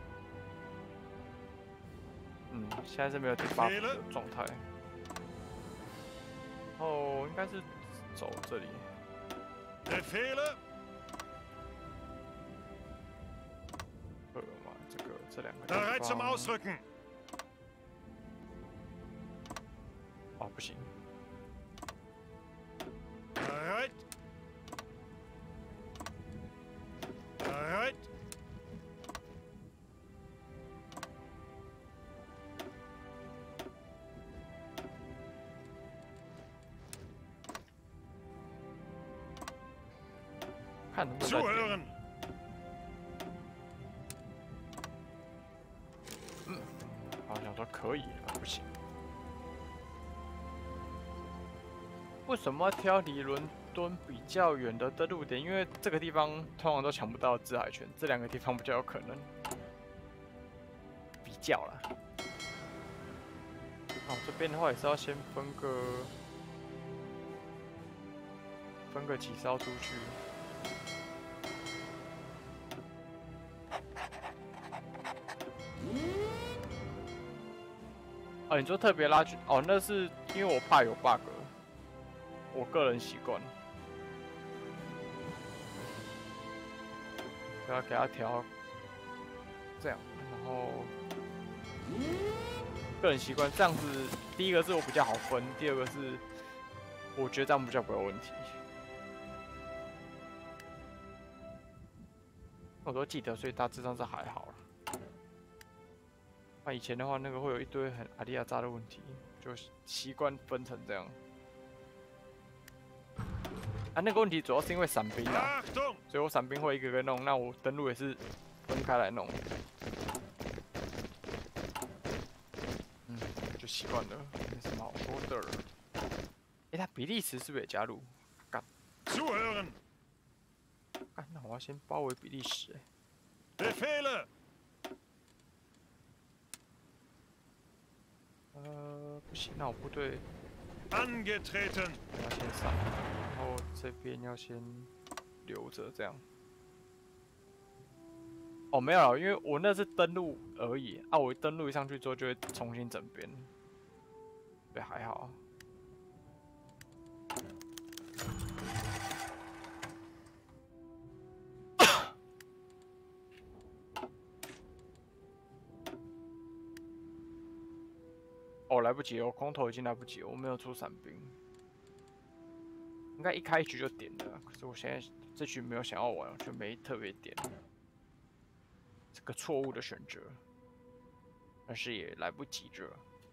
嗯，现在是没有第八的状态。哦，应该是走这里。 Befehle! 二嘛，这个这两个地 Bereit zum 方。 Ausrücken! 哦，不行。 Bereit! Bereit! 看能不能再点。 Zuhören! 嗯，好像说可以，不行。为什么要挑离伦敦比较远的登陆点？因为这个地方通常都抢不到制海权，这两个地方比较有可能。比较啦。好，这边的话也是要先分个分个几艘出去。 哦，你说特别拉锯哦，那是因为我怕有 bug， 我个人习惯，就要给它调这样，然后个人习惯这样子。第一个是我比较好分，第二个是我觉得这样比较不会有问题。我都记得，所以大致上是还好了。 那以前的话，那个会有一堆很阿里亚扎的问题，就习惯分成这样。啊，那个问题主要是因为伞兵啊， Achtung! 所以我伞兵会一个个弄，那我登陆也是分开来弄。嗯，就习惯了，没什么好说的。哎、欸，他比利时是不是也加入？干， Zuhören! 干，那我要先包围比利时、欸。 Befehle! 呃，不行，那我部队 Angetreten! 要先上，然后这边要先留着这样。哦，没有了，因为我那是登录而已啊，我登录一上去之后就会重新整编，对，还好。哦，来不及了，我空投已经来不及了，我没有出伞兵，应该一开局就点了，可是我现在这局没有想要玩，就没特别点，这个错误的选择，但是也来不及着。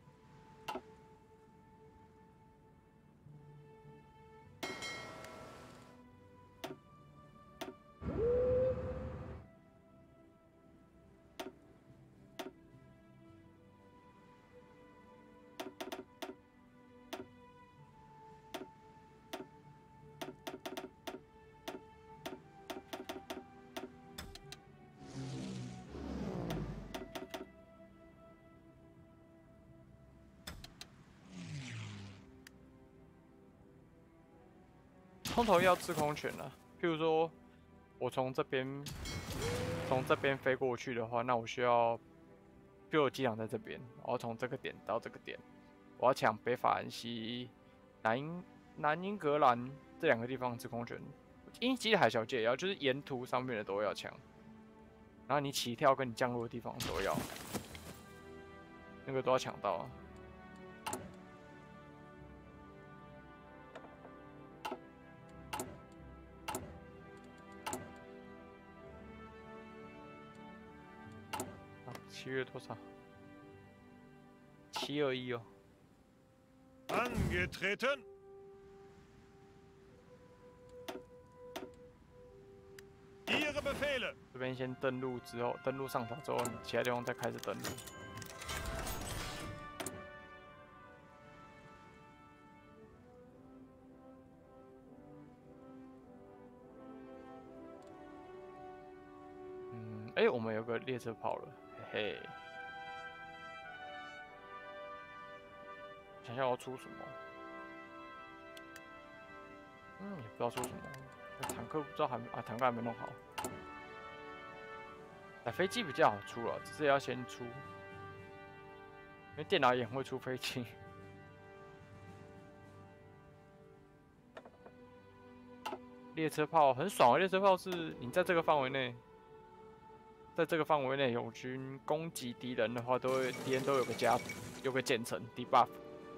空投要制空权了，譬如说，我从这边从这边飞过去的话，那我需要，譬如我机场在这边，我要从这个点到这个点，我要抢北法兰西、南英南英格兰这两个地方制空权，英吉利海峡界也要，就是沿途上面的都要抢，然后你起跳跟你降落的地方都要，那个都要抢到啊。 七月多少？七二一哦。 Angetreten. 这边先登录之后，登录上岛之后，你其他地方再开始登录。嗯，哎、欸，我们有个列车跑了，嘿嘿。想想要出什么？嗯，也不知道出什么。 坦克不知道还啊，坦克还没弄好。打飞机比较好出了，只是要先出，因为电脑也很会出飞机。列车炮很爽啊！列车炮是你在这个范围内，在这个范围内友军攻击敌人的话，都会敌人都有个加，有个减成 debuff。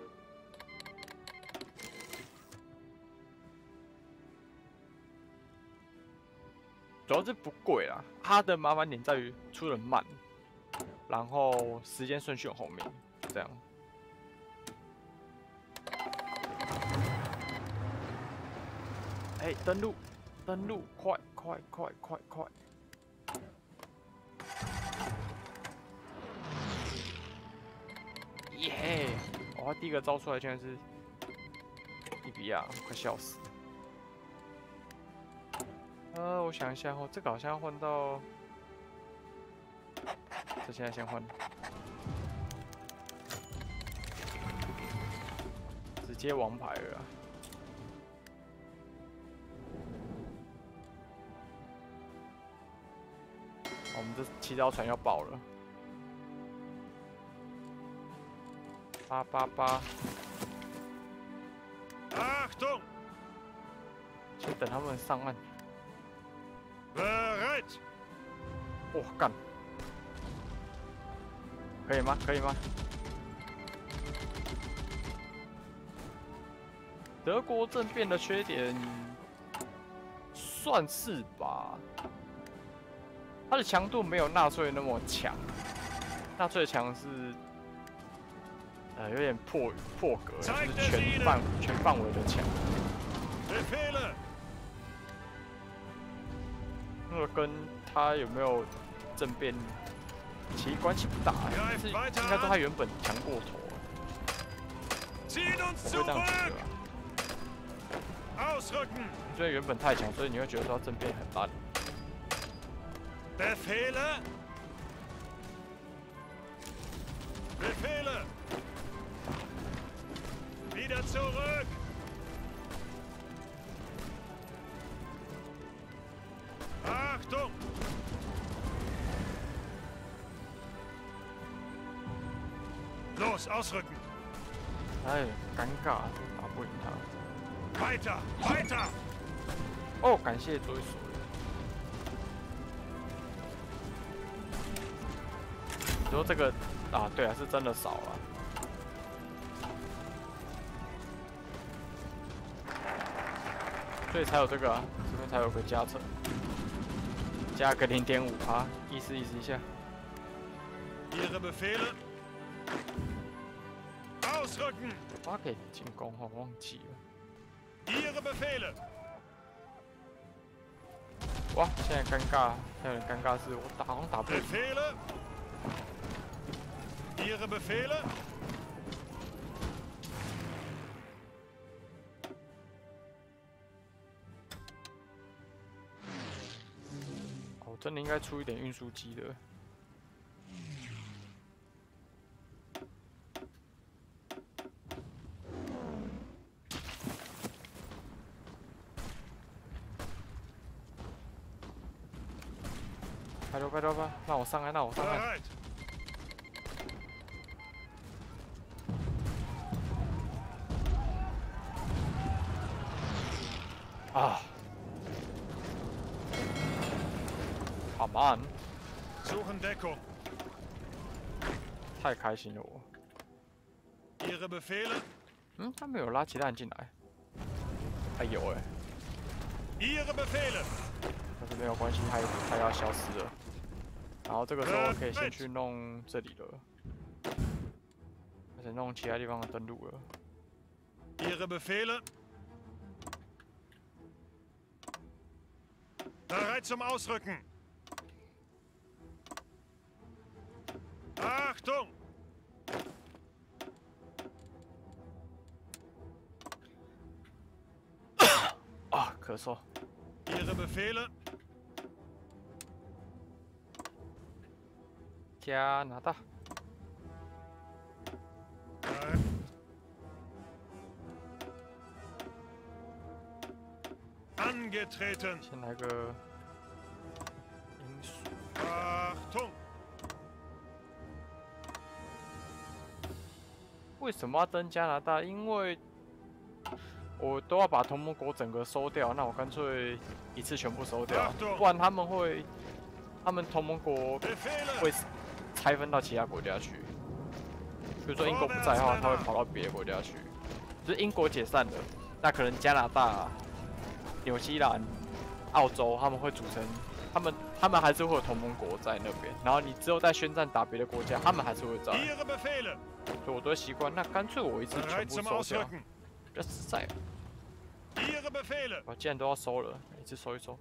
主要是不贵啦，它的麻烦点在于出人慢，然后时间顺序很后面，就这样。哎、欸，登录，登录，快快快快快！耶！哇，第一个招出来竟然是伊比亚，快笑死！ 呃，我想一下哦，这个好像要换到，这现在先换，直接王牌了。我们这七艘船要爆了，八八八。 Achtung！ 先等他们上岸。 Bereit！ 哇，干！可以吗？可以吗？德国政变的缺点算是吧，它的强度没有纳粹那么强，纳粹强是呃有点破破格，就是全范全范围的强。 那个跟他有没有政变其实关系不大，是应该说他原本强过头，我会这样觉得。因为原本太强，所以你会觉得说他政变很烂。 Befehle! Befehle! Wieder zurück! Achtung! Los, ausrücken! 哎，尴尬，打不赢他。 Weiter, weiter! 哦，感谢追索。你说这个啊，对啊，是真的少了。所以才有这个啊，这边才有个加成。 加个零点五趴，意思意思一下。 Ihre Befehle. Ausrücken. 我给进攻，我忘记了。 Ihre Befehle. 哇，现在尴尬，有点尴尬是我打好像打不赢。 Befehle. Ihre Befehle. 真的应该出一点运输机的。拜托拜托吧，让我上来，让我上来。啊！ Come on！ Suchen Deckung. 太开心了我。 Ihre Befehle. 嗯，他没有拉其他人进来。哎有哎。 Ihre Befehle. 但是没有关系，他他要消失了。 然后这个时候可以先去弄这里了，而且弄其他地方的登陆了。 Ihre Befehle. Bereit zum Ausrücken. Achtung! 啊，咳嗽。 Ihre Befehle. 加拿大。 Angetreten. 先来个因素。 Achtung! 为什么要登加拿大？因为我都要把同盟国整个收掉，那我干脆一次全部收掉，不然他们会，他们同盟国会拆分到其他国家去。比如说英国不在的话，他会跑到别的国家去。就是英国解散了，那可能加拿大、纽西兰、澳洲他们会组成，他们他们还是会有同盟国在那边。然后你之后再宣战打别的国家，他们还是会在。所以我都会习惯，那干脆我一次全部收掉，比较实在。 我既然都要收了，一次收一收。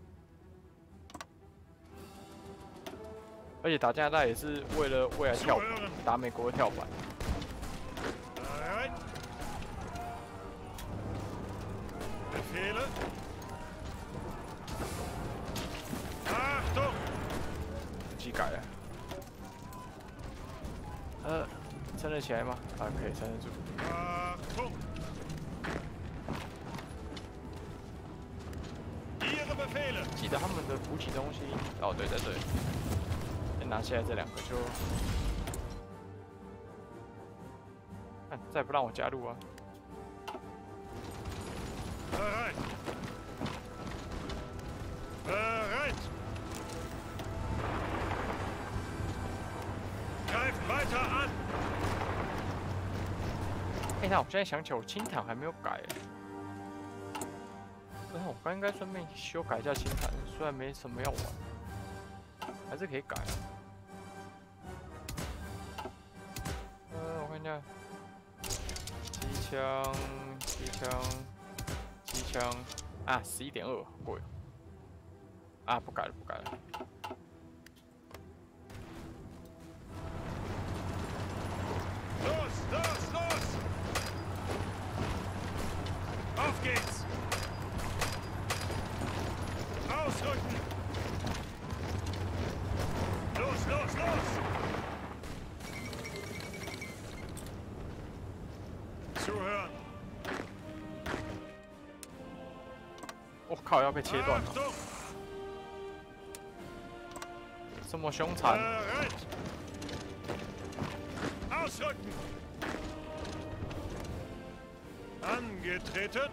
而且打加拿大也是为了未来跳板，打美国的跳板。机改了。呃，撑得起来吗？啊，可以撑得住。 记得他们的补给东西，哦，对对对，先拿下来这两个就，看再不让我加入啊！ Bereit. Bereit. Greift weiter an. 哎，那我现在想起来，我清坦还没有改。 那我刚应该顺便修改一下清坦，虽然没什么要玩，还是可以改啊。呃，我看一下，机枪、机枪、机枪啊，十一点二，贵。啊，不改了，不改了。 Los, los, los! Auf geht's! Ausrücken! Los, los, los! Zuhören! 我靠，要被切断了！ Achtung! 这么凶残！ Bereit! Ausrücken! Angetreten!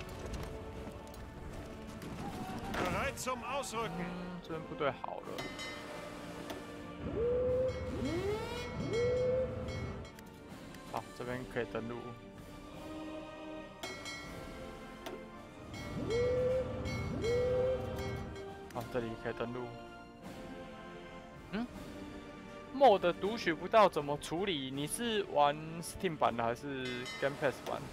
Bereit zum Ausrücken. 嗯，这边部队好了。好，这边可以登陆。好，这里可以登陆。嗯 ，mod 读取不到怎么处理？你是玩 Steam 版的还是 Game Pass 版？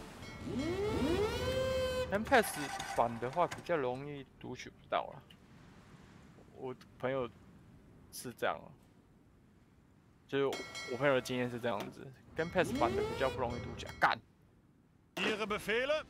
Game Pass 版的话比较容易读取不到了，我朋友是这样，就是我朋友的经验是这样子 ，Game Pass 版的比较不容易读取。干！ Ihre Befehle?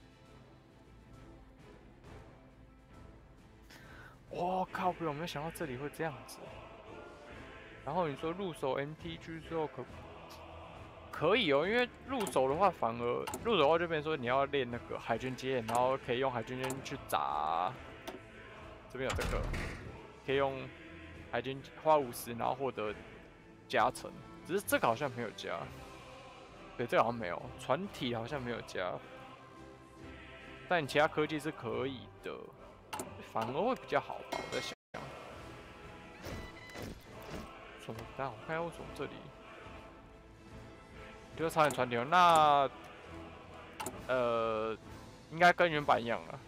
我靠！不，我没有想到这里会这样子。然后你说入手 M T G 之后可可以哦，因为入手的话反而入手的话就变成说你要练那个海军经验，然后可以用海军经验去砸。这边有这个，可以用海军花五十，然后获得加成。只是这个好像没有加，对，这个好像没有，船体好像没有加，但你其他科技是可以的，反而会比较好吧？我在想。什么？等下我看一下为什么这里。 就是超人传流，那呃，应该跟原版一样了。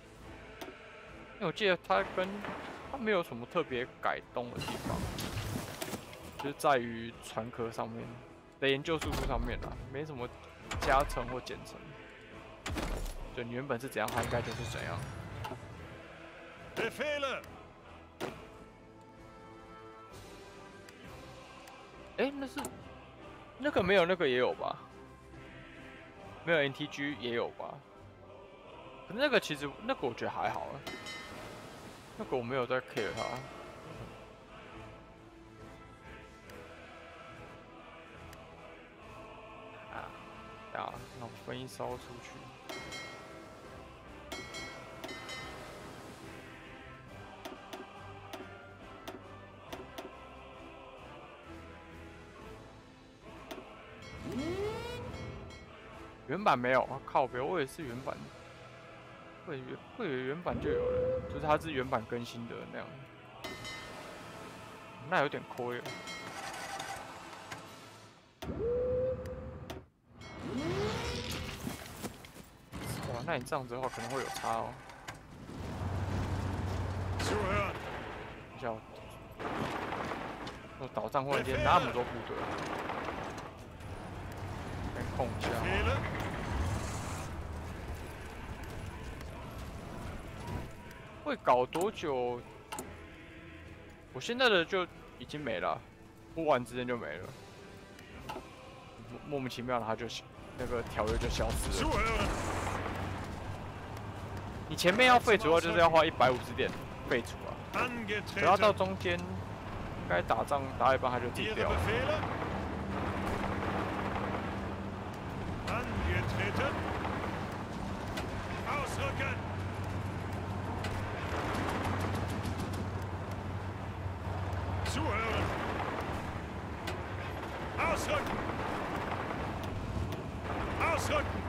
因为我记得它跟它没有什么特别改动的地方。 就是在于船壳上面的研究速度上面啦，没什么加成或减成。就你原本是怎样，它应该就是怎样。 Befehle! 哎、欸，那是那个没有，那个也有吧？没有 N T G 也有吧？可是那个其实那个我觉得还好啊，那个我没有在 care 它。啊，啊，那我分一艘出去。 原版没有，啊、靠北，我也是原版，会原会有原版就有了，就是它是原版更新的那样，那有点亏了。哇，那你这样子的话可能会有差哦。 Zuhören! 等一下，我岛上忽然间那么多部队，先控一下。 Befehle! 会搞多久？我现在的就已经没了，播完之间就没了，莫莫名其妙的它就那个条约就消失了。 Zuhören! 你前面要废除的话，就是要花一百五十点废除啊，只要到 Angetreten! 中间应该打仗打一半它就自己 Ihre 掉了。 Befehle? Angetreten! Ausrücken! Zuhören! Ausrücken! Ausrücken!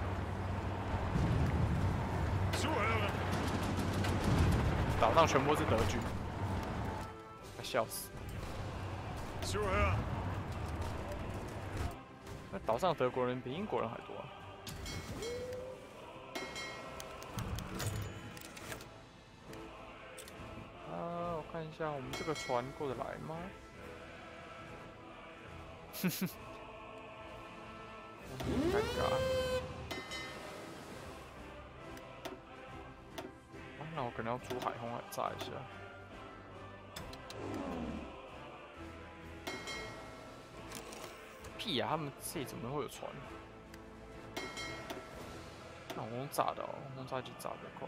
Zuhören! 岛上全部是德军，快笑死！ Zuhören! 那岛上德国人比英国人还多啊！啊，我看一下我们这个船过得来吗？哼哼，尴尬。啊，那我可能要出海轰来炸一下。 屁呀、啊！他们这里怎么会有船？那我用炸的哦，用炸机炸比较快。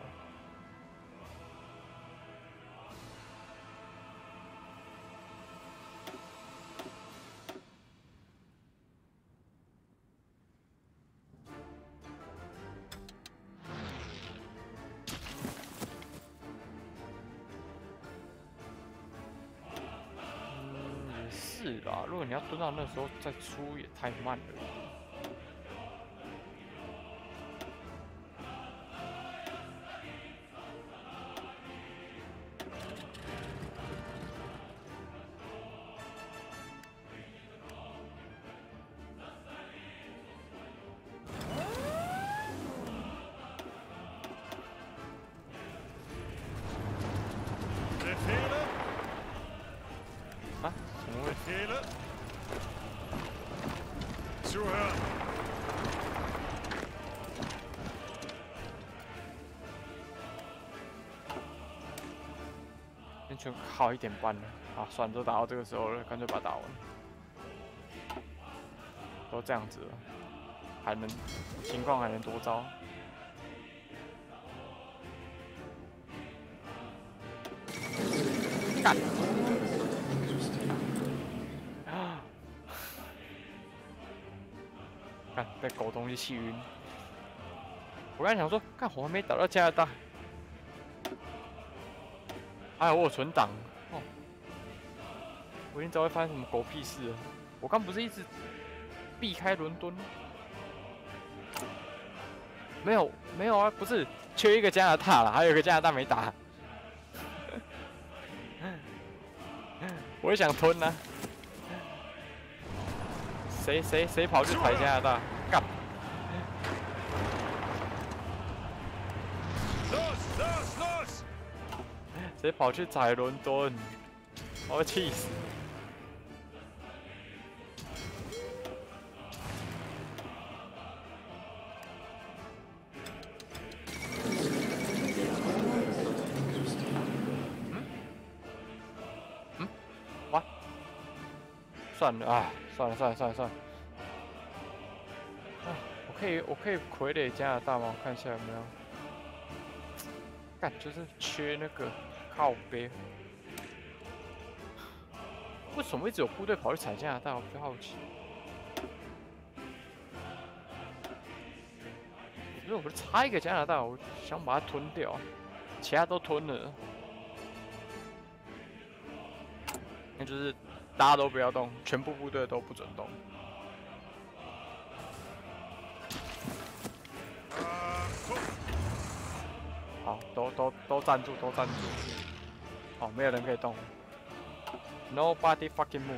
嗯，也是啦。如果你要蹲到那时候再出，也太慢了。 Befehle? 啊？怎么会？ Befehle? Zuhören! 完全好一点半了啊！算了，都打到这个时候了，干脆把它打完。都这样子了，还能情况还能多糟？干！啊！干被狗东西气晕。我刚才想说，干我还没打到加拿大。 哎，我有存档哦，我已经知道会发生什么狗屁事了。我刚不是一直避开伦敦？没有，没有啊，不是缺一个加拿大了，还有一个加拿大没打。我也想吞呢、啊。谁谁谁跑去排加拿大？干！ Los, los, los! 谁跑去踩伦敦？我要气死！ 算了啊，算了算了算了算了。啊，我可以我可以傀儡加拿大吗？我看一下有没有。干，就是缺那个靠背。为什么一直有部队跑去踩加拿大？我比较好奇。因为我不是差一个加拿大，我想把它吞掉，其他都吞了。那就是大家都不要动，全部部队都不准动。好，都都都站住，都站住。好，没有人可以动。Nobody fucking move。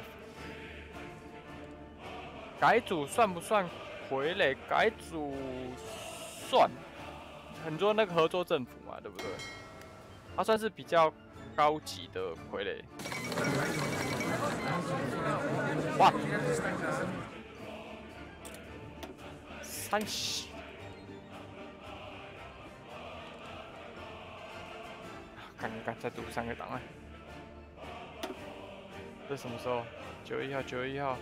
改组算不算傀儡？改组算。很多那个合作政府嘛，对不对？它算是比较高级的傀儡。哇！三十。看看看，再读三个档案。这什么时候？九月一号，九月一号。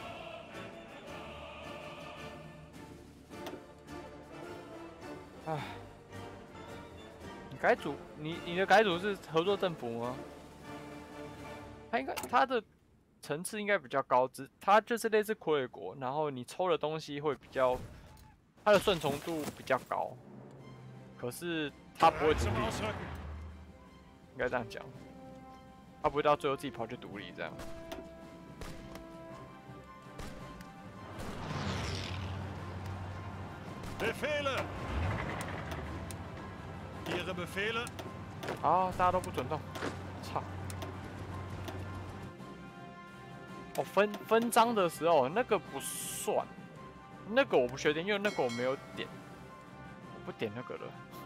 唉，你改组，你你的改组是合作政府吗？他应该他的层次应该比较高，只他就是类似傀儡国，然后你抽的东西会比较，它的顺从度比较高，可是他不会独立，应该这样讲，他不会到最后自己跑去独立这样。 Befehle! Ihre Befehle? 好，大家都不准动。操！哦，分分章的时候那个不算，那个我不确定，因为那个我没有点，我不点那个了。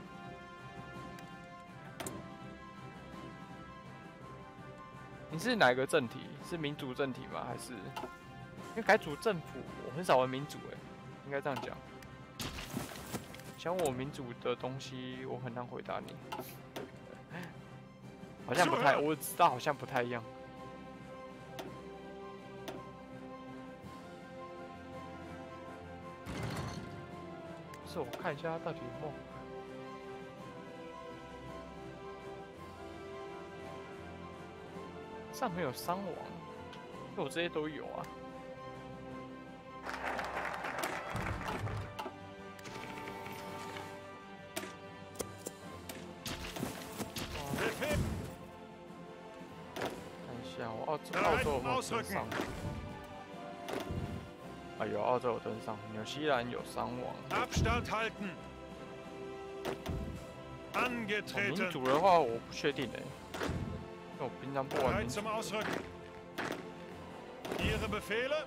你是哪个政体？是民主政体吗？还是？因为改组政府，我很少玩民主哎，应该这样讲。想我民主的东西，我很难回答你。好像不太，我知道好像不太一样。是我看一下它到底有没有。上面有伤亡，因为我这些都有啊。澳洲澳洲有没有登上？啊有，澳洲有登上，纽西兰有伤亡。 Abstand halten. 哦、民主的话我不确定哎、欸，因为我平常不玩民主。 Ihre Befehle?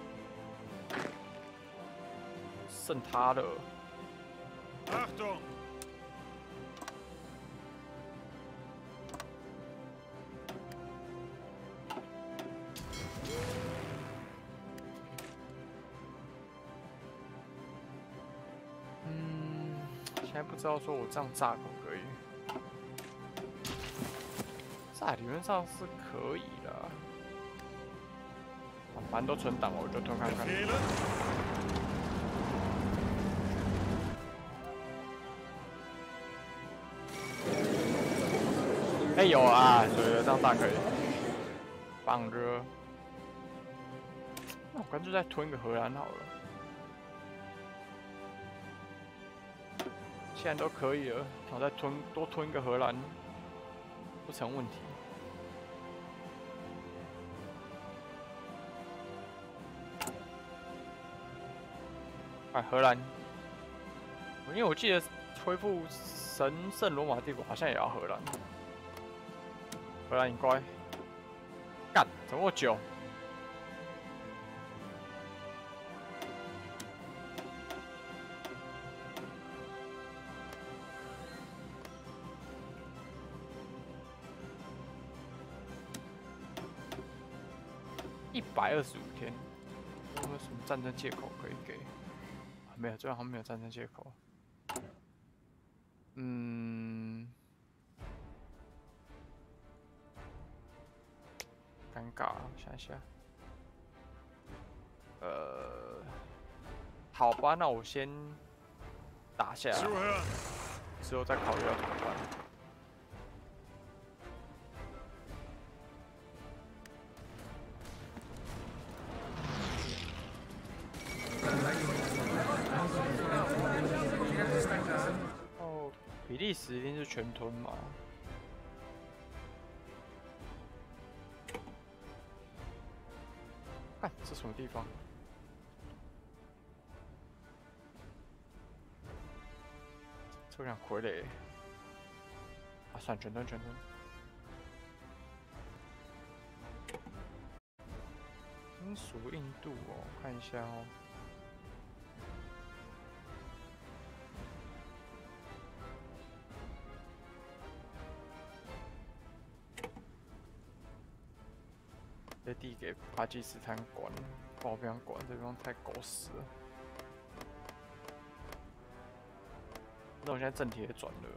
剩他了。 Achtung! 现在不知道说我这样炸可不可以？炸理论上是可以的、啊，反正都存档了，我就偷看看。哎、欸、有啊，对对，这样炸可以。放着，那我干脆再吞一个荷兰好了。既然都可以了，我再吞多吞一个荷兰，不成问题。哎，荷兰，因为我记得恢复神圣罗马帝国好像也要荷兰。荷兰，你乖。干，怎么那么久？一百二十五天，有没有什么战争借口可以给？啊、没有，这好像没有战争借口。嗯，尴尬，我想一下。 呃，好吧，那我先打下来， Zuhören. 之后再考虑要怎么办。哦，比利时一定是全吞嘛？看这什么地方？这样傀儡。啊，算全吞全吞。金属硬度哦，看一下哦。这地给巴基斯坦管，我不想管，这地方太狗屎了。那我现在正题也转了。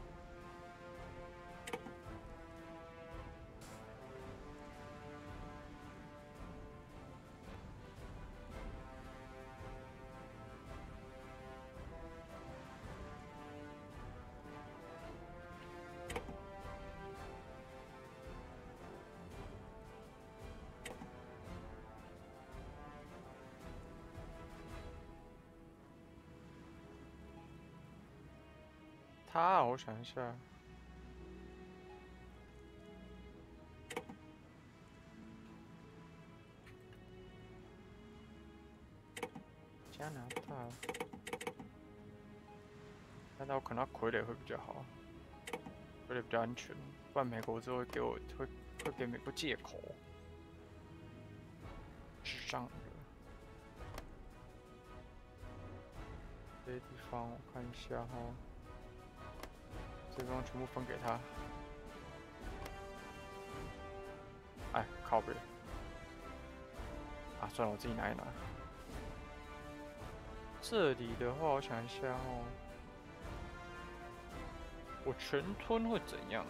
他，我想一下。加拿大，加拿大我可能要傀儡会比较好，傀儡比较安全，不然美国之后会给我会会给美国借口，智障的。这些地方我看一下哈。这地方全部分给他。哎，靠北。啊，算了，我自己拿一拿。这里的话，我想一下哦，我全吞会怎样？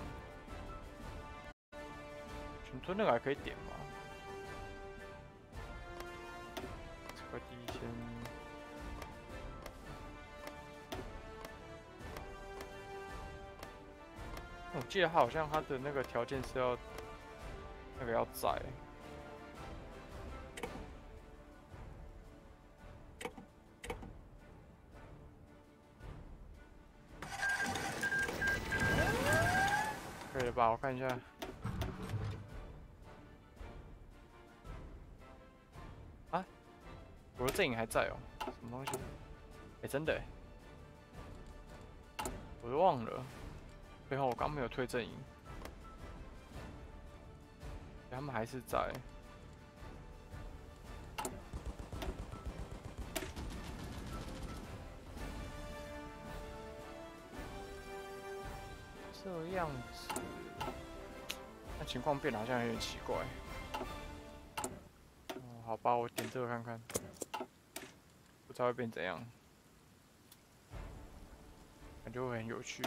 全吞那个还可以点吗？这个第一先。我记得好像他的那个条件是要那个要载。可以了吧？我看一下。啊，我的阵营还在哦，什么东西？哎、欸，真的，我都忘了。最后我刚没有退阵营，他们还是在。这样子，那情况变得好像有点奇怪。哦，好吧，我点这个看看，不知道会变怎样，感觉会很有趣。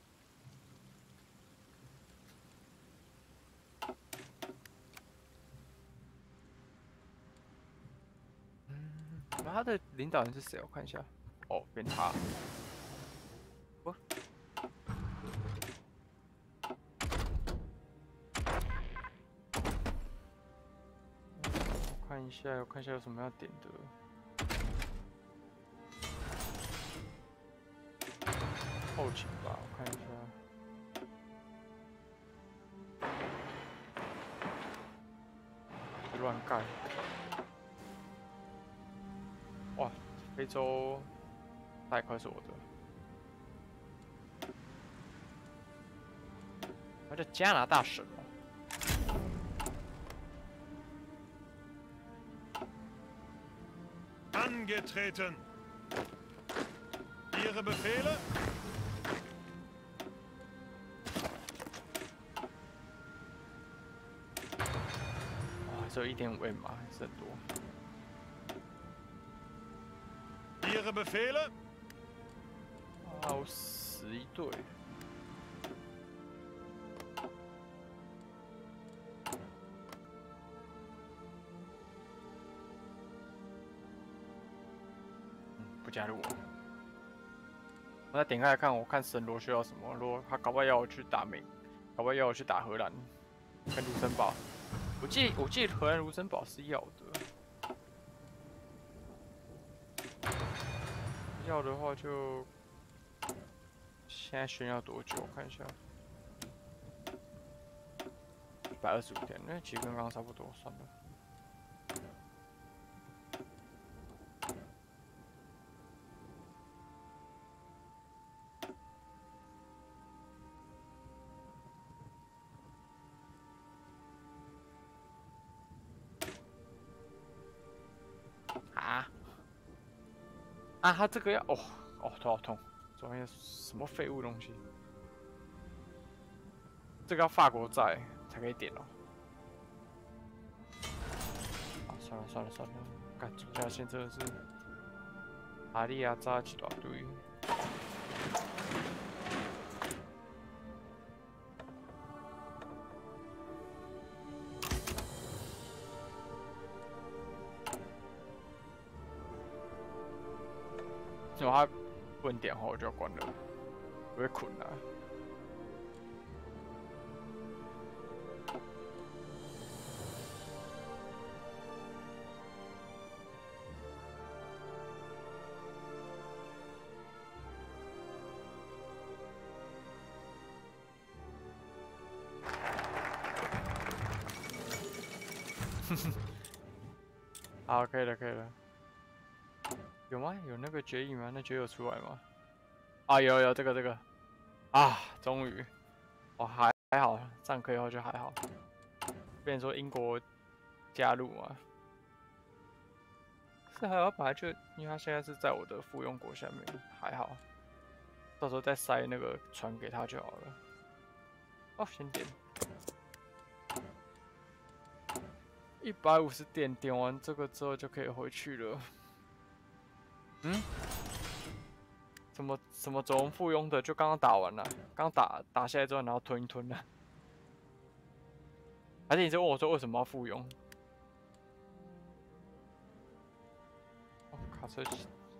嗯，那他的领导人是谁？我看一下。哦，变他。不。看一下，我看一下有什么要点的。后勤吧，我看一下。别乱盖。哇，非洲大块是我的。那这加拿大省哦。 Angetreten. Ihre Befehle? 哇，只有一点五 M 啊，还是很多。 Ihre Befehle? 哇，我死一队。 不加入我。我再点开来看，我看神罗需要什么。如果他搞不好要我去打美，搞不好要我去打荷兰跟卢森堡。我记我记得荷兰卢森堡是要的。要的话就现在选要多久？我看一下，一百二十五天，那其实跟刚刚差不多，算了。啊啊！他这个要哦哦，头好痛！昨天什么废物东西？这个要法国债才可以点哦。啊，算了算了算了，干主价线真的是阿利亚扎一大堆。如果他不能点的话，我就要关了，我会困了。好，可以了，可以了。有吗？有那个决议吗？那决议有出来吗？啊，有有这个这个，啊，终于，哦还还好，上课以后就还好。变成说英国加入嘛，是还好，本来就因为他现在是在我的附庸国下面，还好，到时候再塞那个船给他就好了。哦，先点。一百五十点点完这个之后就可以回去了。嗯？什么什么走龙附庸的就刚刚打完了，刚打打下来之后然后吞一吞了。还是你在问我说为什么要附庸？哦，卡车。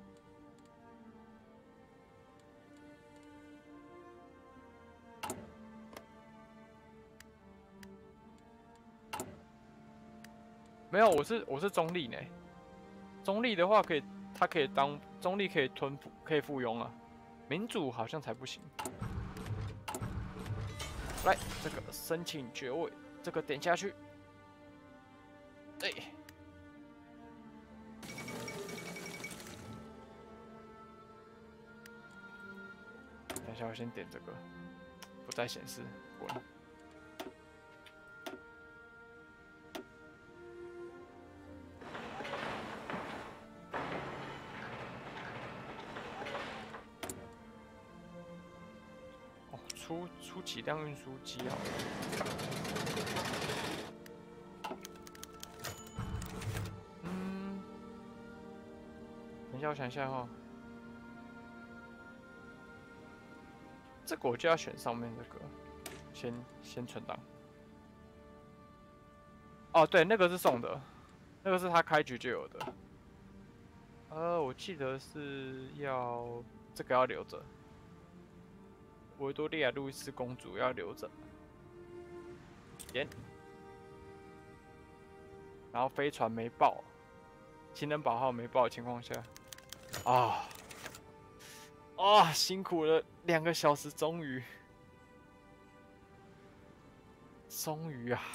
没有，我是我是中立呢。中立的话可以，它可以当中立可以吞可以附庸啊。民主好像才不行。来，这个申请爵位，这个点下去。对。等一下，我先点这个，不再显示，滚。出出几辆运输机好了。嗯，等一下，我想一下哈。这个我就要选上面这个，先先存档。哦，对，那个是送的，那个是他开局就有的。呃，我记得是要这个要留着。维多利亚路易斯公主要留着，点。然后飞船没爆，情人宝号没爆的情况下，啊，啊，辛苦了两个小时，终于，终于啊，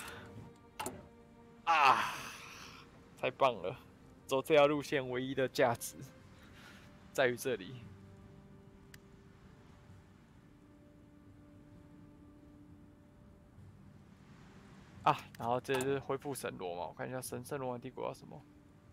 啊，太棒了！走这条路线唯一的价值在于这里。啊，然后这是恢复神罗嘛？我看一下神圣罗马帝国要什么？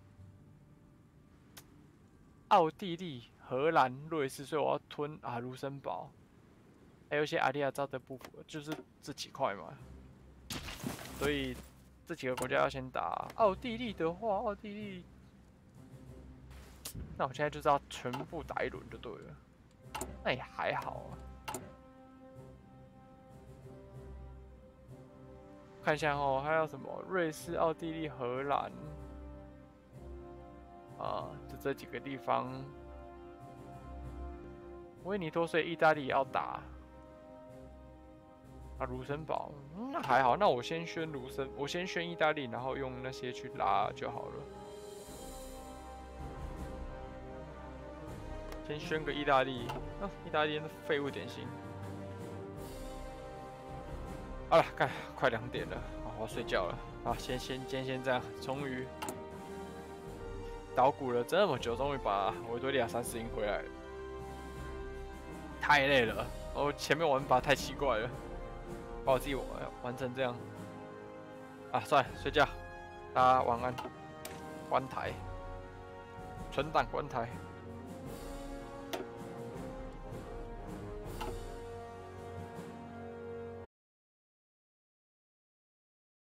奥地利、荷兰、瑞士，所以我要吞啊卢森堡，还有一些阿利亚扎的部分，就是这几块嘛。所以这几个国家要先打。奥地利的话，奥地利，那我现在就是要全部打一轮就对了。那也还好啊。看一下哦，还有什么？瑞士、奥地利、荷兰，啊，就这几个地方威尼托，所以意大利也要打。啊，卢森堡、嗯，那还好。那我先宣卢森，我先宣意大利，然后用那些去拉就好了。先宣个意大利，啊，意大利的废物点心。好了，干，快两点了，好，我要睡觉了。啊，先先今天先这样，终于捣鼓了这么久，终于把维多利亚三十赢回来了。太累了，我前面玩法太奇怪了。把我自己玩玩成这样，啊，算了，睡觉，大家晚安，关台，存档关台。